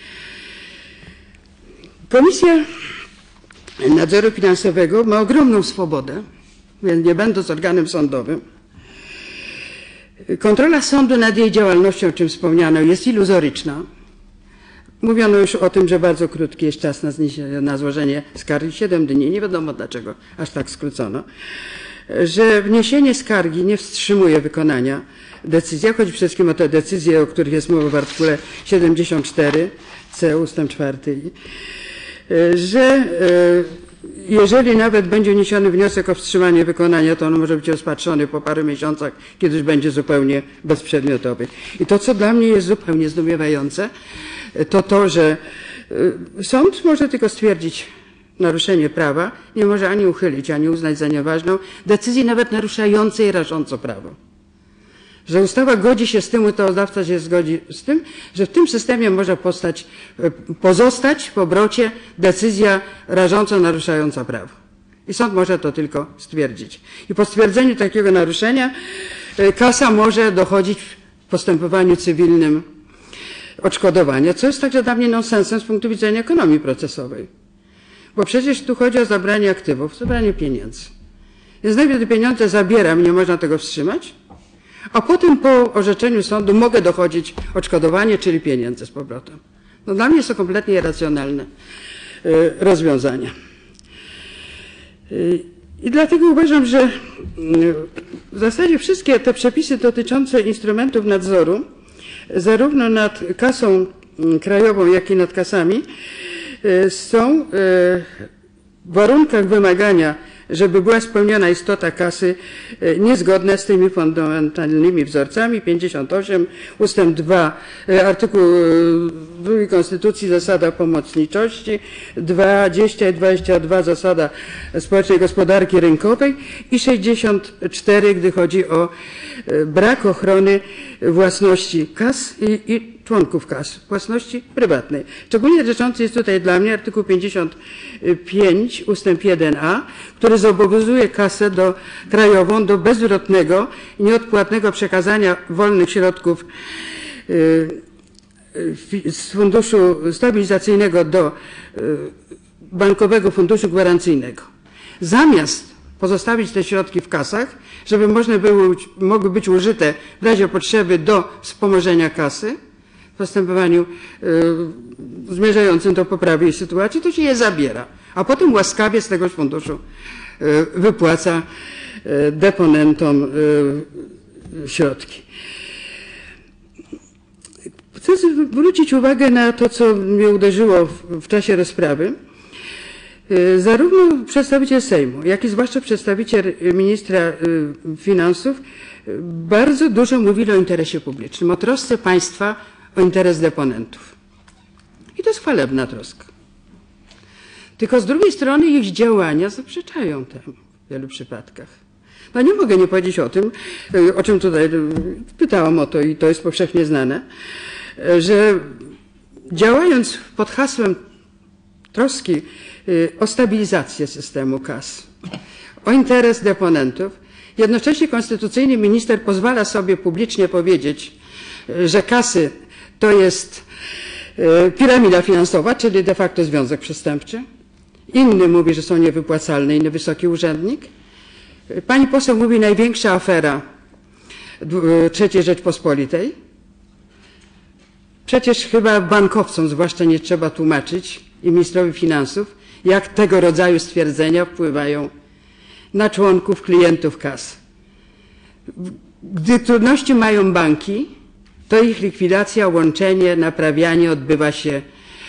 Komisja Nadzoru Finansowego ma ogromną swobodę, więc nie będąc organem sądowym. Kontrola sądu nad jej działalnością, o czym wspomniano, jest iluzoryczna. Mówiono już o tym, że bardzo krótki jest czas na, na złożenie skargi, siedem dni, nie wiadomo dlaczego aż tak skrócono, że wniesienie skargi nie wstrzymuje wykonania decyzji. Chodzi przede wszystkim o te decyzje, o których jest mowa w artykule siedemdziesiąt cztery c ustęp czwarty, że jeżeli nawet będzie wniesiony wniosek o wstrzymanie wykonania, to on może być rozpatrzony po paru miesiącach, kiedy już będzie zupełnie bezprzedmiotowy. I to, co dla mnie jest zupełnie zdumiewające, to to, że sąd może tylko stwierdzić naruszenie prawa, nie może ani uchylić, ani uznać za nieważną decyzji nawet naruszającej rażąco prawo. Że ustawa godzi się z tym, ustawodawca się zgodzi z tym, że w tym systemie może postać, pozostać w obrocie decyzja rażąco naruszająca prawo. I sąd może to tylko stwierdzić. I po stwierdzeniu takiego naruszenia kasa może dochodzić w postępowaniu cywilnym odszkodowania, co jest także dla mnie nonsensem z punktu widzenia ekonomii procesowej. Bo przecież tu chodzi o zabranie aktywów, zabranie pieniędzy. Więc najpierw te pieniądze zabieram, nie można tego wstrzymać, a potem po orzeczeniu sądu mogę dochodzić odszkodowanie, czyli pieniędzy z powrotem. No dla mnie jest to kompletnie irracjonalne rozwiązanie. I dlatego uważam, że w zasadzie wszystkie te przepisy dotyczące instrumentów nadzoru, zarówno nad kasą krajową, jak i nad kasami, są w warunkach wymagania, żeby była spełniona istota kasy, niezgodne z tymi fundamentalnymi wzorcami. pięćdziesiąt osiem ustęp dwa, artykuł drugi Konstytucji, zasada pomocniczości, dwadzieścia i dwadzieścia dwa zasada społecznej gospodarki rynkowej i sześćdziesiąt cztery, gdy chodzi o brak ochrony własności kas i, i członków kas, własności prywatnej. Szczególnie dotyczący jest tutaj dla mnie artykuł pięćdziesiąt pięć ustęp jeden a, który zobowiązuje kasę do, krajową do bezzwrotnego i nieodpłatnego przekazania wolnych środków z funduszu stabilizacyjnego do bankowego funduszu gwarancyjnego. Zamiast pozostawić te środki w kasach, żeby można było, mogły być użyte w razie potrzeby do wspomożenia kasy, w postępowaniu y, zmierzającym do poprawy jej sytuacji, to się je zabiera, a potem łaskawie z tegoż funduszu y, wypłaca y, deponentom y, środki. Chcę zwrócić uwagę na to, co mnie uderzyło w, w czasie rozprawy. Y, zarówno przedstawiciel Sejmu, jak i zwłaszcza przedstawiciel ministra y, finansów y, bardzo dużo mówili o interesie publicznym, o trosce państwa o interes deponentów. I to jest chwalebna troska. Tylko z drugiej strony ich działania zaprzeczają temu w wielu przypadkach. No nie mogę nie powiedzieć o tym, o czym tutaj pytałam o to i to jest powszechnie znane, że działając pod hasłem troski o stabilizację systemu kas, o interes deponentów, jednocześnie konstytucyjny minister pozwala sobie publicznie powiedzieć, że kasy to jest piramida finansowa, czyli de facto związek przestępczy. Inny mówi, że są niewypłacalne, inny wysoki urzędnik. Pani poseł mówi największa afera trzeciej Rzeczpospolitej. Przecież chyba bankowcom zwłaszcza nie trzeba tłumaczyć i ministrowi finansów, jak tego rodzaju stwierdzenia wpływają na członków, klientów kas. Gdy trudności mają banki, to ich likwidacja, łączenie, naprawianie odbywa się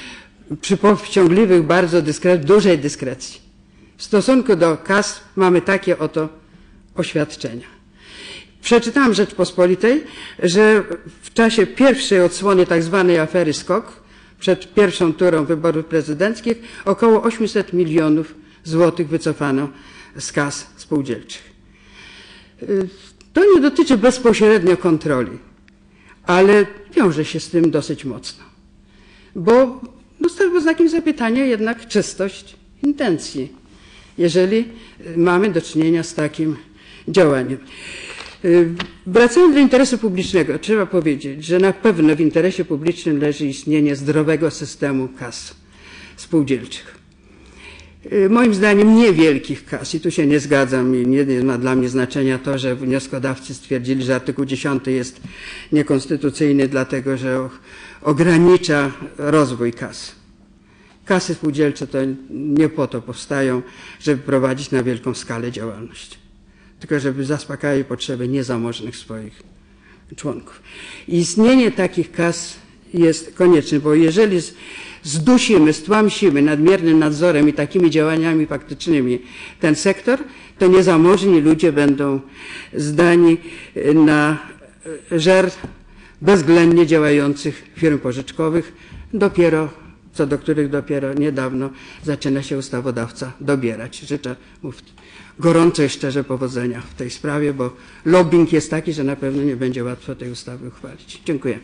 przy powściągliwych, bardzo dyskret, dużej dyskrecji. W stosunku do kas mamy takie oto oświadczenia. Przeczytałam Rzeczpospolitej, że w czasie pierwszej odsłony tak zwanej afery SKOK, przed pierwszą turą wyborów prezydenckich, około osiemset milionów złotych wycofano z kas spółdzielczych. To nie dotyczy bezpośrednio kontroli, ale wiąże się z tym dosyć mocno, bo stawia znakiem zapytania jednak czystość intencji, jeżeli mamy do czynienia z takim działaniem. Wracając do interesu publicznego, trzeba powiedzieć, że na pewno w interesie publicznym leży istnienie zdrowego systemu kas spółdzielczych. Moim zdaniem niewielkich kas, i tu się nie zgadzam i nie ma dla mnie znaczenia to, że wnioskodawcy stwierdzili, że artykuł dziesiąty jest niekonstytucyjny, dlatego że ogranicza rozwój kas. Kasy spółdzielcze to nie po to powstają, żeby prowadzić na wielką skalę działalność, tylko żeby zaspokajać potrzeby niezamożnych swoich członków. I istnienie takich kas jest konieczne, bo jeżeli zdusimy, stłamsimy nadmiernym nadzorem i takimi działaniami faktycznymi ten sektor, to niezamożni ludzie będą zdani na żer bezwzględnie działających firm pożyczkowych, dopiero, co do których dopiero niedawno zaczyna się ustawodawca dobierać. Życzę mu gorąco i szczerze powodzenia w tej sprawie, bo lobbying jest taki, że na pewno nie będzie łatwo tej ustawy uchwalić. Dziękuję.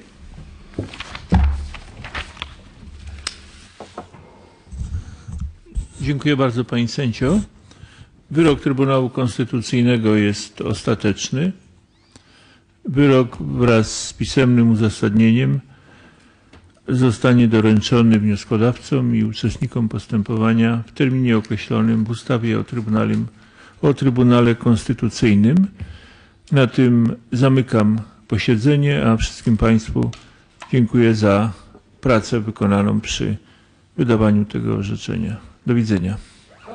Dziękuję bardzo pani sędzio. Wyrok Trybunału Konstytucyjnego jest ostateczny. Wyrok wraz z pisemnym uzasadnieniem zostanie doręczony wnioskodawcom i uczestnikom postępowania w terminie określonym w ustawie o Trybunale, o Trybunale Konstytucyjnym. Na tym zamykam posiedzenie, a wszystkim państwu dziękuję za pracę wykonaną przy wydawaniu tego orzeczenia. Do widzenia.